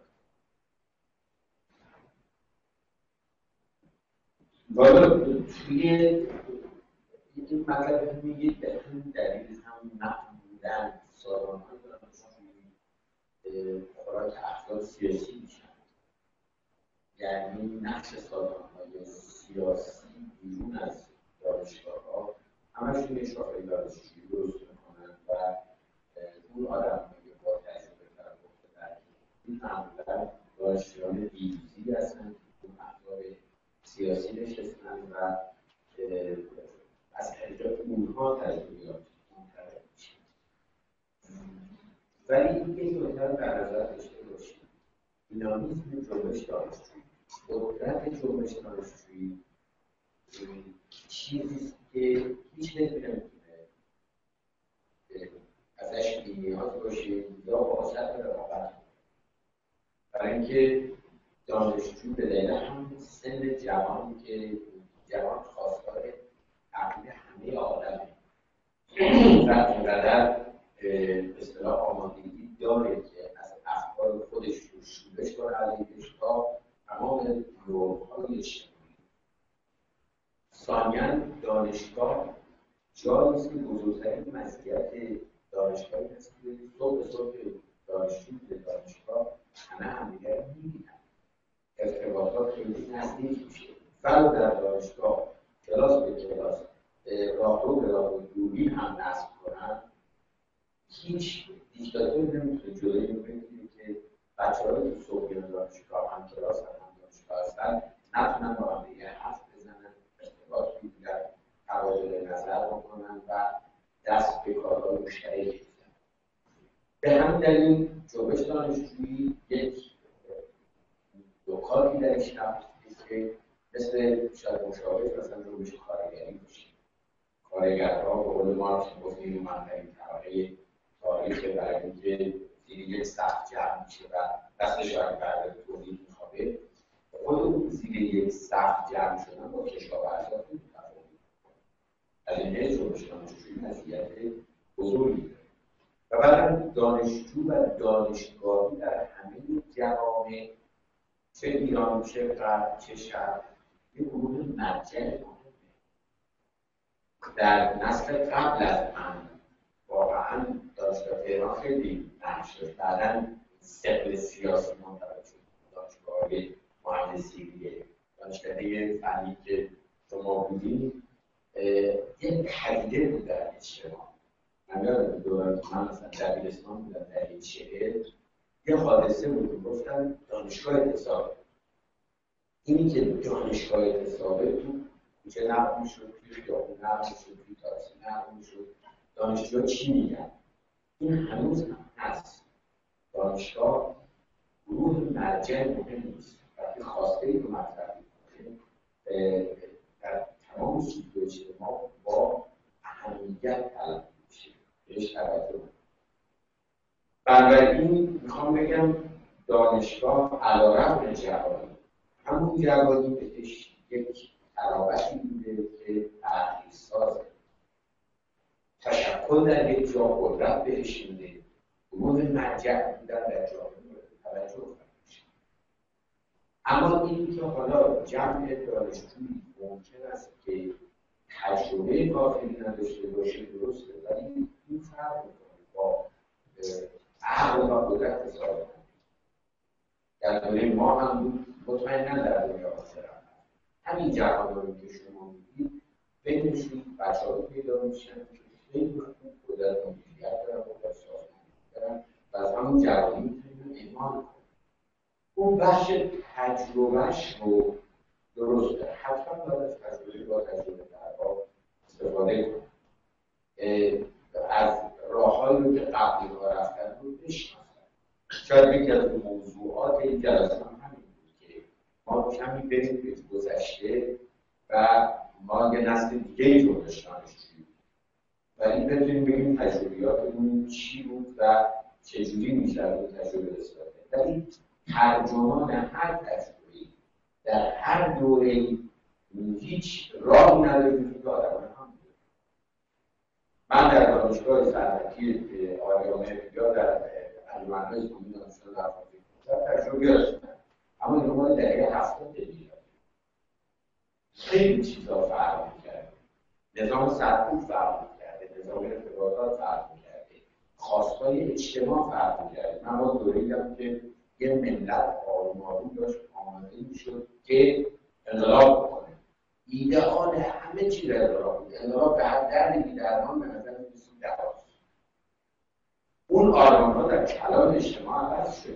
والا توی این مطلب میگید به همین دلیل هم نبودن سازمان‌های دانشجویی خوراک احزاب سیاسی میشن. یعنی نقش سازمان‌های سیاسی بیرون از دانشگاه‌ها همشون یه شاخه دانشجویی درست میکنن و اون آدم‌های با تجربه در این معمولا دانشجویان دیروزی هستن که اون احزاب سیاسی نشستن و از طریق اونها تجربیات منتقل میشه. ولی این یک نکته رو در نظر داشته باشید، دینامیسم جنبش دانشجویی، قدرت جنبش دانشجویی چیزیست که هیچ نمیتونه ازش بی‌نیاز باشه یا واسط رقابت. برای اینکه دانشجو به دلیل هم سن جوانی که جوان خواستار تغییر همه آدمه و اینقدر به اصطلاح آمادگی داره که از افکار خودش رو شورش کنه علیهش تا تمام نورهای اجتماعی. ثانیاً دانشگاه جایی است که بزرگترین مزیت دانشگاهی هست که صبح دانشجو به دانشگاه همه همدیگر رو می‌بینن، ارتباطات خیلی نزدیک میشه. فرد در دانشگاه کلاس به کلاس راهرو به راهرو دوربین هم نصب کنن، هیچ دیکتاتوری نمیتونه جلوی این بگیره که بچه‌های تو صبحیان دانشگاه هم کلاس هم دانشگاه هستن نتونن با هم دیگه حرف بزنن، ارتباط بگیرن، تبادل نظر بکنن و دست به کارهای مشترک بزنن. به همین دلیل جنبش دانشجویی یک نکاتی درش هست که مثل شاید مشابه مثلا جنبش کارگری باشه. کارگرها به قول مارکس گفتیم مهمترین طبقه تاریخ برای اینکه زیر یک سقف جمع میشه و دستش برای برای تولید میخوابه، خود اون زیر یک سقف جمع شدن با کشاورزها متفاوت. از این حیث جنبش دانشجویی مزیت بزرگی داره. و بعد دانشجو و دانشگاهی در همه جوامع چه ایران چه غرب چه شرق یه گروه مرجع مهمه. در نسل قبل از من واقعا دانشگاه تهران خیلی نقش داشت، بعداً ثقل سیاسی منتقل شد. دانشگاه مهندسی دانشکده فنی که شما بودید یک پدیده بود در اجتماع. من یادم دوران که من مثلا دبیرستان بودم در این شهر یه حادثه بود گفتن دانشگاه اتصال. اینی که دانشگاه اتصاله تو کوچه نقل میشد، توی خیابون نقل میشد، توی تاکسی نقل میشد. دانشجوها چی میگن؟ این هنوز هم هست. دانشگاه گروه مرجع مهم نیست. وقتی خواسته ای رو مطرح میکنه در تمام سطوح اجتماع با اهمیت تلقی میشه. بهش توجه کنید. بنابراین میخوام بگم دانشگاه علیرغم جوانی همون جوانی بهش یک تراوشی بوده که تغییرسازه. تشکل در یک جا قدرت بهش میده. گروه مرجع بودن در جامعه توجه میشه. اما این که حالا جمع دانشجویی ممکن است که تجربه کافی نداشته باشه درسته، ولی این فرق میکنه با عقل و قدرت سازمانی. در دوره ما هم بود، مطمئناً در دوره آخر همین جهان رو که شما میگید بینشون بچه‌ها پیدا میشن که خیلی خوب قدرت مدیریت دارن، قدرت سازمانی دارن و از همون جوانی میتونن اعمال کنن. اون بخش تجربهش رو درست داره. حتما باید از تجربه با تجربه درها استفاده کنن. از راه‌هایی رو که قبلی ها رفتن رو بشناسن. شاید یکی از موضوعات این جلسه هم همین بود که ما کمی بریم به گذشته و ما یه نسل دیگه رو دانشجویی ولی بتونیم بگیم تجربیاتمون چی بود و چجوری میشه از اون تجربه استفاده. ولی ترجمان هر تجربه‌ای در هر دوره‌ای هیچ راهی نداره که آدمان هم من در دانشگاه صنعتی آیامه یا در انجمن‌های اسلامی دانشگاه در تجربه داشتم، اما این رو دهه 70 دیگه خیلی چیزا فرق می‌کرد. نظام سرکوب فرق می‌کرد، نظام ارتباطات فرق می‌کرد، خواستهای اجتماع فرق می‌کرد. من با دوره دیدم که یه ملت آروم آروم داشت آماده می‌شد که انقلاب بکنه. ایدئال همه چیز انقلاب بود. انقلاب به هر دردی درمان به نظر می‌رسید دواست. اون آرمان‌ها در کلان اجتماع عوض شد.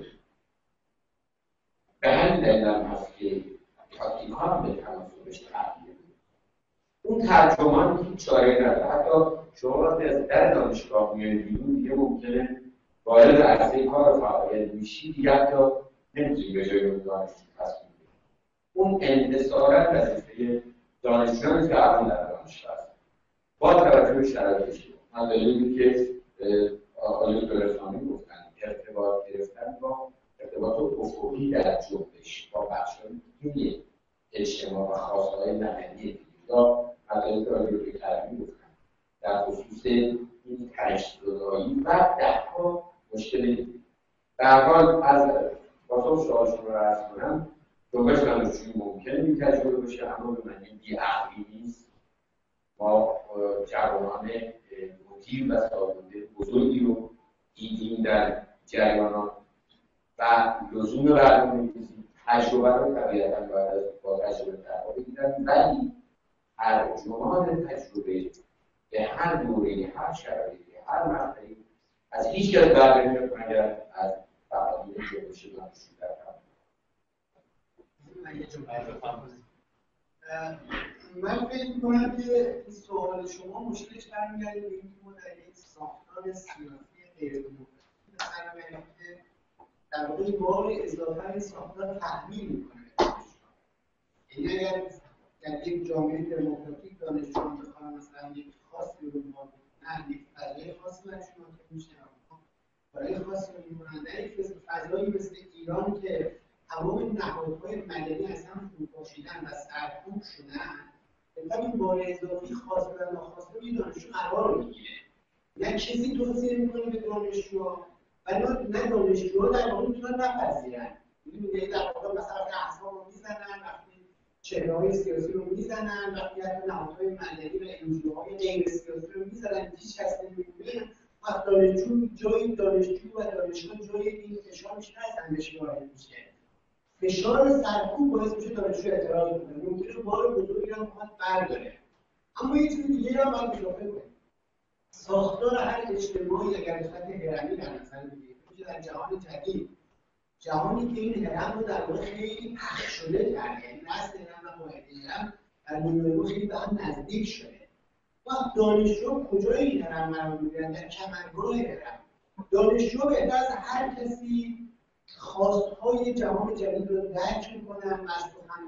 به همین دلیل هم هست که تاکتیک‌ها هم به تناسبش تغییر بود. اون ترجمان هیچ چاره‌ای نداره. حتی شما وقتی از در دانشگاه میایید بیرون دیگه ممکنه وارد عرصه کار فعالیت میشی، دیگه حتی نمی‌تونی به جای اون دانشجو تصمیم بگیری. اون انحصاراً وظیفه دانشجویان که الان در دانشگاه هست. با توجه به شرایطش، من دلیلی که آقای دکتر گفتن ارتباط گرفتن با ارتباط افقی در جنبش با بخش‌های دیگه اجتماع و خواست‌های مدنی یا مسائلی که آقای دکتر کرمی گفتن در خصوص این تجزیه‌زایی و ده‌ها مشکل دیگه. به هر حال از پاسخ سوال شما را عرض کنم، جنبش دانشجویی ممکنه این تجربه باشه، اما به معنی بی‌عقلی نیست. ما جوانان مدیر و سازنده بزرگی رو دیدیم در جریانات و لزوم برنامه‌ریزی تجربه رو طبیعتاً باید با تجربه ترها بگیرن، ولی ترجمان تجربه به هر دوره، هر شرایطی، هر مقطعی از هیچ کس بر نمیاد مگر از فعالیت جنبش دانشجویی در کار. من فکر می‌کنم که این سوال شما مشکلش برمیگرده به اینکه ما در یک ساختار سیاسی غیردموکراتیک قرار که در واقع بار اضافه این ساختار تحمیل می‌کنه. یعنی اگر در یک جامعه دموکراتیک دانشجویان بخوان مثلا یک خاصی رو نه یک فضای خاصی برشون میشه، برای خاصی رو می‌کنن، در یک فضایی مثل ایران که تمام نهادهای مدنی اصلا فروپاشیدن و سرکوب شدن، بلکه این بار اضافی خواسته و ناخواسته روی دانشجو قرار میگیره. نه کسی توصیه میکنه به دانشجوها و نه دانشجوها در واقع میتونن نپذیرن. می‌بینید در واقع مثلا احزاب رو میزنن، وقتی چهره‌های سیاسی رو میزنن، وقتی حتی نهادهای مدنی و انجیوهای غیر سیاسی رو میزنن، هیچ کس نمی‌بینه. وقت دانشجو جای دانشجو و دانشگاه جای این فشار میشه اصلا بهش وارد میشه. فشار سرکوب باعث میشه دانشجو اعتراض کنه، ممکنه بار بزرگی هم بخواد برداره. اما یه چیز دیگه هم باید اضافه کنیم. ساختار هر اجتماعی اگر به سطح هرمی در نظر بگیریم، در جهان جدید، جهانی که این هرم رو در واقع خیلی پخش شده کرد، یعنی نسل هرم و قاعده هرم در دنیای خیلی به هم نزدیک شده. وقت دانشجو کجای این هرم قرار می‌گیرن؟ در کمرگاه هرم. دانشجو بهتر از هر کسی خواستهای جهان جدید رو درک میکنن و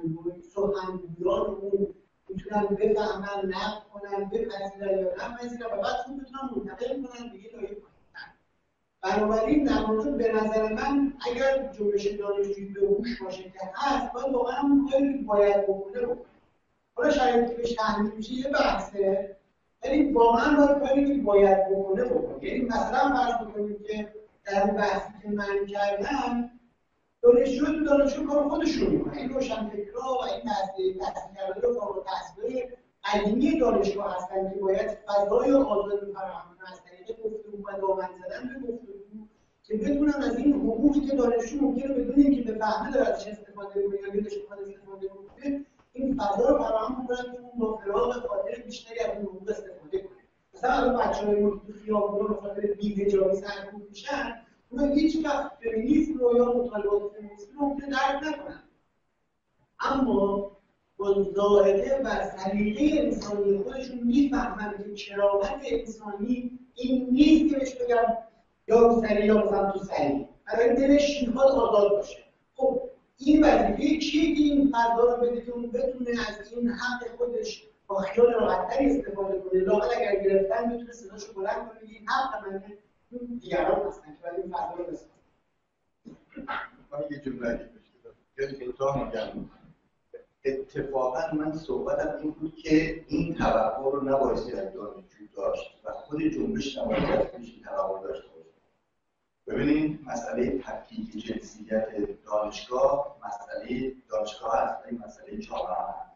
سخنگویان اون میتونن بفهمن، نقد کنن، بپذیرن یا نپذیرن و بعد اون بتونن منتقل کنن به یه لایه پایین‌تر. بنابراین در واقع به نظر من اگر جنبش دانشجویی به هوش باشه که هست، باید واقعا اون کاری که باید بکنه بکنه. حالا شاید که بهش تحمیل میشه یه بحثه، ولی واقعا باید کاری که باید بکنه بکنه. یعنی مثلا فرض بکنیم که در بحثی که من کردم دانشجو کار خودشون میکنه. این روشنفکرها و این تحصیلگران و فارغ التحصیلای قدیمی دانشگاه هستن که باید فضای آزادی فراهم کنن از طریق گفتگو و دامن زدن به گفتگو که بتونن از این حقوقی که دانشجو ممکنه بدون اینکه بفهمه داره ازش استفاده کنه یا دلش بخواد استفاده کنه، این فضا رو فراهم کنن که اون با فراغ خاطر بیشتری از اون حقوق استفاده کنه. مثلا الان بچه‌های ما که تو خیابونا به خاطر بی‌حجابی سرکوب میشن، اونا هیچ وقت فمینیسم رو یا مطالبات فمینیسم رو ممکنه درک نکنن، اما با ذائقه و سلیقه انسانی خودشون میفهمن که کرامت انسانی این نیست که بهش بگم یا رو سری یا مثلا تو سری، برای دلش میخواد آزاد باشه. خب این وظیفه کیه که این فضا رو بده که اون بتونه از این حق خودش با خیال راحت‌تری استفاده کنه، لااقل اگر گرفتن بتونه صداشو بلند کنه این حق منه، دیگران هستن که باید این فضا رو بسازن. من یه جمله خیلی کوتاه میگم. اتفاقا من صحبتم این بود که این توقع رو نبایستی از دانشجو داشت و خود جنبش نبایستی از این توقع داشته باشه. ببینید مسئله تفکیک جنسیت دانشگاه مسئله دانشگاه هست، این مسئله جامعه هست.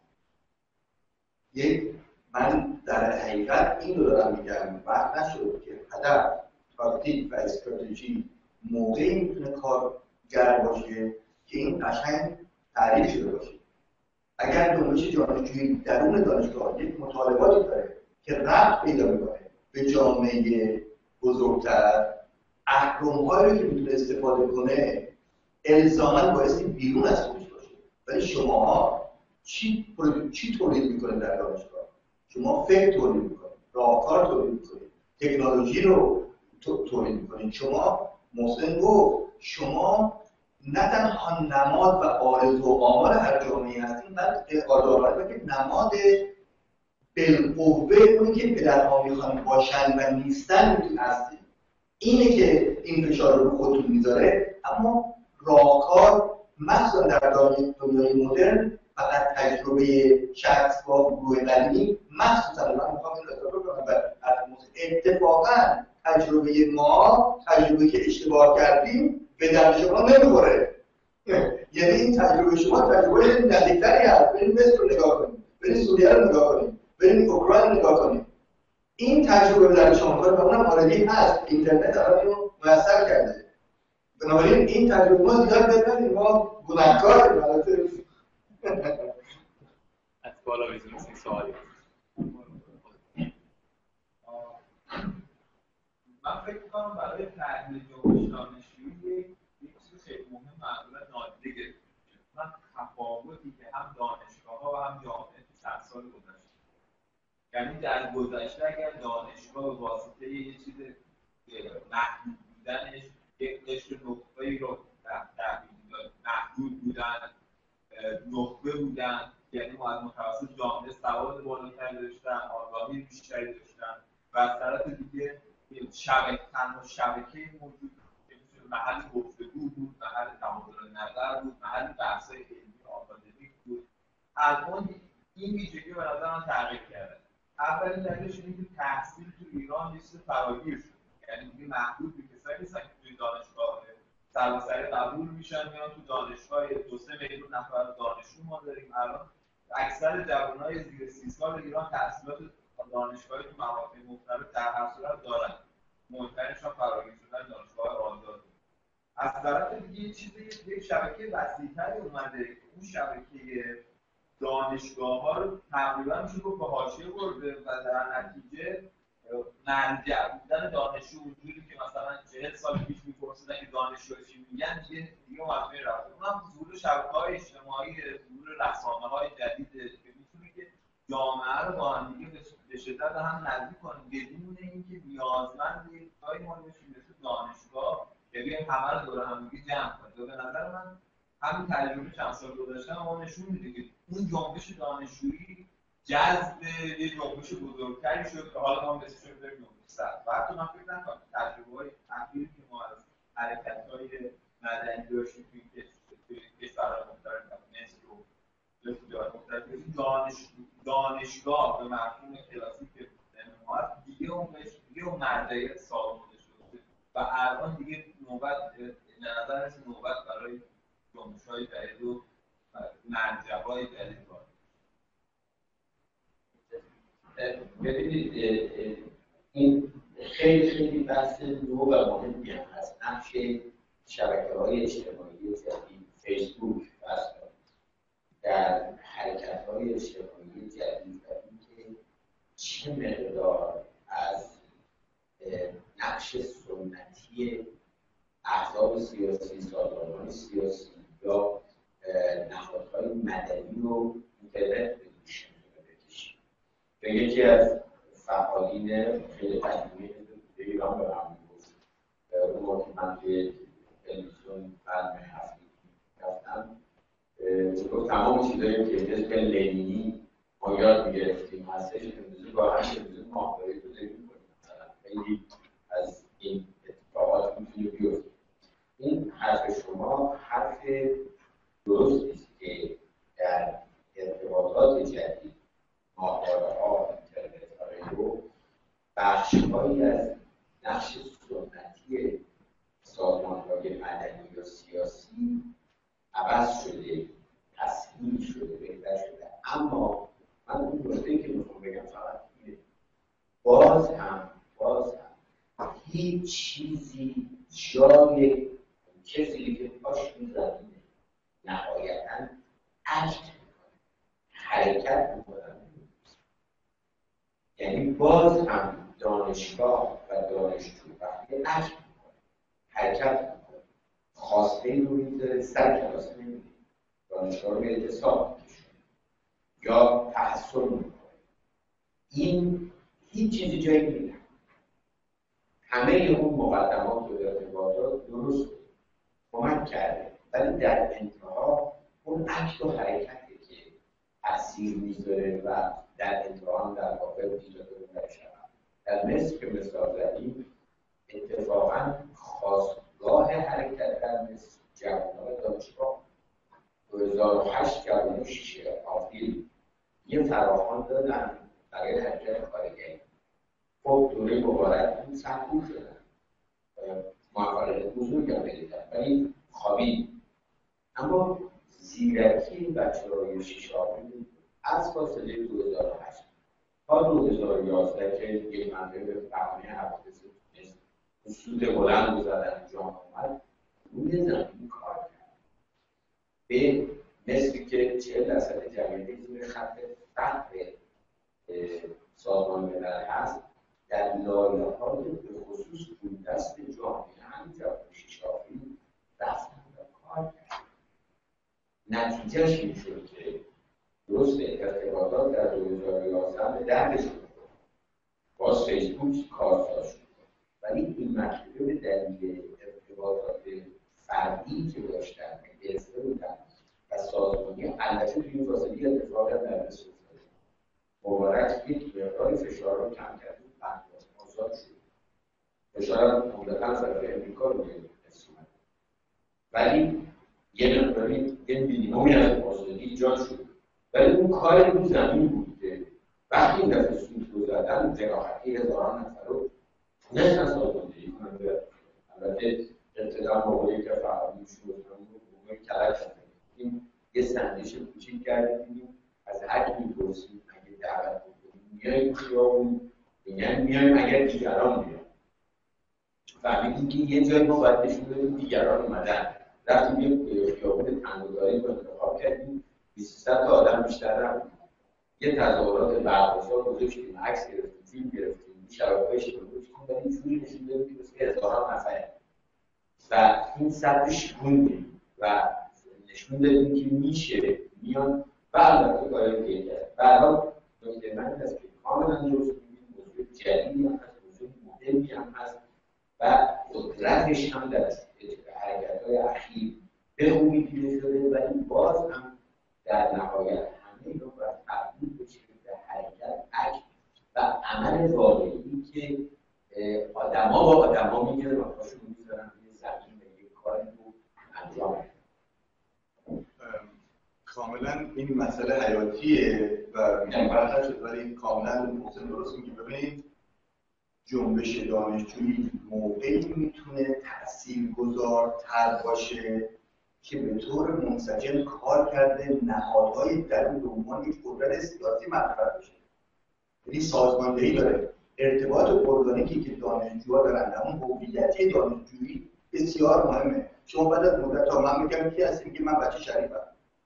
من در حقیقت این رو دارم میگم، وقت نشد که هدف، تاکتیک و استراتژی موقعی میتونه کارگر باشه که این قشنگ تعریف شده باشه. اگر جنبش دانشجویی درون دانشگاه یک مطالباتی داره که ربط پیدا میکنه به جامعه بزرگتر، اهرم‌هایی رو که میتونه استفاده کنه الزاماً بایستی بیرون از خودش باشه. ولی شماها چی تولید میکنه در دانشگاه؟ شما فکر تولید میکنید، راهکار تولید میکنید، تکنولوژی رو تولید میکنید. شما محسن گفت شما نه تنها نماد و آرزو و آمال هر جامعه هستید، بلکه آدم‌ها که نماد بالقوه اونی که پدرها میخوان باشن و نیستن هستید. اینه که این فشار رو خودتون میذاره. اما راهکار مثلا در دنیای مدرن فقط تجربه شخص با گروه قدیمی، مخصوصا من میخوام این رو کنم اتفاقا تجربه ما تجربه که اشتباه کردیم به درد شما نمیخوره. یعنی این تجربه شما تجربه نزدیکتری هست. بریم مصر رو نگاه کنیم، بریم سوریه رو نگاه کنیم، بریم اوکراین رو نگاه کنیم. این تجربه به درد شما میخوره و اونم آردی هست. اینترنت الان اینو میسر کرده. بنابراین این تجربه ما زیاد بزنیم، ما گناهکاریم. البته از بالا بزنیم سوالی. من فکر می‌کنم برای تحلیل جنبش دانشجویی یک چیز خیلی مهم معمولا نادیده گرفته میشه. من تفاوتی که هم دانشگاه‌ها و هم جامعه تو چند سال گذشته، یعنی در گذشته اگر دانشگاه به واسطه یه چیز محدود بودنش یک قشر نخبه‌ای رو محدود بودن، نخبه بودن، یعنی متوسط جامعه سواد بالاتری داشتن، آگاهی بیشتری داشتن و از طرف دیگه تنها شبکه موجود که محل گفتگو بود، محل تبادل نظر بود، محل بحث‌های علمی آکادمیک بود. الان این ویژگی به نظر من تغییر کرده. اولین دلیلش اینه که تحصیل تو ایران نیست فراگیر شد، یعنی دیگه محدود به کسایی نیستن که توی دانشگاه سراسری قبول میشن میان تو دانشگاه 2-3 میلیون نفر دانشجو ما داریم. الان اکثر جوانای زیر 30 سال ایران تحصیلات دانشگاهی تو مواقع مختلف در هر صورت دارن. مهمترینش هم فراگیر شدن دانشگاه آزاد. از طرف دیگه یه چیزی یک شبکه وسیع‌تری اومده که اون شبکه دانشگاه‌ها رو تقریبا میشه گفت به حاشیه برده و در نتیجه مرجع بودن دانشجو وجودی که مثلا 40 سال پیش می‌پرسیدن که دانشجو چی میگن دیگه مفهومی رفته. اونم ظهور شبکه‌های اجتماعی، ظهور رسانه‌های جدید که می‌تونه که جامعه رو با هم دیگه به شدت هم نزدیک کنه بدون اینکه نیازمند یک جایی ما بشیم مثل دانشگاه که بیایم همه رو دور هم دیگه جمع کنیم. به نظر من همین تجربه چند سال گذشته ما نشون میده که اون جنبش دانشجویی جذب یه جنبش بزرگتری شد که حالا ما بسیار شده داریم جنبش سرد. و حتی من فکر نکنم تجربه‌های اخیری که ما از حرکت‌های مدنی داشتیم توی کشورهای مختلف مثل و جای مختلف دانشگاه به مفهوم کلاسیک ما دیگه اون مرجعیت ثابت شده و الان دیگه نوبت به نظرش نوبت برای جنبش‌های جدید و مرجع‌های جدید وارد. ببینید این خیلی بحث نو و مهمی هم هست. نقش شبکه‌های اجتماعی جدید، فیسبوک در حرکت‌های اجتماعی جدید و اینکه چه مقدار از نقش سنتی احزاب سیاسی، سازمان‌های سیاسی یا نهادهای مدنی رو اینترنت به دوش می‌تونه بکشه. یکی از فعالین خیلی قدیمی ایران به من میگفت، اون موقع که من توی تلویزیون فیلم هفتی رفتم، گفت تمام چیزایی که حزب لنینی ما یاد می‌گرفتیم هستش امروزی با هم امروزی محاوره گذاری می‌کنیم. مثلا خیلی از این اتفاقات می‌تونه بیفته. این حرف شما حرف درست است که در عوض شده، تسهیل شده، بهتر شده. اما من اون نکته‌ای که میخوام بگم فقط اینه، باز هم هیچ چیزی جای کسی که پاش میزنه نهایتاً اکت میکنه، حرکت میکنه. یعنی باز هم دانشگاه و دانشجو وقتی اکت میکنه، حرکت میکنه، خواسته ای رو میذاره سر کلاس نمیده، دانشگاه رو به اعتصاب میکشه یا تحصیل میکنه، این هیچ چیزی جایی نمیده. همه اون مقدمات و ارتباطات درست کمک کرده، ولی در انتها اون عکس و حرکتی که تأثیر میذاره و در انتها هم در واقع دیجاتور شود. در مصر که مثال زدیم، اتفاقا خاستگاه حرکت در مصر جوانان دانشگاه 2008 جوانان 6 آوریل یه فراخوان دادن برای حرکت خارجی. خب دوره مبارک این سرکوب شدن، موفقیت بزرگ هم بگیدن، ولی خوابید. اما زیرکی بچه‌های 6 آوریل از فاصله 2008 تا 2011 که یک منطقه به فهمه حوادث سود بلند رو زدن جان آمد، روی زمین کار کرد. به مصری که 40% جمعیت زیر خط فقر سازمان ملل هست، در لایه‌های به خصوص بوددست جامعه همین جوانان 6 آوریل رفتن و کار کرد. نتیجهش این شد که درست ارتباطات در 2011 به دردشون خورد، باز فیسبوک کارساز شد، ولی این مطلوبه به دلیل ارتباطات فردی که داشتن که گرفته بودن و سازمانی، البته توی این فاصله اتفاق در مصر افتاد. مبارک یک مقدار فشار رو کم کرد، آزاد شد. فشار هم عمدتاً از طرف امریکا رو می‌رسوند، ولی یه مقداری یه مینیمومی از آزادی ایجاد شد. ولی اون کار رو زمین بود که وقتی این دفعه سود رو زدن جراحتی هزاران نفر رو تونستن سازماندهی کنن. البته ابتدا موقعی که فعالی شد موقعی کلک شد، این یه سندش کوچیک کردیم از هر کی می‌پرسیم اگه دعوت بکنیم میایم خیابون، میایم اگر دیگران بیان. فهمیدیم که یه جایی ما باید نشون بدیم دیگران اومدن. رفتیم یه خیابون تنگ‌وداری رو انتخاب کردیم، 200 تا آدم بیشتر نبود. یه تظاهرات برگزار گذاشتیم، عکس گرفتیم، فیلم گرفتیم، شبکه‌های اجتماعی گذاشتیم، ولی اینجوری نشون دادیم که هزاران نفره و این سطح شکوندیم و نشون دادیم که میشه میان و البته کاری دیگه کرد. به هر حال نکته من هست که کاملا درست می‌بینیم، موضوع جدیدی هم هست، موضوع مهمی هم هست و قدرتش هم در حرکت‌های اخیر به خوبی پیدا شده، ولی باز هم در نهایت همه اینا باید تبدیل بشه به حرکت، اکت و عمل واقعی که آدما با آدما میگیرن و پاشون میذارن روی زمین و یک کاری رو انجام میدن. کاملا این مسئله حیاتیه و مطرح شد، ولی کاملا محسن درست میگه. ببینید جنبش دانشجویی موقعی میتونه تاثیرگذارتر باشه که به طور منسجم کار کرده نهادهای درون به عنوان یک قدرت سیاسی مطرح بشه. یعنی سازماندهی داره، ارتباط ارگانیکی که دانشجوها دارن، اون هویت دانشجویی بسیار مهمه. شما بعد از مدت تا من میگم کی هستی، میگه من بچه شریفم،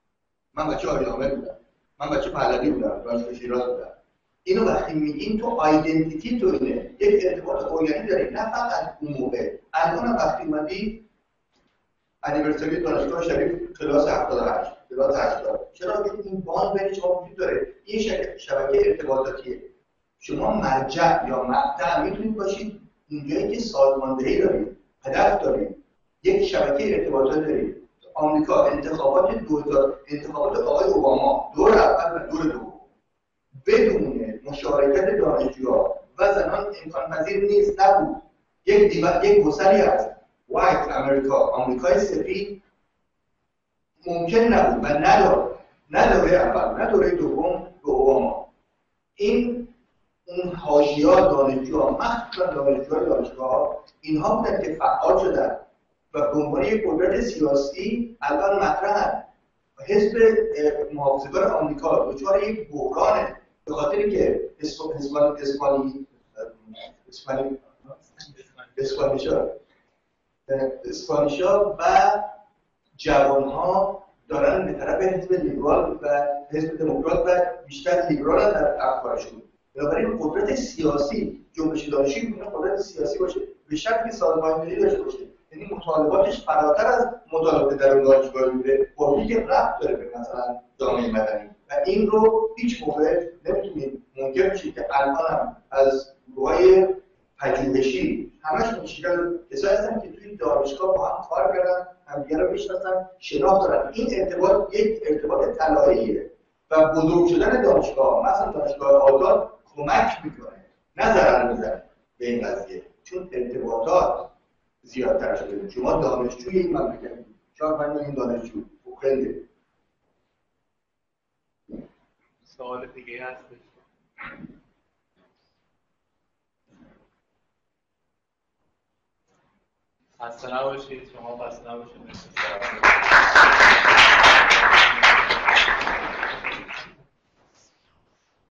من بچه آریامه بودم، من بچه پهلوی بودم، دانشگاه شیراز بودم. اینو وقتی میگین تو آیدنتیتی تو اینه، یک ارتباط ارگانیک داری، نه فقط اون موقع. الان وقتی اومدی انیورسری دانشگاه شریف کلاس 78 کلاس 80، چرا که این باند بین شما وجود داره؟ این شبکه ارتباطاتیه. شما مرجع یا مقطع میتونید باشید اونجایی که سازماندهی دارید، هدف دارید، یک شبکه ارتباطات دارید. آمریکا انتخابات 2000 انتخابات آقای اوباما دور اول و دور دوم بدون مشارکت دانشجوها و زنان امکان پذیر نیست، نبود. یک گسلی هست، وایت امریکا، آمریکای سفید ممکن نبود و نه دوره اول نه دوره دوم به اوباما. این اون حاشیه‌ها دانشجوها، مخصوصا دانشجوهای دانشگاه، اینها بودن که فعال شدن و به عنوان یک قدرت سیاسی الان مطرحن. حزب محافظه‌کار آمریکا دچار یک بحرانه به خاطری که اسپانیشا و جوانها دارن به طرف حزب لیبرال و حزب دموکرات و بیشتر لیبرال در افکارشون. بنابراین قدرت سیاسی جنبش دانشی میتونه قدرت سیاسی باشه به شکلی سازماندهی داشته باشه، یعنی مطالباتش فراتر از مطالبات درون دانشگاهی بوده با اینکه ربط داره به مثلا جامعه مدنی و این رو هیچ موقع نمیتونید منکر بشید که الان هم از گروهای پژوهشی همشون کسایی هستن که توی دانشگاه با هم کار کردن، همدیگه رو میشناسن، شناخت دارن. این ارتباط یک ارتباط طلاییه و بزرگ شدن دانشگاه مثلا دانشگاه آزاد کمک میکنه نه ضرر میزنه به این قضیه، چون ارتباطات زیادتر شده. شما دانشجوی این مملکت 4-5 میلیون دانشجو خیلی. سوال دیگه هستش؟ خسته نباشید، شما خسته نباشید.